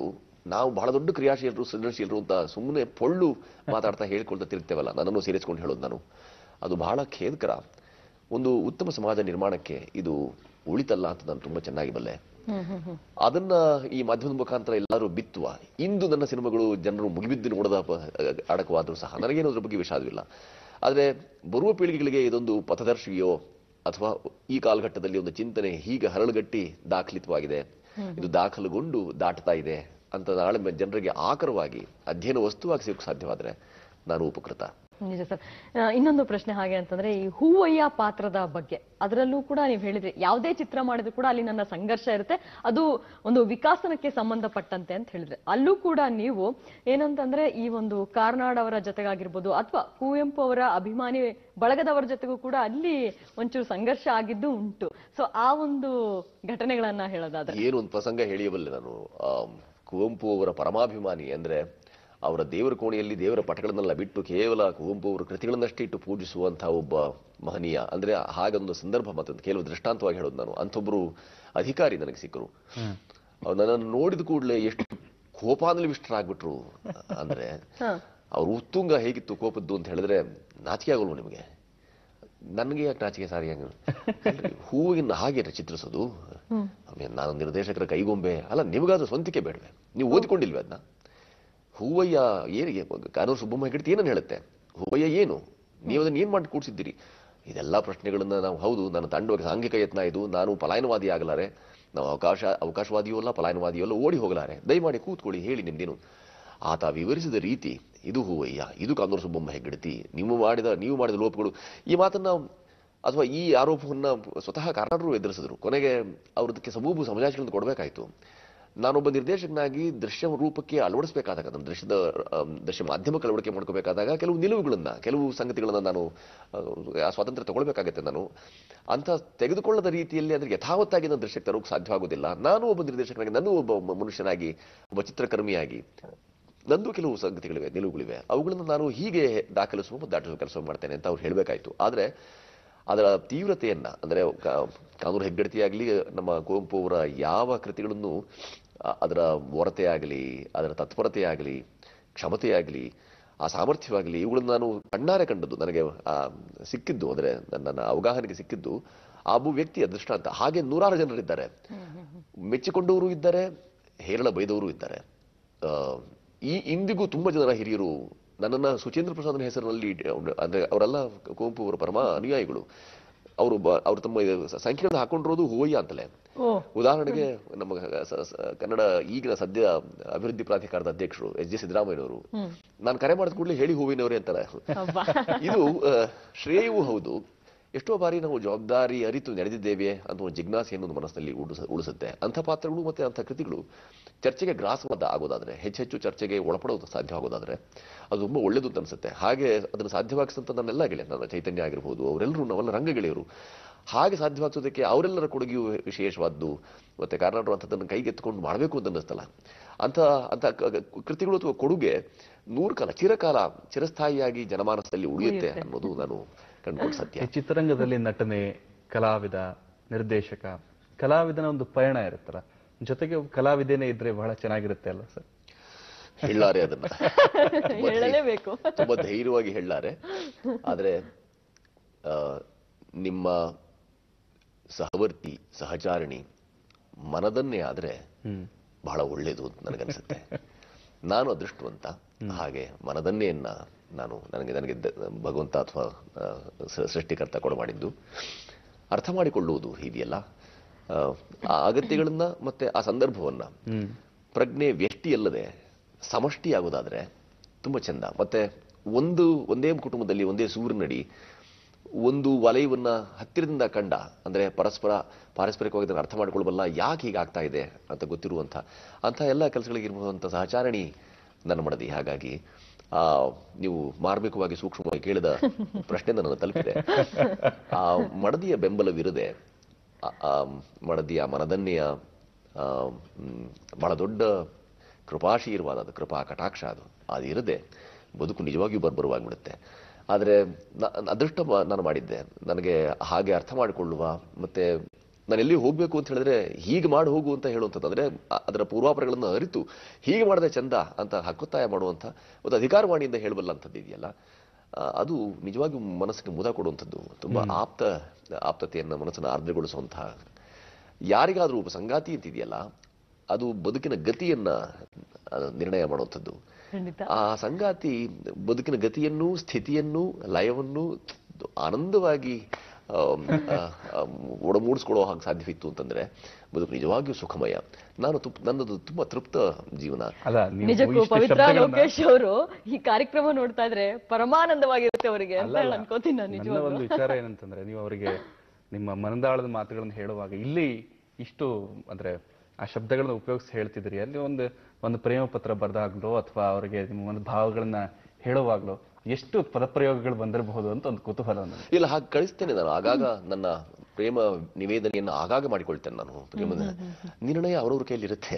ನಾವು ಬಹಳ ದೊಡ್ಡ ಕ್ರಿಯಾಶೀಲರು ಸೃಜನಶೀಲರು ಅಂತ ಸುಮ್ಮನೆ ಪೊಳ್ಳು ಮಾತಾಡ್ತಾ ಹೇಳ್ಕೊಳ್ತಾ ತಿರುಗ್ತೇವಲ್ಲ, ನನ್ನನ್ನು ಸೇರಿಸ್ಕೊಂಡು ಹೇಳೋದು ನಾನು, ಅದು ಬಹಳ ಖೇದಕರ. ಒಂದು ಉತ್ತಮ ಸಮಾಜ ನಿರ್ಮಾಣಕ್ಕೆ ಇದು ಉಳಿತಲ್ಲ ಅಂತ ನಾನು ತುಂಬಾ ಚೆನ್ನಾಗಿ ಬಲ್ಲೆ. ಅದನ್ನ ಈ ಮಾಧ್ಯಮದ ಮುಖಾಂತರ ಎಲ್ಲರೂ ಬಿತ್ತುವ ಇಂದು ನನ್ನ ಸಿನಿಮಾಗಳು ಜನರು ಮುಗಿಬಿದ್ದು ನೋಡದ ಅಡಕವಾದರೂ ಸಹ ನನಗೇನು ಅದ್ರ ಬಗ್ಗೆ ವಿಷಾದವಿಲ್ಲ. ಆದರೆ ಬರುವ ಪೀಳಿಗೆಗಳಿಗೆ ಇದೊಂದು ಪಥದರ್ಶಿಯೋ ಅಥವಾ ಈ ಕಾಲಘಟ್ಟದಲ್ಲಿ ಒಂದು ಚಿಂತನೆ ಹೀಗೆ ಹರಳುಗಟ್ಟಿ ದಾಖಲಿತವಾಗಿದೆ, ಇದು ದಾಖಲುಗೊಂಡು ದಾಟ್ತಾ ಇದೆ ಅಂತ ನಾಳೆ ಜನರಿಗೆ ಆಕರವಾಗಿ ಅಧ್ಯಯನ ವಸ್ತುವಾಗಿ ಸಿಗೋಕ್ಕೆ ಸಾಧ್ಯವಾದರೆ ನಾನು ಉಪಕೃತ. ನಿಜ ಸರ್. ಇನ್ನೊಂದು ಪ್ರಶ್ನೆ ಹಾಗೆ ಅಂತಂದ್ರೆ ಈ ಹೂವಯ್ಯ ಪಾತ್ರದ ಬಗ್ಗೆ, ಅದರಲ್ಲೂ ಕೂಡ ನೀವು ಹೇಳಿದ್ರಿ ಯಾವುದೇ ಚಿತ್ರ ಮಾಡಿದ್ರು ಕೂಡ ಅಲ್ಲಿ ನನ್ನ ಸಂಘರ್ಷ ಇರುತ್ತೆ, ಅದು ಒಂದು ವಿಕಾಸನಕ್ಕೆ ಸಂಬಂಧಪಟ್ಟಂತೆ ಅಂತ ಹೇಳಿದ್ರೆ, ಅಲ್ಲೂ ಕೂಡ ನೀವು ಏನಂತಂದ್ರೆ ಈ ಒಂದು ಕಾರ್ನಾಡ್ ಅವರ ಜೊತೆಗಾಗಿರ್ಬೋದು ಅಥವಾ ಕುವೆಂಪು ಅವರ ಅಭಿಮಾನಿ ಬಳಗದವರ ಜೊತೆಗೂ ಕೂಡ ಅಲ್ಲಿ ಒಂಚೂರು ಸಂಘರ್ಷ ಆಗಿದ್ದು ಉಂಟು. ಸೊ ಆ ಒಂದು ಘಟನೆಗಳನ್ನ ಹೇಳೋದಾದ್ರೆ ಏನು ಒಂದು ಪ್ರಸಂಗ ಹೇಳಿಯಬಲ್ಲೆ ನಾನು. ಕುವೆಂಪು ಅವರ ಪರಮಾಭಿಮಾನಿ ಅಂದ್ರೆ ಅವರ ದೇವರ ಕೋಣೆಯಲ್ಲಿ ದೇವರ ಪಟಗಳನ್ನೆಲ್ಲ ಬಿಟ್ಟು ಕೇವಲ ಕುವೆಂಪು ಅವರ ಕೃತಿಗಳನ್ನಷ್ಟೇ ಇಟ್ಟು ಪೂಜಿಸುವಂತಹ ಒಬ್ಬ ಮಹನೀಯ ಅಂದ್ರೆ ಹಾಗೊಂದು ಸಂದರ್ಭ ಮತ್ತೊಂದು ಕೆಲವು ದೃಷ್ಟಾಂತವಾಗಿ ಹೇಳೋದು ನಾನು. ಅಂಥೊಬ್ರು ಅಧಿಕಾರಿ ನನಗೆ ಸಿಕ್ಕರು. ನನ್ನನ್ನು ನೋಡಿದ ಕೂಡಲೇ ಎಷ್ಟು ಕೋಪಾನ್ವಿಷ್ಟರಾಗ್ಬಿಟ್ರು ಅಂದ್ರೆ, ಅವ್ರ ಉತ್ತುಂಗ ಹೇಗಿತ್ತು ಕೋಪದ್ದು ಅಂತ ಹೇಳಿದ್ರೆ ನಾಚಿಕೆ ಆಗೋಲ್ವ ನಿಮಗೆ? ನನಗೆ ಯಾಕೆ ನಾಚಿಕೆ ಸಾರಿ? ಹೂವಿನ ಹಾಗೆ ಚಿತ್ರಿಸೋದು ನಾನು ನಿರ್ದೇಶಕರ ಕೈಗೊಂಬೆ ಅಲ್ಲ, ನಿಮಗಾದ್ರೂ ಸ್ವಂತಿಕೆ ಬೇಡವೆ? ನೀವು ಓದಿಕೊಂಡಿಲ್ವೇ ಅದನ್ನ? ಹೂವಯ್ಯ ಏನಿಗೆ ಕಾನೂರು ಸುಬ್ಬಮ್ಮ ಹೆಗ್ಗಡತಿ ಏನನ್ನು ಹೇಳುತ್ತೆ? ಹೂವಯ್ಯ ಏನು, ನೀವು ಅದನ್ನ ಏನ್ ಮಾಡಿ ಕೂಡಿಸಿದ್ದೀರಿ? ಇದೆಲ್ಲ ಪ್ರಶ್ನೆಗಳನ್ನ ನಾವು, ಹೌದು ನನ್ನ ತಂಡವಾಗಿ ಸಾಂಘಿಕ ಯತ್ನ ಇದು, ನಾನು ಪಲಾಯನವಾದಿ ಆಗಲಾರೆ, ನಾವು ಅವಕಾಶ ಅವಕಾಶವಾದಿಯೂ ಅಲ್ಲ ಪಲಾಯನವಾದಿಯೂ ಅಲ್ಲ, ಓಡಿ ಹೋಗಲಾರೆ, ದಯಮಾಡಿ ಕೂತ್ಕೊಳ್ಳಿ ಹೇಳಿ ನಿಮ್ದೇನು. ಆತ ವಿವರಿಸಿದ ರೀತಿ, ಇದು ಹೂವಯ್ಯ, ಇದು ಕಾನೂರು ಸುಬ್ಬಮ್ಮ ಹೆಗ್ಗಡತಿ, ನೀವು ಮಾಡಿದ ನೀವು ಮಾಡಿದ ಲೋಪಗಳು, ಈ ಮಾತನ್ನ ಅಥವಾ ಈ ಆರೋಪವನ್ನ ಸ್ವತಃ ಕಾರ್ನಾಡರು ಎದುರಿಸಿದ್ರು. ಕೊನೆಗೆ ಅವ್ರದಕ್ಕೆ ಸಬೂಬು ಸಮಜಾಯಿಷಿಗಳನ್ನು ಕೊಡಬೇಕಾಯ್ತು. ನಾನೊಬ್ಬ ನಿರ್ದೇಶಕನಾಗಿ ದೃಶ್ಯ ರೂಪಕ್ಕೆ ಅಳವಡಿಸಬೇಕಾದಾಗ, ನನ್ನ ದೃಶ್ಯದ ದೃಶ್ಯ ಮಾಧ್ಯಮಕ್ಕೆ ಅಳವಡಿಕೆ ಮಾಡ್ಕೋಬೇಕಾದಾಗ ಕೆಲವು ನಿಲುವುಗಳನ್ನ ಕೆಲವು ಸಂಗತಿಗಳನ್ನ ನಾನು ಸ್ವಾತಂತ್ರ್ಯ ತಗೊಳ್ಬೇಕಾಗತ್ತೆ. ನಾನು ಅಂತ ತೆಗೆದುಕೊಳ್ಳದ ರೀತಿಯಲ್ಲಿ ಅಂದ್ರೆ ಯಥಾವತ್ತಾಗಿ ನನ್ನ ದೃಶ್ಯಕ್ಕೆ ತರೋಕೆ ಸಾಧ್ಯವಾಗುವುದಿಲ್ಲ. ನಾನು ಒಬ್ಬ ನಿರ್ದೇಶಕನಾಗಿ, ನಾನು ಒಬ್ಬ ಮನುಷ್ಯನಾಗಿ, ಒಬ್ಬ ಚಿತ್ರಕರ್ಮಿಯಾಗಿ ನಂದು ಕೆಲವು ಸಂಗತಿಗಳಿವೆ, ನಿಲುವುಗಳಿವೆ, ಅವುಗಳನ್ನು ನಾನು ಹೀಗೆ ದಾಖಲಿಸುವ ಮತ್ತು ದಾಟಿಸುವ ಕೆಲಸ ಮಾಡ್ತೇನೆ ಅಂತ ಅವ್ರು ಹೇಳಬೇಕಾಯ್ತು. ಆದರೆ ಅದರ ತೀವ್ರತೆಯನ್ನ ಅಂದ್ರೆ ಕಾನೂರು ಹೆಗ್ಗಡತಿಯಾಗಲಿ ನಮ್ಮ ಕುವೆಂಪು ಅವರ ಯಾವ ಕೃತಿಗಳನ್ನು ಅದರ ಒರತೆ ಆಗಲಿ, ಅದರ ತತ್ಪರತೆ ಆಗಲಿ, ಕ್ಷಮತೆಯಾಗಲಿ, ಆ ಸಾಮರ್ಥ್ಯವಾಗಲಿ, ಇವುಗಳನ್ನು ನಾನು ಕಣ್ಣಾರೆ ಕಂಡದ್ದು, ನನಗೆ ಸಿಕ್ಕಿದ್ದು ಅಂದ್ರೆ ನನ್ನ ಅವಗಾಹನೆಗೆ ಸಿಕ್ಕಿದ್ದು ಆ ಒಬ್ಬ ವ್ಯಕ್ತಿಯ ದೃಷ್ಟಾಂತ. ಹಾಗೆ ನೂರಾರು ಜನರಿದ್ದಾರೆ, ಮೆಚ್ಚಿಕೊಂಡವರು ಇದ್ದಾರೆ, ಹೇರಳ ಬೈದವರು ಇದ್ದಾರೆ. ಈ ಇಂದಿಗೂ ತುಂಬಾ ಜನರ ಹಿರಿಯರು ನನ್ನನ್ನ ಸುಚೇಂದ್ರ ಪ್ರಸಾದನ ಹೆಸರಿನಲ್ಲಿ, ಅಂದ್ರೆ ಅವರೆಲ್ಲ ಕುವೆಂಪು ಅವರ ಪರಮ ಅನುಯಾಯಿಗಳು, ಅವರು ಅವರು ತಮ್ಮ ಸಂಖ್ಯೆಗಳನ್ನು ಹಾಕೊಂಡಿರೋದು ಹೂವಯ್ಯ ಅಂತಲೇ. ಉದಾಹರಣೆಗೆ ನಮ್ಮ ಕನ್ನಡ ಈಗಿನ ಸದ್ಯ ಅಭಿವೃದ್ಧಿ ಪ್ರಾಧಿಕಾರದ ಅಧ್ಯಕ್ಷರು ಎಚ್ ಜಿ ಸಿದ್ದರಾಮಯ್ಯನವರು ನಾನು ಕರೆ ಮಾಡಿದ ಕೂಡಲೇ ಹೇಳಿ ಹೂವಿನವರೇ ಅಂತಾರೆ. ಇದು ಶ್ರೇಯವೂ ಹೌದು. ಎಷ್ಟೋ ಬಾರಿ ನಾವು ಜವಾಬ್ದಾರಿ ಅರಿತು ನಡೆದಿದ್ದೇವೆ ಅಂತ ಒಂದು ಜಿಜ್ಞಾಸೆಯನ್ನು ಒಂದು ಮನಸ್ಸಿನಲ್ಲಿ ಉಳಿಸ ಉಳಿಸುತ್ತೆ. ಅಂಥ ಪಾತ್ರಗಳು ಮತ್ತೆ ಅಂಥ ಕೃತಿಗಳು ಚರ್ಚೆಗೆ ಗ್ರಾಸವಾದ ಆಗೋದಾದ್ರೆ, ಹೆಚ್ಚೆಚ್ಚು ಚರ್ಚೆಗೆ ಒಳಪಡೋದು ಸಾಧ್ಯ ಆಗೋದಾದ್ರೆ ಅದು ತುಂಬಾ ಒಳ್ಳೇದು ಅಂತ ಅನ್ಸುತ್ತೆ. ಹಾಗೆ ಅದನ್ನು ಸಾಧ್ಯವಾಗಿಸಂತ ನನ್ನೆಲ್ಲ ಗೆಳೆಯ, ನನ್ನ ಚೈತನ್ಯ ಆಗಿರ್ಬೋದು, ಅವರೆಲ್ಲರೂ ನಾವೆಲ್ಲ ರಂಗ ಗೆಳೆಯರು. ಹಾಗೆ ಸಾಧ್ಯವಾಗಿಸೋದಕ್ಕೆ ಅವರೆಲ್ಲರ ಕೊಡುಗೆಯು ವಿಶೇಷವಾದ್ದು. ಮತ್ತೆ ಕಾರ್ನಾಡರು ಅಂಥದ್ದನ್ನು ಕೈಗೆತ್ಕೊಂಡು ಮಾಡಬೇಕು ಅಂತ ಅನ್ನಿಸ್ತಲ್ಲ, ಅಂತ ಅಂತ ಕೃತಿಗಳು ಅಥವಾ ಕೊಡುಗೆ ನೂರು ಕಾಲ ಚಿರಕಾಲ ಚಿರಸ್ಥಾಯಿಯಾಗಿ ಜನಮಾನಸದಲ್ಲಿ ಉಳಿಯುತ್ತೆ ಅನ್ನೋದು ನಾನು ಕಂಡುಕೊಂಡ ಸತ್ಯ. ಚಿತ್ರರಂಗದಲ್ಲಿ ನಟನೆ, ಕಲಾವಿದ, ನಿರ್ದೇಶಕ, ಕಲಾವಿದನ ಒಂದು ಪಯಣ ಇರುತ್ತಲ್ಲ, ಜೊತೆಗೆ ಕಲಾವಿದೇನೆ ಇದ್ರೆ ಬಹಳ ಚೆನ್ನಾಗಿರುತ್ತೆ ಅಲ್ಲ ಸರ್? ಹೇಳಾರೆ ಅದನ್ನ ಹೇಳಲೇಬೇಕು, ತುಂಬಾ ಧೈರ್ಯವಾಗಿ ಹೇಳಾರೆ. ಆದ್ರೆ ನಿಮ್ಮ ಸಹವರ್ತಿ ಸಹಚಾರಿಣಿ ಮನದನ್ನೇ ಆದ್ರೆ ಬಹಳ ಒಳ್ಳೇದು ಅಂತ ನನಗನ್ಸುತ್ತೆ. ನಾನು ಅದೃಷ್ಟವಂತ, ಹಾಗೆ ಮನದನ್ನೆಯನ್ನ ನಾನು ನನಗೆ ನನಗೆ ಭಗವಂತ ಅಥವಾ ಸೃಷ್ಟಿಕರ್ತ ಕೊಡ ಮಾಡಿದ್ದು ಅರ್ಥ ಮಾಡಿಕೊಳ್ಳುವುದು ಇದೆಯಲ್ಲ, ಆ ಅಗತ್ಯಗಳನ್ನ ಮತ್ತೆ ಆ ಸಂದರ್ಭವನ್ನ ಪ್ರಜ್ಞೆ ವ್ಯಷ್ಟಿಯಲ್ಲದೆ ಸಮಷ್ಟಿ ಆಗೋದಾದ್ರೆ ತುಂಬಾ ಚಂದ. ಮತ್ತೆ ಒಂದು ಒಂದೇ ಕುಟುಂಬದಲ್ಲಿ ಒಂದೇ ಸೂರಿನಡಿ ಒಂದು ವಲಯವನ್ನ ಹತ್ತಿರದಿಂದ ಕಂಡ, ಅಂದ್ರೆ ಪರಸ್ಪರ ಪಾರಸ್ಪರಿಕವಾಗಿ ಅದನ್ನು ಅರ್ಥ ಮಾಡಿಕೊಳ್ಳಬಲ್ಲ, ಯಾಕೆ ಹೀಗಾಗ್ತಾ ಇದೆ ಅಂತ ಗೊತ್ತಿರುವಂಥ ಅಂಥ ಎಲ್ಲ ಕೆಲಸಗಳಿಗಿರುವಂಥ ಸಹಚಾರಣಿ ನನ್ನ ಮಡದಿ. ಹಾಗಾಗಿ ಆ ನೀವು ಮಾರ್ಮಿಕವಾಗಿ ಸೂಕ್ಷ್ಮವಾಗಿ ಕೇಳಿದ ಪ್ರಶ್ನೆ ನನ್ನನ್ನು ತಲುಪಿದೆ. ಆ ಮಡದಿಯ ಬೆಂಬಲವಿರದೆ, ಆ ಮಡದಿಯ ಮನದನ್ನೆಯ ಬಹಳ ದೊಡ್ಡ ಕೃಪಾಶೀರ್ವಾದ, ಅದು ಕೃಪಾ ಕಟಾಕ್ಷ, ಅದು ಅದಿರದೆ ಬದುಕು ನಿಜವಾಗಿಯೂ ಬರ್ಬರವಾಗಿಬಿಡುತ್ತೆ. ಆದರೆ ಅದೃಷ್ಟ ನಾನು ಮಾಡಿದ್ದೆ, ನನಗೆ ಹಾಗೆ ಅರ್ಥ ಮಾಡಿಕೊಳ್ಳುವ ಮತ್ತೆ ನಾನು ಎಲ್ಲಿ ಹೋಗ್ಬೇಕು ಅಂತ ಹೇಳಿದ್ರೆ ಹೀಗೆ ಮಾಡಿ ಹೋಗು ಅಂತ ಹೇಳುವಂಥದ್ದು, ಅಂದ್ರೆ ಅದರ ಪೂರ್ವಾಪರಗಳನ್ನು ಅರಿತು ಹೀಗೆ ಮಾಡದೆ ಚಂದ ಅಂತ ಹಕ್ಕೊತ್ತಾಯ ಮಾಡುವಂಥ ಒಂದು ಅಧಿಕಾರವಾಣಿಯಿಂದ ಹೇಳಬಲ್ಲ ಅಂಥದ್ದು ಇದೆಯಲ್ಲ, ಅದು ನಿಜವಾಗಿ ಮನಸ್ಸಿಗೆ ಮುದ ಕೊಡುವಂಥದ್ದು, ತುಂಬಾ ಆಪ್ತ ಆಪ್ತತೆಯನ್ನು ಮನಸ್ಸನ್ನು ಆರ್ದ್ರಗೊಳಿಸುವಂತಹ. ಯಾರಿಗಾದ್ರೂ ಒಬ್ಬ ಸಂಗಾತಿ ಅಂತಿದೆಯಲ್ಲ, ಅದು ಬದುಕಿನ ಗತಿಯನ್ನ ನಿರ್ಣಯ ಮಾಡುವಂಥದ್ದು. ಆ ಸಂಗಾತಿ ಬದುಕಿನ ಗತಿಯನ್ನು, ಸ್ಥಿತಿಯನ್ನು, ಲಯವನ್ನು ಆನಂದವಾಗಿ ಒಡಮೂಡಿಸ್ಕೊಳ್ಳೋ ಹಾಗೆ ಸಾಧ್ಯವಿತ್ತು ಅಂತಂದ್ರೆ ಬದುಕು ನಿಜವಾಗಿಯೂ ಸುಖಮಯ. ನಾನು ನನ್ನದು ತುಂಬಾ ತೃಪ್ತ ಜೀವನ. ನಿಜಕ್ಕೂ ಪವಿತ್ರ ಲೋಕೇಶ್ ಅವರು ಈ ಕಾರ್ಯಕ್ರಮ ನೋಡ್ತಾ ಇದ್ರೆ ಪರಮಾನಂದವಾಗಿರುತ್ತೆ ಅವರಿಗೆ ಅಂತ ಅನ್ಕೋತೀನಿ ನಾನು. ನನ್ನ ಒಂದು ವಿಚಾರ ಏನಂತಂದ್ರೆ, ನೀವು ಅವರಿಗೆ ನಿಮ್ಮ ಮನದಾಳದ ಮಾತುಗಳನ್ನು ಹೇಳುವಾಗ ಇಲ್ಲಿ ಇಷ್ಟು ಅಂದ್ರೆ ಆ ಶಬ್ದಗಳನ್ನ ಉಪಯೋಗಿಸಿ ಹೇಳ್ತಿದ್ರಿ, ಅಲ್ಲಿ ಒಂದು ಒಂದು ಪ್ರೇಮ ಪತ್ರ ಬರೆದಾಗ್ಲೋ ಅಥವಾ ಅವರಿಗೆ ನಿಮ್ಮ ಒಂದು ಭಾವಗಳನ್ನ ಹೇಳುವಾಗ್ಲೋ ಎಷ್ಟು ಪದಪ್ರಯೋಗಗಳು ಬಂದಿರಬಹುದು ಅಂತ ಒಂದು ಕುತೂಹಲ. ಇಲ್ಲ, ಹಾಗೆ ಕಳಿಸ್ತೇನೆ ನಾನು ಆಗಾಗ. ನನ್ನ ಪ್ರೇಮ ನಿವೇದನೆಯನ್ನು ಆಗಾಗ ಮಾಡಿಕೊಳ್ತೇನೆ ನಾನು. ಪ್ರೇಮದ ನಿರ್ಣಯ ಅವರವ್ರ ಕೈಯಲ್ಲಿ ಇರುತ್ತೆ,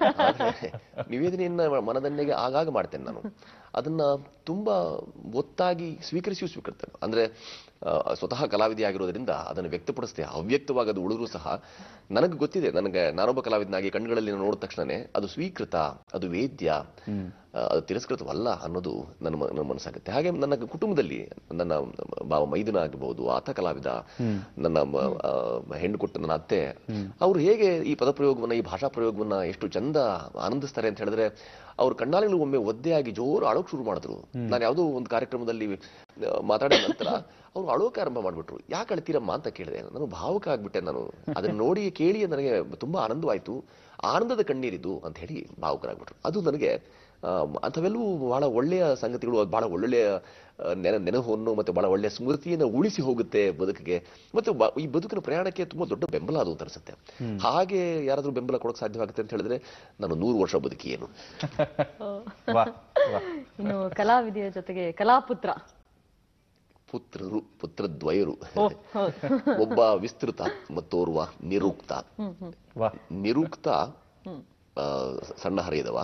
ನಿವೇದನೆಯನ್ನ ಮನದನ್ನೆಗೆ ಆಗಾಗ ಮಾಡ್ತೇನೆ ನಾನು. ಅದನ್ನ ತುಂಬಾ ಒತ್ತಾಗಿ ಸ್ವೀಕರಿಸಿ ಸ್ವೀಕರ್ತೇನೆ. ಅಂದ್ರೆ ಸ್ವತಃ ಕಲಾವಿದೆ ಆಗಿರೋದ್ರಿಂದ ಅದನ್ನು ವ್ಯಕ್ತಪಡಿಸ್ತೇ, ಅವ್ಯಕ್ತವಾಗಿ ಅದು ಉಳಿದ್ರು ಸಹ ನನಗೆ ಗೊತ್ತಿದೆ, ನನಗೆ ನಾನೊಬ್ಬ ಕಲಾವಿದನಾಗಿ ಕಣ್ಣುಗಳಲ್ಲಿ ನೋಡಿದ ತಕ್ಷಣನೇ ಅದು ಸ್ವೀಕೃತ, ಅದು ವೇದ್ಯ, ಅದು ತಿರಸ್ಕೃತವಲ್ಲ ಅನ್ನೋದು ನನ್ನ ನನ್ನ ಮನಸ್ಸಾಗುತ್ತೆ. ಹಾಗೆ ನನ್ನ ಕುಟುಂಬದಲ್ಲಿ ನನ್ನ ಬಾವ ಮೈದುನ ಆಗಬಹುದು, ಆತ ಕಲಾವಿದ, ನನ್ನ ಹೆಣ್ಣು ಕೊಟ್ಟು ನನ್ನ ಅತ್ತೆ, ಅವರು ಹೇಗೆ ಈ ಪದ ಪ್ರಯೋಗವನ್ನ, ಈ ಭಾಷಾ ಪ್ರಯೋಗವನ್ನ ಎಷ್ಟು ಚಂದ ಆನಂದಿಸ್ತಾರೆ ಅಂತ ಹೇಳಿದ್ರೆ, ಅವ್ರ ಕಣ್ಣಾಲಿಗಳು ಒಮ್ಮೆ ಒದ್ದೆಯಾಗಿ ಜೋರು ಅಳೋಕ್ ಶುರು ಮಾಡಿದ್ರು. ನಾನು ಯಾವುದೋ ಒಂದು ಕಾರ್ಯಕ್ರಮದಲ್ಲಿ ಮಾತಾಡಿದ ನಂತರ ಅವ್ರು ಅಳೋಕೆ ಆರಂಭ ಮಾಡ್ಬಿಟ್ರು. ಯಾಕೆ ಅಳ್ತೀರಮ್ಮ ಅಂತ ಕೇಳಿದೆ. ನಾನು ಭಾವುಕ ಆಗ್ಬಿಟ್ಟೆ. ನಾನು ಅದನ್ನ ನೋಡಿ ಕೇಳಿ ನನಗೆ ತುಂಬಾ ಆನಂದವಾಯ್ತು. ಆನಂದದ ಕಣ್ಣೀರಿದು ಅಂತ ಹೇಳಿ ಭಾವುಕರಾಗ್ಬಿಟ್ರು. ಅದು ನನಗೆ ಅಂಥವೆಲ್ಲವೂ ಬಹಳ ಒಳ್ಳೆಯ ಸಂಗತಿಗಳು, ಬಹಳ ಒಳ್ಳೆಯ ನೆನ ನೆನಹನ್ನು ಮತ್ತೆ ಬಹಳ ಒಳ್ಳೆಯ ಸ್ಮೃತಿಯನ್ನು ಉಳಿಸಿ ಹೋಗುತ್ತೆ ಬದುಕಿಗೆ, ಮತ್ತೆ ಈ ಬದುಕಿನ ಪ್ರಯಾಣಕ್ಕೆ ತುಂಬಾ ದೊಡ್ಡ ಬೆಂಬಲ ಅದು ಅಂತ ಅನಿಸುತ್ತೆ. ಹಾಗೆ ಯಾರಾದ್ರೂ ಬೆಂಬಲ ಕೊಡೋಕೆ ಸಾಧ್ಯವಾಗುತ್ತೆ ಅಂತ ಹೇಳಿದ್ರೆ ನಾನು ನೂರು ವರ್ಷ ಬದುಕಿ ಏನು. ಇನ್ನು ಕಲಾವಿದೆಯ ಜೊತೆಗೆ ಕಲಾಪುತ್ರ ಪುತ್ರರು, ಪುತ್ರದ್ವಯರು, ಒಬ್ಬ ವಿಸ್ತೃತ ಮತ್ತೋರ್ವ ನಿರುಕ್ತ. ನಿರುಕ್ತ ಸಣ್ಣ ಹರಿಯದವ.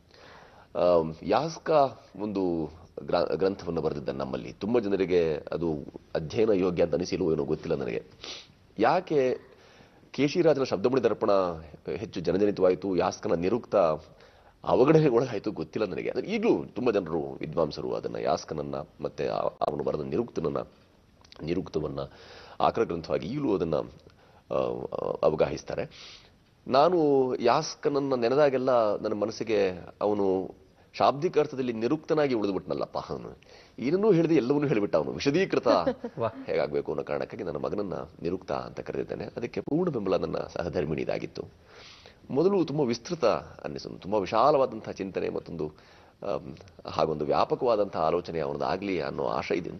ಯಾಸ್ಕ ಒಂದು ಗ್ರಂಥವನ್ನು ಬರೆದಿದ್ದ. ನಮ್ಮಲ್ಲಿ ತುಂಬಾ ಜನರಿಗೆ ಅದು ಅಧ್ಯಯನ ಯೋಗ್ಯ ಅಂತ ಅನಿಸಿಲ್ವೋ ಏನೋ ಗೊತ್ತಿಲ್ಲ ನನಗೆ. ಯಾಕೆ ಕೇಶಿರಾಜನ ಶಬ್ದಮಣಿ ದರ್ಪಣ ಹೆಚ್ಚು ಜನಜನಿತವಾಯಿತು, ಯಾಸ್ಕನ ನಿರುಕ್ತ ಅವಗಣನೆಗೊಳಗಾಯಿತು ಗೊತ್ತಿಲ್ಲ ನನಗೆ. ಈಗಲೂ ತುಂಬಾ ಜನರು ವಿದ್ವಾಂಸರು ಅದನ್ನ ಯಾಸ್ಕನನ್ನ ಮತ್ತೆ ಅವನು ಬರೆದ ನಿರುಕ್ತನನ್ನ ನಿರುಕ್ತವನ್ನ ಆಕರ ಗ್ರಂಥವಾಗಿ ಈಗಲೂ ಅದನ್ನ ಅವಗಾಹಿಸ್ತಾರೆ. ನಾನು ಯಾಸ್ಕನನ್ನ ನೆನೆದಾಗೆಲ್ಲ ನನ್ನ ಮನಸ್ಸಿಗೆ ಅವನು ಶಾಬ್ದಿಕ ಅರ್ಥದಲ್ಲಿ ನಿರುಕ್ತನಾಗಿ ಉಳಿದುಬಿಟ್ನಲ್ಲಪ್ಪ, ಅವನು ಏನನ್ನೂ ಹೇಳಿದೆ ಎಲ್ಲವನ್ನೂ ಹೇಳಿಬಿಟ್ಟ. ಅವನು ವಿಶದೀಕೃತ ಹೇಗಾಗಬೇಕು ಅನ್ನೋ ಕಾರಣಕ್ಕಾಗಿ ನನ್ನ ಮಗನನ್ನ ನಿರುಕ್ತ ಅಂತ ಕರೆದಿದ್ದೇನೆ. ಅದಕ್ಕೆ ಪೂರ್ಣ ಬೆಂಬಲ ನನ್ನ ಸಹಧರ್ಮಿಣಿದಾಗಿತ್ತು. ಮೊದಲು ತುಂಬ ವಿಸ್ತೃತ ಅನ್ನಿಸೋದು, ತುಂಬ ವಿಶಾಲವಾದಂತಹ ಚಿಂತನೆ ಮತ್ತೊಂದು ಹಾಗೊಂದು ವ್ಯಾಪಕವಾದಂತಹ ಆಲೋಚನೆ ಅವನದಾಗಲಿ ಅನ್ನೋ ಆಶಯದಿಂದ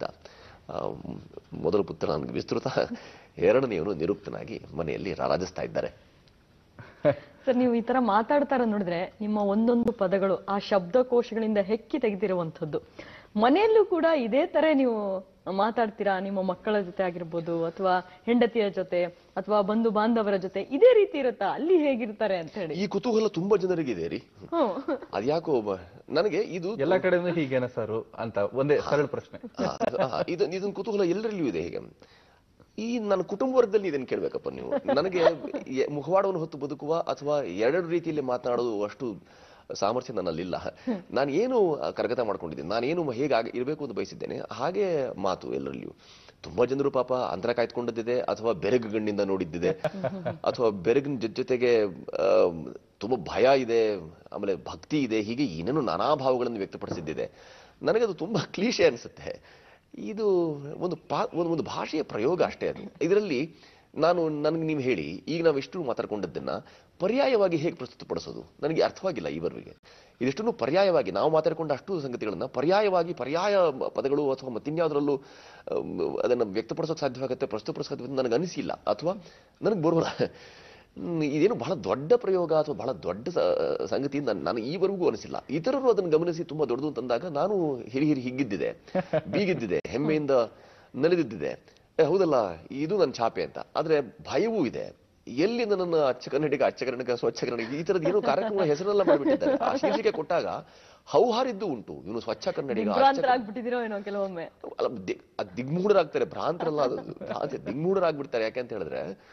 ಮೊದಲ ಪುತ್ರ ನನಗೆ ವಿಸ್ತೃತ, ಎರಡನೆಯವನು ನಿರುಕ್ತನಾಗಿ ಮನೆಯಲ್ಲಿ ರಾರಾಜಿಸ್ತಾ ಇದ್ದಾರೆ. ಸರ್, ನೀವು ಈ ತರ ಮಾತಾಡ್ತಾರ ನೋಡಿದ್ರೆ ನಿಮ್ಮ ಒಂದೊಂದು ಪದಗಳು ಆ ಶಬ್ದಕೋಶಗಳಿಂದ ಹೆಕ್ಕಿ ತೆಗೆದಿರುವಂಥದ್ದು. ಮನೆಯಲ್ಲೂ ಕೂಡ ಇದೇ ತರ ನೀವು ಮಾತಾಡ್ತೀರಾ? ನಿಮ್ಮ ಮಕ್ಕಳ ಜೊತೆ ಆಗಿರ್ಬೋದು, ಅಥವಾ ಹೆಂಡತಿಯ ಜೊತೆ, ಅಥವಾ ಬಂಧು ಬಾಂಧವರ ಜೊತೆ ಇದೇ ರೀತಿ ಇರುತ್ತಾ? ಅಲ್ಲಿ ಹೇಗಿರ್ತಾರೆ ಅಂತ ಹೇಳಿ ಈ ಕುತೂಹಲ ತುಂಬಾ ಜನರಿಗಿದೆ ರೀ. ಅದ್ಯಾಕೋ ನನಗೆ ಇದು ಎಲ್ಲ ಕಡೆ ಹೀಗೇನ ಸರ್ ಅಂತ ಒಂದೇ ಸರಳ ಪ್ರಶ್ನೆ. ಇದು ಇದನ್ನ ಕುತೂಹಲ ಎಲ್ಲರಲ್ಲಿಯೂ ಇದೆ. ಹೇಗೆ ಈ ನನ್ನ ಕುಟುಂಬ ವರ್ಗದಲ್ಲಿ ಇದನ್ನು ಕೇಳ್ಬೇಕಪ್ಪ ನೀವು. ನನಗೆ ಮುಖವಾಡವನ್ನು ಹೊತ್ತು ಬದುಕುವ ಅಥವಾ ಎರಡು ರೀತಿಯಲ್ಲಿ ಮಾತನಾಡೋದು ಅಷ್ಟು ಸಾಮರ್ಥ್ಯ ನನ್ನಲ್ಲಿಲ್ಲ. ನಾನು ಏನು ಕರಗತ ಮಾಡ್ಕೊಂಡಿದ್ದೀನಿ, ನಾನೇನು ಹೇಗೆ ಇರಬೇಕು ಅಂತ ಬಯಸಿದ್ದೇನೆ ಹಾಗೆ ಮಾತು ಎಲ್ಲರಲ್ಲಿಯೂ. ತುಂಬಾ ಜನರು ಪಾಪ ಅಂತರ ಕಾಯ್ದುಕೊಂಡದ್ದಿದೆ, ಅಥವಾ ಬೆರಗು ಗಣ್ಣಿಂದ ನೋಡಿದ್ದಿದೆ, ಅಥವಾ ಬೆರಗಿನ ಜೊತೆಗೆ ತುಂಬಾ ಭಯ ಇದೆ, ಆಮೇಲೆ ಭಕ್ತಿ ಇದೆ, ಹೀಗೆ ಏನೇನು ನಾನಾ ಭಾವಗಳನ್ನು ವ್ಯಕ್ತಪಡಿಸಿದ್ದಿದೆ. ನನಗದು ತುಂಬಾ ಕ್ಲೀಶೆ ಅನಿಸುತ್ತೆ. ಇದು ಒಂದು ಪಾ ಒಂದು ಭಾಷೆಯ ಪ್ರಯೋಗ ಅಷ್ಟೇ. ಅದು ಇದರಲ್ಲಿ ನಾನು ನನಗೆ ನೀವು ಹೇಳಿ ಈಗ ನಾವು ಇಷ್ಟು ಮಾತಾಡ್ಕೊಂಡದ್ದನ್ನ ಪರ್ಯಾಯವಾಗಿ ಹೇಗೆ ಪ್ರಸ್ತುತಪಡಿಸೋದು ನನಗೆ ಅರ್ಥವಾಗಿಲ್ಲ ಈವರೆಗೆ. ಇದಿಷ್ಟನ್ನು ಪರ್ಯಾಯವಾಗಿ ನಾವು ಮಾತಾಡಿಕೊಂಡ ಅಷ್ಟು ಸಂಗತಿಗಳನ್ನ ಪರ್ಯಾಯವಾಗಿ ಪರ್ಯಾಯ ಪದಗಳು ಅಥವಾ ಮತ್ತಿನ್ಯಾವುದರಲ್ಲೂ ಅದನ್ನು ವ್ಯಕ್ತಪಡಿಸೋಕೆ ಸಾಧ್ಯವಾಗುತ್ತೆ, ಪ್ರಸ್ತುತಪಡಿಸೋಕೆ ನನಗೆ ಅನಿಸಿಲ್ಲ, ಅಥವಾ ನನಗೆ ಬರೋಲ್ಲ. ಇದೇನು ಬಹಳ ದೊಡ್ಡ ಪ್ರಯೋಗ ಅಥವಾ ಬಹಳ ದೊಡ್ಡ ಸಂಗತಿ ನಾನು ಈವರೆಗೂ ಅನಿಸಿಲ್ಲ. ಇತರರು ಅದನ್ನು ಗಮನಿಸಿ ತುಂಬಾ ದೊಡ್ಡದು ಅಂತಂದಾಗ ನಾನು ಹಿರಿ ಹಿರಿ ಹಿಗ್ಗಿದ್ದಿದೆ, ಬೀಗಿದ್ದಿದೆ, ಹೆಮ್ಮೆಯಿಂದ ನಲಿದಿದ್ದಿದೆ. ಹೌದಲ್ಲ, ಇದು ನನ್ನ ಛಾಪೆ ಅಂತ. ಆದ್ರೆ ಭಯವೂ ಇದೆ. ಎಲ್ಲಿ ನನ್ನನ್ನು ಅಚ್ಚ ಕನ್ನಡಿಗ, ಅಚ್ಚ ಕನ್ನಡಿಗ, ಸ್ವಚ್ಛ ಕನ್ನಡಿಗ ಈ ತರದ ಏನೋ ಕಾರ್ಯಕ್ರಮ ಹೆಸರೆಲ್ಲ ಮಾಡಿಬಿಟ್ಟಿದ್ದಾರೆ. ಆ ಶೀರ್ಷಿಕೆ ಕೊಟ್ಟಾಗ ಹೌಹಾರಿದ್ದು ಉಂಟು. ಇವನು ಸ್ವಚ್ಛ ಕನ್ನಡಿಗ ಏನೋ ಕೆಲವೊಮ್ಮೆ ದಿಗ್ಮೂಢರಾಗ್ತಾರೆ. ಭ್ರಾಂತರಲ್ಲ, ದಿಗ್ಮೂಢರಾಗ್ಬಿಡ್ತಾರೆ. ಯಾಕೆ ಅಂತ ಹೇಳಿದ್ರೆ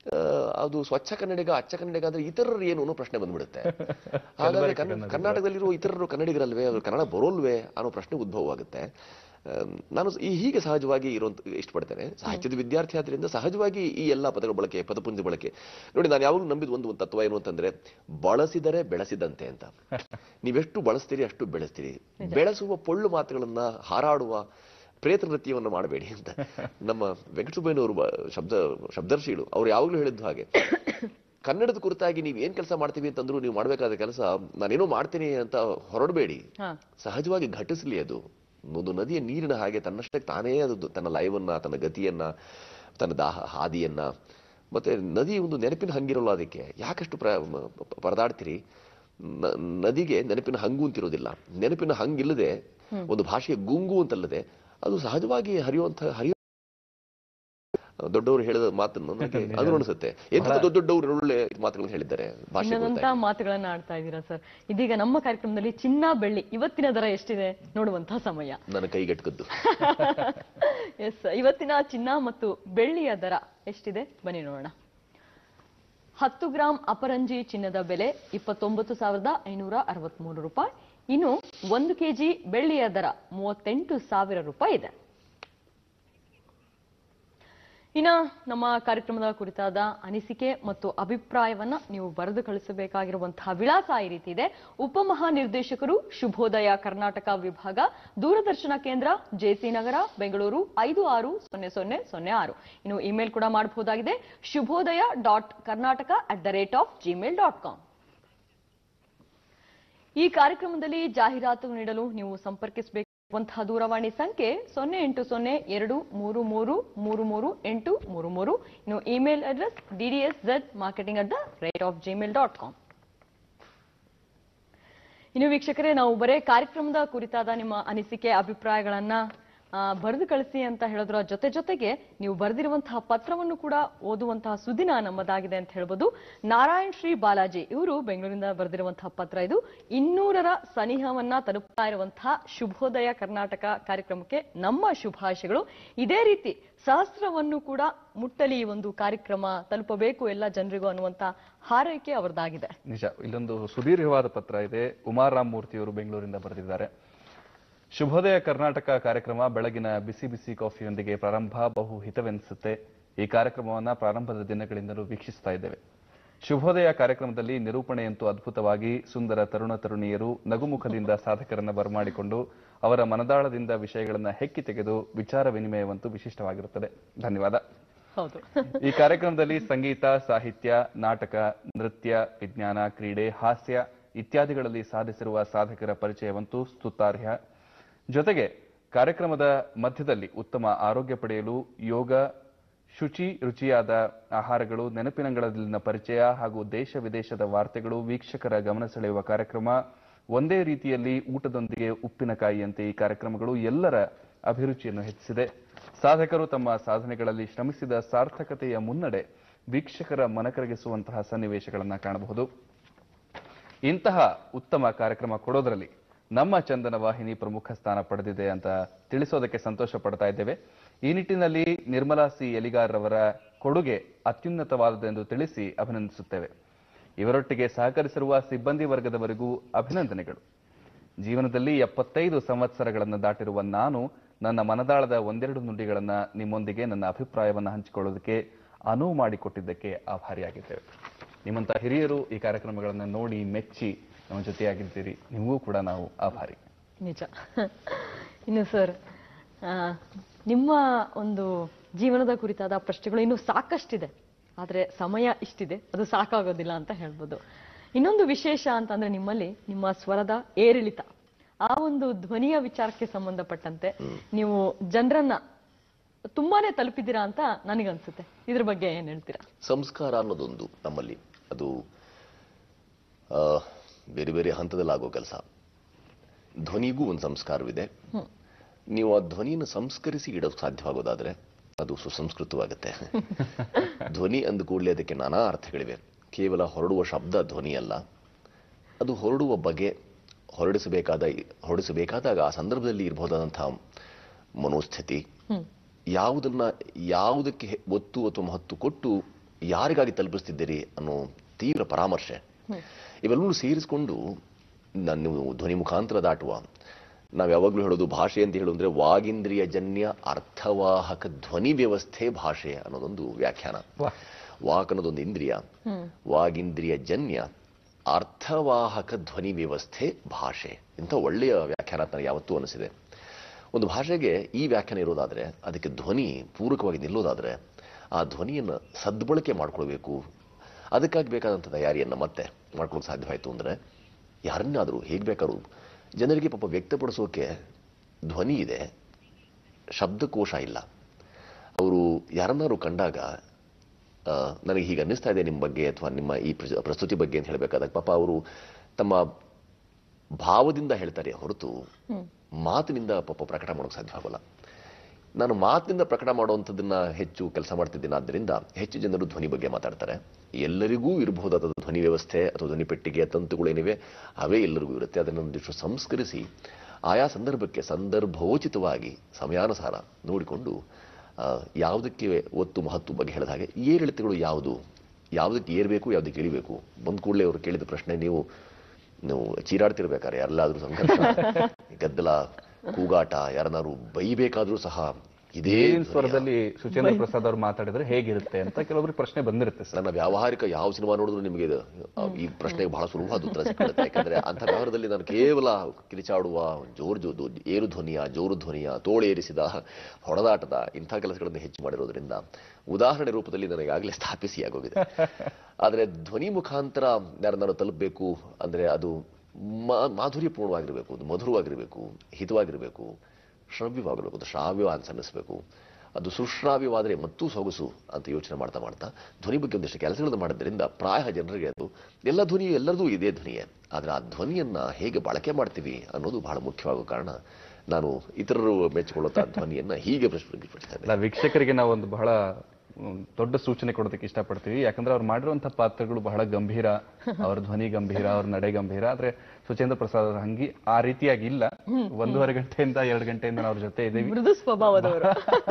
ಅದು ಸ್ವಚ್ಛ ಕನ್ನಡಿಗ ಅಚ್ಚ ಕನ್ನಡಿಗ ಅಂದ್ರೆ ಇತರರು ಏನು ಅನ್ನೋ ಪ್ರಶ್ನೆ ಬಂದ್ಬಿಡುತ್ತೆ. ಹಾಗಾದ್ರೆ ಕರ್ನಾಟಕದಲ್ಲಿರುವ ಇತರರು ಕನ್ನಡಿಗರಲ್ವೇ, ಅವ್ರು ಕನ್ನಡ ಬರೋಲ್ವೇ ಅನ್ನೋ ಪ್ರಶ್ನೆ ಉದ್ಭವವಾಗುತ್ತೆ. ನಾನು ಈ ಹೀಗೆ ಸಹಜವಾಗಿ ಇರುವಂತ ಇಷ್ಟಪಡ್ತೇನೆ. ಸಾಹಿತ್ಯದ ವಿದ್ಯಾರ್ಥಿ ಆದ್ರಿಂದ ಸಹಜವಾಗಿ ಈ ಎಲ್ಲಾ ಪದಗಳ ಬಳಕೆ, ಪದಪುಂಜ ಬಳಕೆ ನೋಡಿ. ನಾನು ಯಾವಾಗಲೂ ನಂಬಿದ ಒಂದು ಒಂದು ತತ್ವ ಏನು ಅಂತಂದ್ರೆ, ಬಳಸಿದರೆ ಬೆಳೆಸಿದಂತೆ ಅಂತ. ನೀವೆಷ್ಟು ಬಳಸ್ತೀರಿ ಅಷ್ಟು ಬೆಳೆಸ್ತೀರಿ. ಬೆಳೆಸುವ ಪೊಳ್ಳು ಮಾತುಗಳನ್ನ, ಹಾರಾಡುವ ಪ್ರೇತ ನೃತ್ಯವನ್ನು ಮಾಡಬೇಡಿ ಅಂತ ನಮ್ಮ ವೆಂಕಟಸುಬ್ಬಯ್ಯನವರು ಶಬ್ದ ಶಬ್ದರ್ಶಿಗಳು ಅವ್ರು ಯಾವಾಗಲೂ ಹೇಳಿದ್ದು ಹಾಗೆ. ಕನ್ನಡದ ಕುರಿತಾಗಿ ನೀವು ಏನ್ ಕೆಲಸ ಮಾಡ್ತೀವಿ ಅಂತಂದ್ರು, ನೀವು ಮಾಡಬೇಕಾದ ಕೆಲಸ ನಾನೇನೋ ಮಾಡ್ತೀನಿ ಅಂತ ಹೊರಡಬೇಡಿ. ಸಹಜವಾಗಿ ಘಟಿಸ್ಲಿ. ಅದು ಒಂದು ನದಿಯ ನೀರಿನ ಹಾಗೆ ತನ್ನಷ್ಟಕ್ಕೆ ತಾನೇ ಅದು ತನ್ನ ಲಯವನ್ನ, ತನ್ನ ಗತಿಯನ್ನ, ತನ್ನ ದಾಹ ಹಾದಿಯನ್ನ, ಮತ್ತೆ ನದಿ ಒಂದು ನೆನಪಿನ ಹಂಗಿರೋಲ್ಲ. ಅದಕ್ಕೆ ಯಾಕಷ್ಟು ಪ್ರ ಪರದಾಡ್ತೀರಿ? ನದಿಗೆ ನೆನಪಿನ ಹಂಗು ಅಂತಿರೋದಿಲ್ಲ. ನೆನಪಿನ ಹಂಗಿಲ್ಲದೆ, ಒಂದು ಭಾಷೆಯ ಗುಂಗು ಅಂತಲ್ಲದೆ ಅದು ಸಹಜವಾಗಿ ಹರಿಯುವಂತ ಹರಿಯೋ ದೊಡ್ಡವರು ಹೇಳಿದ ಮಾತನ್ನು ನನಗೆ ಅದು ಅನಿಸುತ್ತೆ. ಎಂತ ದೊಡ್ಡ ದೊಡ್ಡವರು ಒಳ್ಳೆ ಮಾತುಗಳನ್ನು ಹೇಳಿದ್ದಾರೆ, ಭಾಷೆ ಮಾತುಗಳನ್ನ ಆಡ್ತಾ ಇದ್ದೀರಾ ಸರ್. ಇದೀಗ ನಮ್ಮ ಕಾರ್ಯಕ್ರಮದಲ್ಲಿ ಚಿನ್ನ ಬೆಳ್ಳಿ ಇವತ್ತಿನ ದರ ಎಷ್ಟಿದೆ ನೋಡುವಂತಹ ಸಮಯ. ನನ್ನ ಕೈಗೆಟ್ಕದ್ದು. ಎಸ್, ಇವತ್ತಿನ ಚಿನ್ನ ಮತ್ತು ಬೆಳ್ಳಿಯ ದರ ಎಷ್ಟಿದೆ ಬನ್ನಿ ನೋಡೋಣ. ಹತ್ತು ಗ್ರಾಂ ಅಪರಂಜಿ ಚಿನ್ನದ ಬೆಲೆ ಇಪ್ಪತ್ತೊಂಬತ್ತು ಸಾವಿರದ ಐನೂರ ಅರವತ್ಮೂರು ರೂಪಾಯಿ. ಇನ್ನು ಒಂದು ಕೆಜಿ ಬೆಳ್ಳಿಯ ದರ ಮೂವತ್ತೆಂಟು ಸಾವಿರ ರೂಪಾಯಿ ಇದೆ. ಇನ್ನ ನಮ್ಮ ಕಾರ್ಯಕ್ರಮದ ಕುರಿತಾದ ಅನಿಸಿಕೆ ಮತ್ತು ಅಭಿಪ್ರಾಯವನ್ನ ನೀವು ಬರೆದು ಕಳಿಸಬೇಕಾಗಿರುವಂತಹ ವಿಳಾಸ ಈ ರೀತಿ ಇದೆ. ಉಪಮಹಾನಿರ್ದೇಶಕರು, ಶುಭೋದಯ ಕರ್ನಾಟಕ ವಿಭಾಗ, ದೂರದರ್ಶನ ಕೇಂದ್ರ, ಜೆಸಿ ನಗರ, ಬೆಂಗಳೂರು ಐದು ಆರು ಸೊನ್ನೆ ಸೊನ್ನೆ ಸೊನ್ನೆ ಆರು. ಇನ್ನು ಇಮೇಲ್ ಕೂಡ ಮಾಡಬಹುದಾಗಿದೆ, Shubhodaya dot Karnataka at the rate of Gmail dot com. ಈ ಕಾರ್ಯಕ್ರಮದಲ್ಲಿ ಜಾಹೀರಾತು ನೀಡಲು ನೀವು ಸಂಪರ್ಕಿಸಬೇಕಾಗುವಂತಹ ದೂರವಾಣಿ ಸಂಖ್ಯೆ ಸೊನ್ನೆ ಎಂಟು ಸೊನ್ನೆ ಎರಡು ಮೂರು ಮೂರು ಮೂರು ಮೂರು ಎಂಟು ಮೂರು ಮೂರು. ಇನ್ನು email address D D S Z marketing at the rate of Gmail dot com. ಇನ್ನು ವೀಕ್ಷಕರೇ, ನಾವು ಬರೇ ಕಾರ್ಯಕ್ರಮದ ಕುರಿತಾದ ನಿಮ್ಮ ಅನಿಸಿಕೆ ಅಭಿಪ್ರಾಯಗಳನ್ನ ಬರೆದು ಕಳಿಸಿ ಅಂತ ಹೇಳೋದ್ರ ಜೊತೆ ಜೊತೆಗೆ ನೀವು ಬರೆದಿರುವಂತಹ ಪತ್ರವನ್ನು ಕೂಡ ಓದುವಂತಹ ಸುದಿನ ನಮ್ಮದಾಗಿದೆ ಅಂತ ಹೇಳ್ಬೋದು. ನಾರಾಯಣ್ ಶ್ರೀ ಬಾಲಾಜಿ ಇವರು ಬೆಂಗಳೂರಿಂದ ಬರೆದಿರುವಂತಹ ಪತ್ರ ಇದು. ಇನ್ನೂರರ ಸನಿಹವನ್ನ ತಲುಪ್ತಾ ಇರುವಂತಹ ಶುಭೋದಯ ಕರ್ನಾಟಕ ಕಾರ್ಯಕ್ರಮಕ್ಕೆ ನಮ್ಮ ಶುಭಾಶಯಗಳು. ಇದೇ ರೀತಿ ಸಹಸ್ರವನ್ನು ಕೂಡ ಮುಟ್ಟಲಿ ಈ ಒಂದು ಕಾರ್ಯಕ್ರಮ, ತಲುಪಬೇಕು ಎಲ್ಲ ಜನರಿಗೂ ಅನ್ನುವಂತ ಹಾರೈಕೆ ಅವರದಾಗಿದೆ. ನಿಜ. ಇಲ್ಲೊಂದು ಸುದೀರ್ಘವಾದ ಪತ್ರ ಇದೆ. ಉಮಾರಾಮ್ ಮೂರ್ತಿ ಅವರು ಬೆಂಗಳೂರಿಂದ ಬರೆದಿದ್ದಾರೆ. ಶುಭೋದಯ ಕರ್ನಾಟಕ ಕಾರ್ಯಕ್ರಮ ಬೆಳಗಿನ ಬಿಸಿ ಬಿಸಿ ಕಾಫಿಯೊಂದಿಗೆ ಪ್ರಾರಂಭ ಬಹು ಹಿತವೆನಿಸುತ್ತೆ. ಈ ಕಾರ್ಯಕ್ರಮವನ್ನ ಪ್ರಾರಂಭದ ದಿನಗಳಿಂದಲೂ ವೀಕ್ಷಿಸ್ತಾ ಇದ್ದೇವೆ. ಶುಭೋದಯ ಕಾರ್ಯಕ್ರಮದಲ್ಲಿ ನಿರೂಪಣೆಯಂತೂ ಅದ್ಭುತವಾಗಿ, ಸುಂದರ ತರುಣ ತರುಣಿಯರು ನಗುಮುಖದಿಂದ ಸಾಧಕರನ್ನ ಬರಮಾಡಿಕೊಂಡು ಅವರ ಮನದಾಳದಿಂದ ವಿಷಯಗಳನ್ನ ಹೆಕ್ಕಿ ತೆಗೆದು ವಿಚಾರ ವಿನಿಮಯವಂತೂ ವಿಶಿಷ್ಟವಾಗಿರುತ್ತದೆ. ಧನ್ಯವಾದ. ಹೌದು. ಈ ಕಾರ್ಯಕ್ರಮದಲ್ಲಿ ಸಂಗೀತ, ಸಾಹಿತ್ಯ, ನಾಟಕ, ನೃತ್ಯ, ವಿಜ್ಞಾನ, ಕ್ರೀಡೆ, ಹಾಸ್ಯ ಇತ್ಯಾದಿಗಳಲ್ಲಿ ಸಾಧಿಸಿರುವ ಸಾಧಕರ ಪರಿಚಯವಂತೂ ಸ್ತುತ್ಯಾರ್ಹ. ಜೊತೆಗೆ ಕಾರ್ಯಕ್ರಮದ ಮಧ್ಯದಲ್ಲಿ ಉತ್ತಮ ಆರೋಗ್ಯ ಪಡೆಯಲು ಯೋಗ, ಶುಚಿ ರುಚಿಯಾದ ಆಹಾರಗಳು, ನೆನಪಿನಂಗಳಲ್ಲಿನ ಪರಿಚಯ ಹಾಗೂ ದೇಶ ವಿದೇಶದ ವಾರ್ತೆಗಳು ವೀಕ್ಷಕರ ಗಮನ ಸೆಳೆಯುವ ಕಾರ್ಯಕ್ರಮ. ಒಂದೇ ರೀತಿಯಲ್ಲಿ ಊಟದೊಂದಿಗೆ ಉಪ್ಪಿನಕಾಯಿಯಂತೆ ಈ ಕಾರ್ಯಕ್ರಮಗಳು ಎಲ್ಲರ ಅಭಿರುಚಿಯನ್ನು ಹೆಚ್ಚಿಸಿದೆ. ಸಾಧಕರು ತಮ್ಮ ಸಾಧನೆಗಳಲ್ಲಿ ಶ್ರಮಿಸಿದ ಸಾರ್ಥಕತೆಯ ಮುನ್ನಡೆ ವೀಕ್ಷಕರ ಮನಕರಗಿಸುವಂತಹ ಸನ್ನಿವೇಶಗಳನ್ನು ಕಾಣಬಹುದು. ಇಂತಹ ಉತ್ತಮ ಕಾರ್ಯಕ್ರಮ ಕೊಡೋದ್ರಲ್ಲಿ ನಮ್ಮ ಚಂದನ ವಾಹಿನಿ ಪ್ರಮುಖ ಸ್ಥಾನ ಪಡೆದಿದೆ ಅಂತ ತಿಳಿಸೋದಕ್ಕೆ ಸಂತೋಷ ಪಡ್ತಾ ಇದ್ದೇವೆ. ಈ ನಿಟ್ಟಿನಲ್ಲಿ ನಿರ್ಮಲಾ ಸಿ ಎಲಿಗಾರ್ ಅವರ ಕೊಡುಗೆ ಅತ್ಯುನ್ನತವಾದದೆಂದು ತಿಳಿಸಿ ಅಭಿನಂದಿಸುತ್ತೇವೆ. ಇವರೊಟ್ಟಿಗೆ ಸಹಕರಿಸಿರುವ ಸಿಬ್ಬಂದಿ ವರ್ಗದವರೆಗೂ ಅಭಿನಂದನೆಗಳು. ಜೀವನದಲ್ಲಿ ಎಪ್ಪತ್ತೈದು ಸಂವತ್ಸರಗಳನ್ನು ದಾಟಿರುವ ನಾನು ನನ್ನ ಮನದಾಳದ ಒಂದೆರಡು ನುಡಿಗಳನ್ನ ನಿಮ್ಮೊಂದಿಗೆ ನನ್ನ ಅಭಿಪ್ರಾಯವನ್ನು ಹಂಚಿಕೊಳ್ಳೋದಕ್ಕೆ ಅನುವು ಮಾಡಿಕೊಟ್ಟಿದ್ದಕ್ಕೆ ಆಭಾರಿಯಾಗಿದ್ದೇವೆ. ನಿಮ್ಮಂತ ಹಿರಿಯರು ಈ ಕಾರ್ಯಕ್ರಮಗಳನ್ನು ನೋಡಿ ಮೆಚ್ಚಿ ನಮ್ಮ ಜೊತೆಯಾಗಿದ್ದೀರಿ. ನಿಮಗೂ ಕೂಡ ನಾವು ಆಭಾರಿ. ನಿಜ. ಇನ್ನು ಸರ್, ನಿಮ್ಮ ಒಂದು ಜೀವನದ ಕುರಿತಾದ ಪ್ರಶ್ನೆಗಳು ಇನ್ನೂ ಸಾಕಷ್ಟಿದೆ, ಆದ್ರೆ ಸಮಯ ಇಷ್ಟಿದೆ, ಅದು ಸಾಕಾಗೋದಿಲ್ಲ ಅಂತ ಹೇಳ್ಬೋದು. ಇನ್ನೊಂದು ವಿಶೇಷ ಅಂತಂದ್ರೆ ನಿಮ್ಮಲ್ಲಿ ನಿಮ್ಮ ಸ್ವರದ ಏರಿಳಿತ, ಆ ಒಂದು ಧ್ವನಿಯ ವಿಚಾರಕ್ಕೆ ಸಂಬಂಧಪಟ್ಟಂತೆ ನೀವು ಜನರನ್ನ ತುಂಬಾನೇ ತಲುಪಿದ್ದೀರಾ ಅಂತ ನನಗನ್ಸುತ್ತೆ. ಇದ್ರ ಬಗ್ಗೆ ಏನ್ ಹೇಳ್ತೀರಾ? ಸಂಸ್ಕಾರ ಅನ್ನೋದೊಂದು ನಮ್ಮಲ್ಲಿ, ಅದು ಬೇರೆ ಬೇರೆ ಹಂತದಲ್ಲಿ ಆಗೋ ಕೆಲಸ. ಧ್ವನಿಗೂ ಒಂದು ಸಂಸ್ಕಾರವಿದೆ. ನೀವು ಆ ಧ್ವನಿಯನ್ನು ಸಂಸ್ಕರಿಸಿ ಇಡೋಕೆ ಸಾಧ್ಯವಾಗೋದಾದ್ರೆ ಅದು ಸುಸಂಸ್ಕೃತವಾಗುತ್ತೆ. ಧ್ವನಿ ಅಂದ ಕೂಡಲೇ ಅದಕ್ಕೆ ನಾನಾ ಅರ್ಥಗಳಿವೆ. ಕೇವಲ ಹೊರಡುವ ಶಬ್ದ ಧ್ವನಿ ಅಲ್ಲ, ಅದು ಹೊರಡುವ ಬಗೆ, ಹೊರಡಿಸಬೇಕಾದ ಹೊರಡಿಸಬೇಕಾದಾಗ ಆ ಸಂದರ್ಭದಲ್ಲಿ ಇರಬಹುದಾದಂತಹ ಮನೋಸ್ಥಿತಿ, ಯಾವುದನ್ನ ಯಾವುದಕ್ಕೆ ಒತ್ತು ಅಥವಾ ಮಹತ್ವ ಕೊಟ್ಟು ಯಾರಿಗಾಗಿ ತಲುಪಿಸ್ತಿದ್ದೀರಿ ಅನ್ನೋ ತೀವ್ರ ಪರಾಮರ್ಶೆ ಇವೆಲ್ಲವೂ ಸೇರಿಸಿಕೊಂಡು ನಾನು ಧ್ವನಿ ಮುಖಾಂತರ ದಾಟುವ, ನಾವು ಯಾವಾಗಲೂ ಹೇಳೋದು ಭಾಷೆ ಅಂತ ಹೇಳೋದು ಅಂದ್ರೆ ವಾಗೀಂದ್ರಿಯ ಜನ್ಯ ಅರ್ಥವಾಹಕ ಧ್ವನಿ ವ್ಯವಸ್ಥೆ ಭಾಷೆ ಅನ್ನೋದೊಂದು ವ್ಯಾಖ್ಯಾನ. ವಾಕ್ ಅನ್ನೋದೊಂದು ಇಂದ್ರಿಯ, ವಾಗೀಂದ್ರಿಯ ಜನ್ಯ ಅರ್ಥವಾಹಕ ಧ್ವನಿ ವ್ಯವಸ್ಥೆ ಭಾಷೆ. ಇಂಥ ಒಳ್ಳೆಯ ವ್ಯಾಖ್ಯಾನ ನನಗೆ ಯಾವತ್ತೂ ಅನಿಸಿದೆ. ಒಂದು ಭಾಷೆಗೆ ಈ ವ್ಯಾಖ್ಯಾನ ಇರೋದಾದ್ರೆ, ಅದಕ್ಕೆ ಧ್ವನಿ ಪೂರಕವಾಗಿ ನಿಲ್ಲೋದಾದ್ರೆ ಆ ಧ್ವನಿಯನ್ನು ಸದ್ಬಳಕೆ ಮಾಡ್ಕೊಳ್ಬೇಕು. ಅದಕ್ಕಾಗಿ ಬೇಕಾದಂಥ ತಯಾರಿಯನ್ನು ಮತ್ತೆ ಮಾಡ್ಕೊಳ್ಳೋಕೆ ಸಾಧ್ಯವಾಯಿತು ಅಂದರೆ ಯಾರನ್ನಾದರೂ ಹೇಗೆ ಬೇಕಾದ್ರೂ ಜನರಿಗೆ ಪಾಪ ವ್ಯಕ್ತಪಡಿಸೋಕೆ ಧ್ವನಿ ಇದೆ, ಶಬ್ದಕೋಶ ಇಲ್ಲ. ಅವರು ಯಾರನ್ನಾರು ಕಂಡಾಗ ನನಗೆ ಹೀಗೆ ಅನ್ನಿಸ್ತಾ ಇದೆ ನಿಮ್ಮ ಬಗ್ಗೆ ಅಥವಾ ನಿಮ್ಮ ಈ ಪ್ರಸ್ತುತಿ ಬಗ್ಗೆ ಅಂತ ಹೇಳಬೇಕಾದಾಗ ಪಾಪ ಅವರು ತಮ್ಮ ಭಾವದಿಂದ ಹೇಳ್ತಾರೆ ಹೊರತು ಮಾತಿನಿಂದ ಪಾಪ ಪ್ರಕಟ ಮಾಡೋಕೆ ಸಾಧ್ಯ ಆಗೋಲ್ಲ. ನಾನು ಮಾತಿನಿಂದ ಪ್ರಕಟ ಮಾಡುವಂಥದ್ದನ್ನ ಹೆಚ್ಚು ಕೆಲಸ ಮಾಡ್ತಿದ್ದೀನಿ. ಆದ್ದರಿಂದ ಹೆಚ್ಚು ಜನರು ಧ್ವನಿ ಬಗ್ಗೆ ಮಾತಾಡ್ತಾರೆ. ಎಲ್ಲರಿಗೂ ಇರಬಹುದಾದ ಧ್ವನಿ ವ್ಯವಸ್ಥೆ ಅಥವಾ ಧ್ವನಿ ಪೆಟ್ಟಿಗೆಯ ತಂತುಗಳೇನಿವೆ ಅವೇ ಎಲ್ಲರಿಗೂ ಇರುತ್ತೆ. ಅದನ್ನೊಂದಿಷ್ಟು ಸಂಸ್ಕರಿಸಿ ಆಯಾ ಸಂದರ್ಭಕ್ಕೆ ಸಂದರ್ಭೋಚಿತವಾಗಿ ಸಮಯಾನುಸಾರ ನೋಡಿಕೊಂಡು ಯಾವುದಕ್ಕೆ ಒತ್ತು ಮಹತ್ವ ಬಗ್ಗೆ ಹೇಳಿದ ಹಾಗೆ ಏರಿಳಿತಗಳು ಯಾವುದು, ಯಾವುದಕ್ಕೆ ಏರಬೇಕು, ಯಾವುದಕ್ಕೆ ಇಳಿಬೇಕು. ಬಂದ ಕೂಡಲೇ ಅವರು ಕೇಳಿದ ಪ್ರಶ್ನೆ, ನೀವು ನೀವು ಚೀರಾಡ್ತಿರ್ಬೇಕಾದ್ರೆ ಎಲ್ಲಾದ್ರೂ ಸಂಘರ್ಷ, ಗದ್ದಲ, ಕೂಗಾಟ, ಯಾರನ್ನಾರು ಬೈಬೇಕಾದ್ರೂ ಸಹ ಇದೇ ಸ್ವರದಲ್ಲಿ ಸುಚೇಂದ್ರ ಪ್ರಸಾದ್ ಅವರು ಮಾತಾಡಿದ್ರೆ ಹೇಗಿರುತ್ತೆ ಅಂತ ಕೆಲವೊಬ್ರಿಗೆ ಪ್ರಶ್ನೆ ಬಂದಿರುತ್ತೆ. ನನ್ನ ವ್ಯಾವಹಾರಿಕ ಯಾವ ಸಿನಿಮಾ ನೋಡಿದ್ರು ನಿಮಗೆ ಈ ಪ್ರಶ್ನೆಗೆ ಬಹಳ ಸುಲಭವಾದ ಉತ್ತರ ಸಿಗುತ್ತೆ. ಯಾಕಂದ್ರೆ ಅಂಥ ವ್ಯವಹಾರದಲ್ಲಿ ನಾನು ಕೇವಲ ಕಿರಿಚಾಡುವ ಜೋರು ಜೋ ಏರು ಧ್ವನಿಯ, ಜೋರು ಧ್ವನಿಯ, ತೋಳೇರಿಸಿದ ಹೊಡೆದಾಟದ ಇಂಥ ಕೆಲಸಗಳನ್ನು ಹೆಚ್ಚು ಮಾಡಿರೋದ್ರಿಂದ ಉದಾಹರಣೆ ರೂಪದಲ್ಲಿ ನನಗಾಗಲೇ ಸ್ಥಾಪಿಸಿ ಆಗೋಗಿದೆ. ಆದರೆ ಧ್ವನಿ ಮುಖಾಂತರ ಯಾರನ್ನಾರು ತಲುಪಬೇಕು ಅಂದ್ರೆ ಅದು ಮಾಧುರ್ಯಪೂರ್ಣವಾಗಿರಬೇಕು, ಅದು ಮಧುರವಾಗಿರಬೇಕು, ಹಿತವಾಗಿರಬೇಕು, ಶ್ರವ್ಯವಾಗಿರಬೇಕು, ಅದು ಶ್ರಾವ್ಯ ಅಂತ ಅನ್ನಿಸ್ಬೇಕು. ಅದು ಸುಶ್ರಾವ್ಯವಾದರೆ ಮತ್ತೂ ಸೊಗಸು ಅಂತ ಯೋಚನೆ ಮಾಡ್ತಾ ಮಾಡ್ತಾ ಧ್ವನಿ ಬಗ್ಗೆ ಒಂದಿಷ್ಟು ಕೆಲಸಗಳನ್ನು ಮಾಡೋದ್ರಿಂದ ಪ್ರಾಯ ಜನರಿಗೆ ಅದು ಎಲ್ಲ ಧ್ವನಿಯು ಎಲ್ಲರದೂ ಇದೇ ಧ್ವನಿಯೇ. ಆದರೆ ಆ ಧ್ವನಿಯನ್ನ ಹೇಗೆ ಬಳಕೆ ಮಾಡ್ತೀವಿ ಅನ್ನೋದು ಬಹಳ ಮುಖ್ಯವಾಗುವ ಕಾರಣ ನಾನು ಇತರರು ಮೆಚ್ಚಿಕೊಳ್ಳುತ್ತಾ ಧ್ವನಿಯನ್ನ ಹೀಗೆ ಪ್ರಶ್ನೆ ವೀಕ್ಷಕರಿಗೆ ನಾವು ಒಂದು ಬಹಳ ದೊಡ್ಡ ಸೂಚನೆ ಕೊಡೋದಕ್ಕೆ ಇಷ್ಟಪಡ್ತೀವಿ. ಯಾಕಂದ್ರೆ ಅವ್ರು ಮಾಡಿರುವಂತಹ ಪಾತ್ರಗಳು ಬಹಳ ಗಂಭೀರ, ಅವ್ರ ಧ್ವನಿ ಗಂಭೀರ, ಅವ್ರ ನಡೆ ಗಂಭೀರ. ಆದ್ರೆ ಸುಚೇಂದ್ರ ಪ್ರಸಾದ್ ಅವ್ರ ಹಂಗಿ ಆ ರೀತಿಯಾಗಿ ಇಲ್ಲ. ಒಂದೂವರೆ ಗಂಟೆಯಿಂದ ಎರಡು ಗಂಟೆಯಿಂದ ನಾವು ಅವ್ರ ಜೊತೆ ಇದ್ದೀವಿ. ಮೃದು ಸ್ವಭಾವದವರು.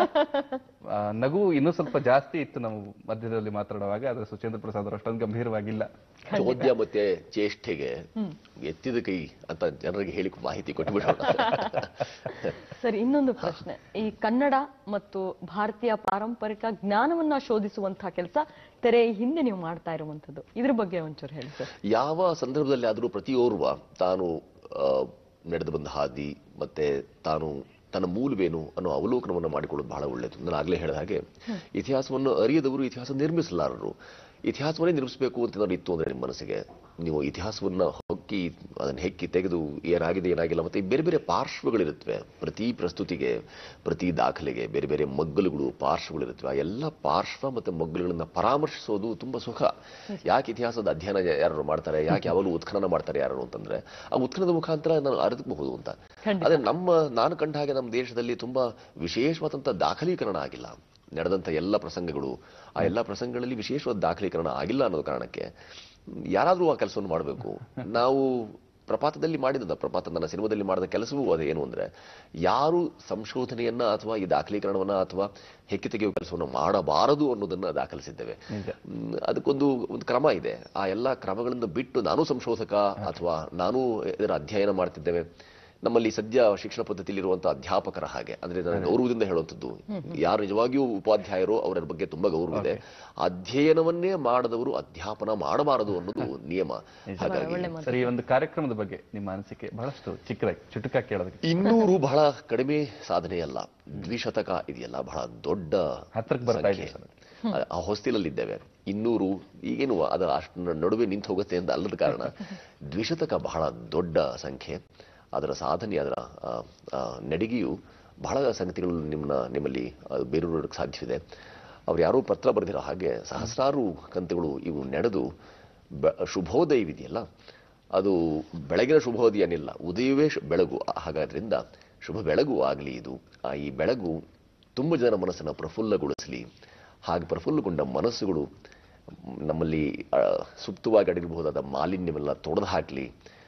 ನಗು ಇನ್ನೂ ಸ್ವಲ್ಪ ಜಾಸ್ತಿ ಇತ್ತು ನಾವು ಮಧ್ಯದಲ್ಲಿ ಮಾತಾಡುವಾಗ. ಆದ್ರೆ ಸುಚೇಂದ್ರ ಪ್ರಸಾದ್ ಅವರು ಅಷ್ಟೊಂದು ಗಂಭೀರವಾಗಿಲ್ಲ. ಚೋದ್ಯ ಮತ್ತೆ ಚೇಷ್ಟೆಗೆ ಎತ್ತಿದ ಕೈ ಅಂತ ಜನರಿಗೆ ಹೇಳಿ ಮಾಹಿತಿ ಕೊಟ್ಟುಬಿಡೋಣ. ಸರಿ, ಇನ್ನೊಂದು ಪ್ರಶ್ನೆ. ಈ ಕನ್ನಡ ಮತ್ತು ಭಾರತೀಯ ಪಾರಂಪರಿಕ ಜ್ಞಾನವನ್ನ ಶೋಧಿಸುವಂತಹ ಕೆಲಸ ತೆರೆ ಹಿಂದೆ ನೀವು ಮಾಡ್ತಾ ಇರುವಂತದ್ದು, ಇದ್ರ ಬಗ್ಗೆ ಒಂಚೂರು ಹೇಳಿ ಸರ್. ಯಾವ ಸಂದರ್ಭದಲ್ಲಿ ಆದರೂ ಪ್ರತಿಯೋರ್ವ ತಾನು ನಡೆದು ಬಂದ ಹಾದಿ ಮತ್ತೆ ತಾನು ತನ್ನ ಮೂಲವೇನು ಅನ್ನೋ ಅವಲೋಕನವನ್ನು ಮಾಡಿಕೊಳ್ಳೋದು ಬಹಳ ಒಳ್ಳೆಯದು. ನಾನು ಆಗಲೇ ಹೇಳಿದ ಹಾಗೆ ಇತಿಹಾಸವನ್ನು ಅರಿಯದವರು ಇತಿಹಾಸ ನಿರ್ಮಿಸಲಾರರು. ಇತಿಹಾಸವನ್ನೇ ನಿರ್ಮಿಸಬೇಕು ಅಂತ ಏನಾದ್ರು ಇತ್ತು ಅಂದ್ರೆ ನಿಮ್ಮ ಮನಸ್ಸಿಗೆ, ನೀವು ಇತಿಹಾಸವನ್ನ ಹೊಕ್ಕಿ ಅದನ್ನು ಹೆಕ್ಕಿ ತೆಗೆದು ಏನಾಗಿದೆ ಏನಾಗಿಲ್ಲ ಮತ್ತೆ ಬೇರೆ ಬೇರೆ ಪಾರ್ಶ್ವಗಳಿರುತ್ತವೆ. ಪ್ರತಿ ಪ್ರಸ್ತುತಿಗೆ, ಪ್ರತಿ ದಾಖಲೆಗೆ ಬೇರೆ ಬೇರೆ ಮಗ್ಗಲುಗಳು, ಪಾರ್ಶ್ವಗಳಿರುತ್ತವೆ. ಆ ಎಲ್ಲ ಪಾರ್ಶ್ವ ಮತ್ತೆ ಮಗ್ಗಲುಗಳನ್ನ ಪರಾಮರ್ಶಿಸೋದು ತುಂಬಾ ಸುಖ. ಯಾಕೆ ಇತಿಹಾಸದ ಅಧ್ಯಯನ ಯಾರು ಮಾಡ್ತಾರೆ, ಯಾಕೆ ಯಾವಾಗಲೂ ಉತ್ಖನನ ಮಾಡ್ತಾರೆ ಯಾರು ಅಂತಂದ್ರೆ ಆ ಉತ್ಖನನದ ಮುಖಾಂತರ ನಾನು ಅರಿತಬಹುದು ಅಂತ. ಆದ್ರೆ ನಮ್ಮ ನಾನು ಕಂಡ ಹಾಗೆ ನಮ್ಮ ದೇಶದಲ್ಲಿ ತುಂಬಾ ವಿಶೇಷವಾದಂಥ ದಾಖಲೀಕರಣ ಆಗಿಲ್ಲ. ನಡೆದಂಥ ಎಲ್ಲ ಪ್ರಸಂಗಗಳು, ಆ ಎಲ್ಲ ಪ್ರಸಂಗಗಳಲ್ಲಿ ವಿಶೇಷವಾದ ದಾಖಲೀಕರಣ ಆಗಿಲ್ಲ ಅನ್ನೋದು ಕಾರಣಕ್ಕೆ ಯಾರಾದರೂ ಆ ಕೆಲಸವನ್ನು ಮಾಡಬೇಕು. ನಾವು ಪ್ರಪಾತದಲ್ಲಿ ಮಾಡಿದ ಪ್ರಪಾತ ನನ್ನ ಸಿನಿಮಾದಲ್ಲಿ ಮಾಡಿದ ಕೆಲಸವೂ ಅದೇನು ಅಂದ್ರೆ ಯಾರು ಸಂಶೋಧನೆಯನ್ನ ಅಥವಾ ಈ ದಾಖಲೀಕರಣವನ್ನ ಅಥವಾ ಹೆಕ್ಕಿ ತೆಗೆಯುವ ಕೆಲಸವನ್ನು ಮಾಡಬಾರದು ಅನ್ನೋದನ್ನ ದಾಖಲಿಸಿದ್ದೇವೆ. ಅದಕ್ಕೊಂದು ಒಂದು ಕ್ರಮ ಇದೆ. ಆ ಎಲ್ಲ ಕ್ರಮಗಳಿಂದ ಬಿಟ್ಟು ನಾನು ಸಂಶೋಧಕ ಅಥವಾ ನಾನು ಇದರ ಅಧ್ಯಯನ ಮಾಡ್ತಿದ್ದೇವೆ. ನಮ್ಮಲ್ಲಿ ಸದ್ಯ ಶಿಕ್ಷಣ ಪದ್ಧತಿಯಲ್ಲಿರುವಂತಹ ಅಧ್ಯಾಪಕರ ಹಾಗೆ ಅಂದ್ರೆ ನಾನು ಗೌರವದಿಂದ ಹೇಳುವಂಥದ್ದು, ಯಾರು ನಿಜವಾಗಿಯೂ ಉಪಾಧ್ಯಾಯರು ಅವರ ಬಗ್ಗೆ ತುಂಬಾ ಗೌರವ ಇದೆ. ಅಧ್ಯಯನವನ್ನೇ ಮಾಡದವರು ಅಧ್ಯಾಪನ ಮಾಡಬಾರದು ಅನ್ನೋದು ನಿಯಮ. ಹಾಗಾಗಿ ಸರಿ, ಒಂದು ಕಾರ್ಯಕ್ರಮದ ಬಗ್ಗೆ ನಿಮ್ಮ ಅನಿಸಿಕೆ ಬಹಳಷ್ಟು ಚಿಕ್ಕದಾಗಿ ಚುಟುಕ ಕೇಳೋದಕ್ಕೆ. ಇನ್ನೂರು ಬಹಳ ಕಡಿಮೆ ಸಾಧನೆಯಲ್ಲ, ದ್ವಿಶತಕ ಇದೆಯಲ್ಲ ಬಹಳ ದೊಡ್ಡ ಹತ್ರಕ್ಕೆ ಬರ್ತಾ ಇದೆ. ಆ ಹೊಸ್ತಿಲಲ್ಲಿದ್ದೇವೆ. ಇನ್ನೂರು ಈಗೇನು ಅದರ ಅಷ್ಟು ನಡುವೆ ನಿಂತು ಹೋಗುತ್ತೆ ಅಂತ ಅಲ್ಲದ ಕಾರಣ ದ್ವಿಶತಕ ಬಹಳ ದೊಡ್ಡ ಸಂಖ್ಯೆ. ಅದರ ಸಾಧನೆ, ಅದರ ನಡಿಗೆಯು ಬಹಳ ಸಂಗತಿಗಳು ನಿಮ್ಮನ್ನ ನಿಮ್ಮಲ್ಲಿ ಬೇರೂರೋದಕ್ಕೆ ಸಾಧ್ಯವಿದೆ. ಅವ್ರು ಯಾರೂ ಪತ್ರ ಬರೆದಿರೋ ಹಾಗೆ ಸಹಸ್ರಾರು ಕಂತುಗಳು ಇವು ನಡೆದು ಶುಭೋದಯವಿದೆಯಲ್ಲ, ಅದು ಬೆಳಗಿನ ಶುಭೋದಯ ಏನಿಲ್ಲ, ಉದಯವೇ ಬೆಳಗು. ಹಾಗಾದ್ರಿಂದ ಶುಭ ಬೆಳಗು ಆಗಲಿ ಇದು. ಆ ಈ ಬೆಳಗು ತುಂಬ ಜನರ ಮನಸ್ಸನ್ನು ಪ್ರಫುಲ್ಲಗೊಳಿಸಲಿ. ಹಾಗೆ ಪ್ರಫುಲ್ಲಗೊಂಡ ಮನಸ್ಸುಗಳು ನಮ್ಮಲ್ಲಿ ಸುಪ್ತವಾಗಿ ಅಡಗಿರಬಹುದಾದ ಮಾಲಿನ್ಯವೆಲ್ಲ ತೊಡೆದು ಹಾಕಲಿ,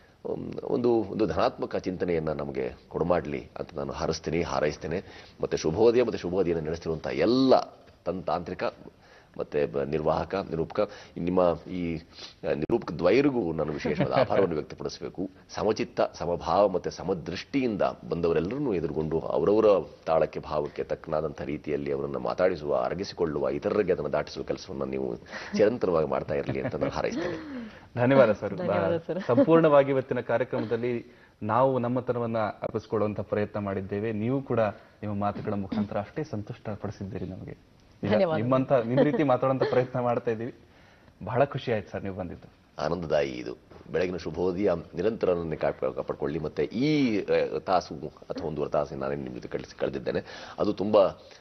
ಒಂದು ಒಂದು ಧನಾತ್ಮಕ ಚಿಂತನೆಯನ್ನು ನಮಗೆ ಕೊಡಮಾಡಲಿ ಅಂತ ನಾನು ಹಾರೈಸ್ತೀನಿ ಹಾರೈಸ್ತೇನೆ. ಮತ್ತು ಶುಭೋದಯ ಮತ್ತು ಶುಭೋದಯನ ನಡೆಸ್ತಿರುವಂಥ ಎಲ್ಲ ತನ್ ತಾಂತ್ರಿಕ ಮತ್ತೆ ನಿರ್ವಾಹಕ ನಿರೂಪಕ ನಿಮ್ಮ ಈ ನಿರೂಪಕ ದ್ವೈರಿಗೂ ನಾನು ವಿಶೇಷವಾದ ಆಭಾರವನ್ನು ವ್ಯಕ್ತಪಡಿಸಬೇಕು. ಸಮಚಿತ್ತ ಸಮಭಾವ ಮತ್ತೆ ಸಮದೃಷ್ಟಿಯಿಂದ ಬಂದವರೆಲ್ಲರನ್ನೂ ಎದುರುಗೊಂಡು ಅವರವರ ತಾಳಕ್ಕೆ ಭಾವಕ್ಕೆ ತಕ್ಕನಾದಂಥ ರೀತಿಯಲ್ಲಿ ಅವರನ್ನು ಮಾತಾಡಿಸುವ ಅರಗಿಸಿಕೊಳ್ಳುವ ಇತರರಿಗೆ ಅದನ್ನು ದಾಟಿಸುವ ಕೆಲಸವನ್ನು ನೀವು ಚಿರಂತನವಾಗಿ ಮಾಡ್ತಾ ಇರಲಿ ಅಂತ ನಾನು ಹಾರೈಸ್ತೇನೆ. ಧನ್ಯವಾದ ಸರ್. ಸಂಪೂರ್ಣವಾಗಿ ಇವತ್ತಿನ ಕಾರ್ಯಕ್ರಮದಲ್ಲಿ ನಾವು ನಮ್ಮತನವನ್ನ ಅರ್ಪಿಸಿಕೊಳ್ಳುವಂತ ಪ್ರಯತ್ನ ಮಾಡಿದ್ದೇವೆ. ನೀವು ಕೂಡ ನಿಮ್ಮ ಮಾತುಗಳ ಮುಖಾಂತರ ಅಷ್ಟೇ ಸಂತುಷ್ಟ ಪಡಿಸಿದ್ದೀರಿ ನಮಗೆ. ನಿಮ್ಮಂತ ನಿಮ್ಮ ರೀತಿ ಮಾತಾಡುವಂತ ಪ್ರಯತ್ನ ಮಾಡ್ತಾ ಇದ್ದೀವಿ. ಬಹಳ ಖುಷಿ ಆಯ್ತು ಸರ್ ನೀವು ಬಂದಿದ್ದು. ಆನಂದದಾಯಿ ಇದು. ಬೆಳಗಿನ ಶುಭೋದಯ ನಿರಂತರ ನನ್ನ ಕಾಪಾಡಿಕೊಳ್ಳಿ. ಮತ್ತೆ ಈ ತಾಸು ಅಥವಾ ಒಂದೂವರೆ ತಾಸು ನಾನೇ ನಿಮ್ಮ ಜೊತೆ ಕಳಿಸಿ ಕಳೆದಿದ್ದೇನೆ. ಅದು ತುಂಬಾ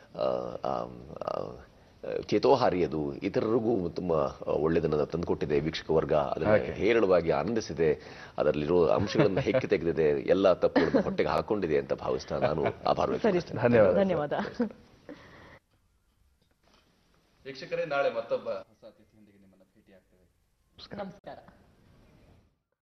ಚೇತೋಹಾರಿ, ಅದು ಇತರರಿಗೂ ತುಂಬಾ ಒಳ್ಳೆಯದನ್ನು ತಂದುಕೊಟ್ಟಿದೆ. ವೀಕ್ಷಕ ವರ್ಗ ಅದನ್ನು ಹೇರಳವಾಗಿ ಆನಂದಿಸಿದೆ. ಅದರಲ್ಲಿರೋ ಅಂಶಗಳನ್ನು ಹೆಕ್ಕಿ ತೆಗೆದಿದೆ, ಎಲ್ಲ ತಪ್ಪುಗಳನ್ನು ಹೊಟ್ಟೆಗೆ ಹಾಕೊಂಡಿದೆ ಅಂತ ಭಾವಿಸ್ತಾ ನಾನು ಆಭಾರ ವ್ಯಕ್ತಪಡಿಸ್ತೇನೆ. ಧನ್ಯವಾದ. ಧನ್ಯವಾದ ವೀಕ್ಷಕರೇ. ನಾಳೆ ಮತ್ತೊಬ್ಬ ಹೊಸ ಅತಿಥಿಯೊಂದಿಗೆ ನಿಮ್ಮನ್ನು ಭೇಟಿ ಆಗ್ತೇವೆ. ನಮಸ್ಕಾರ.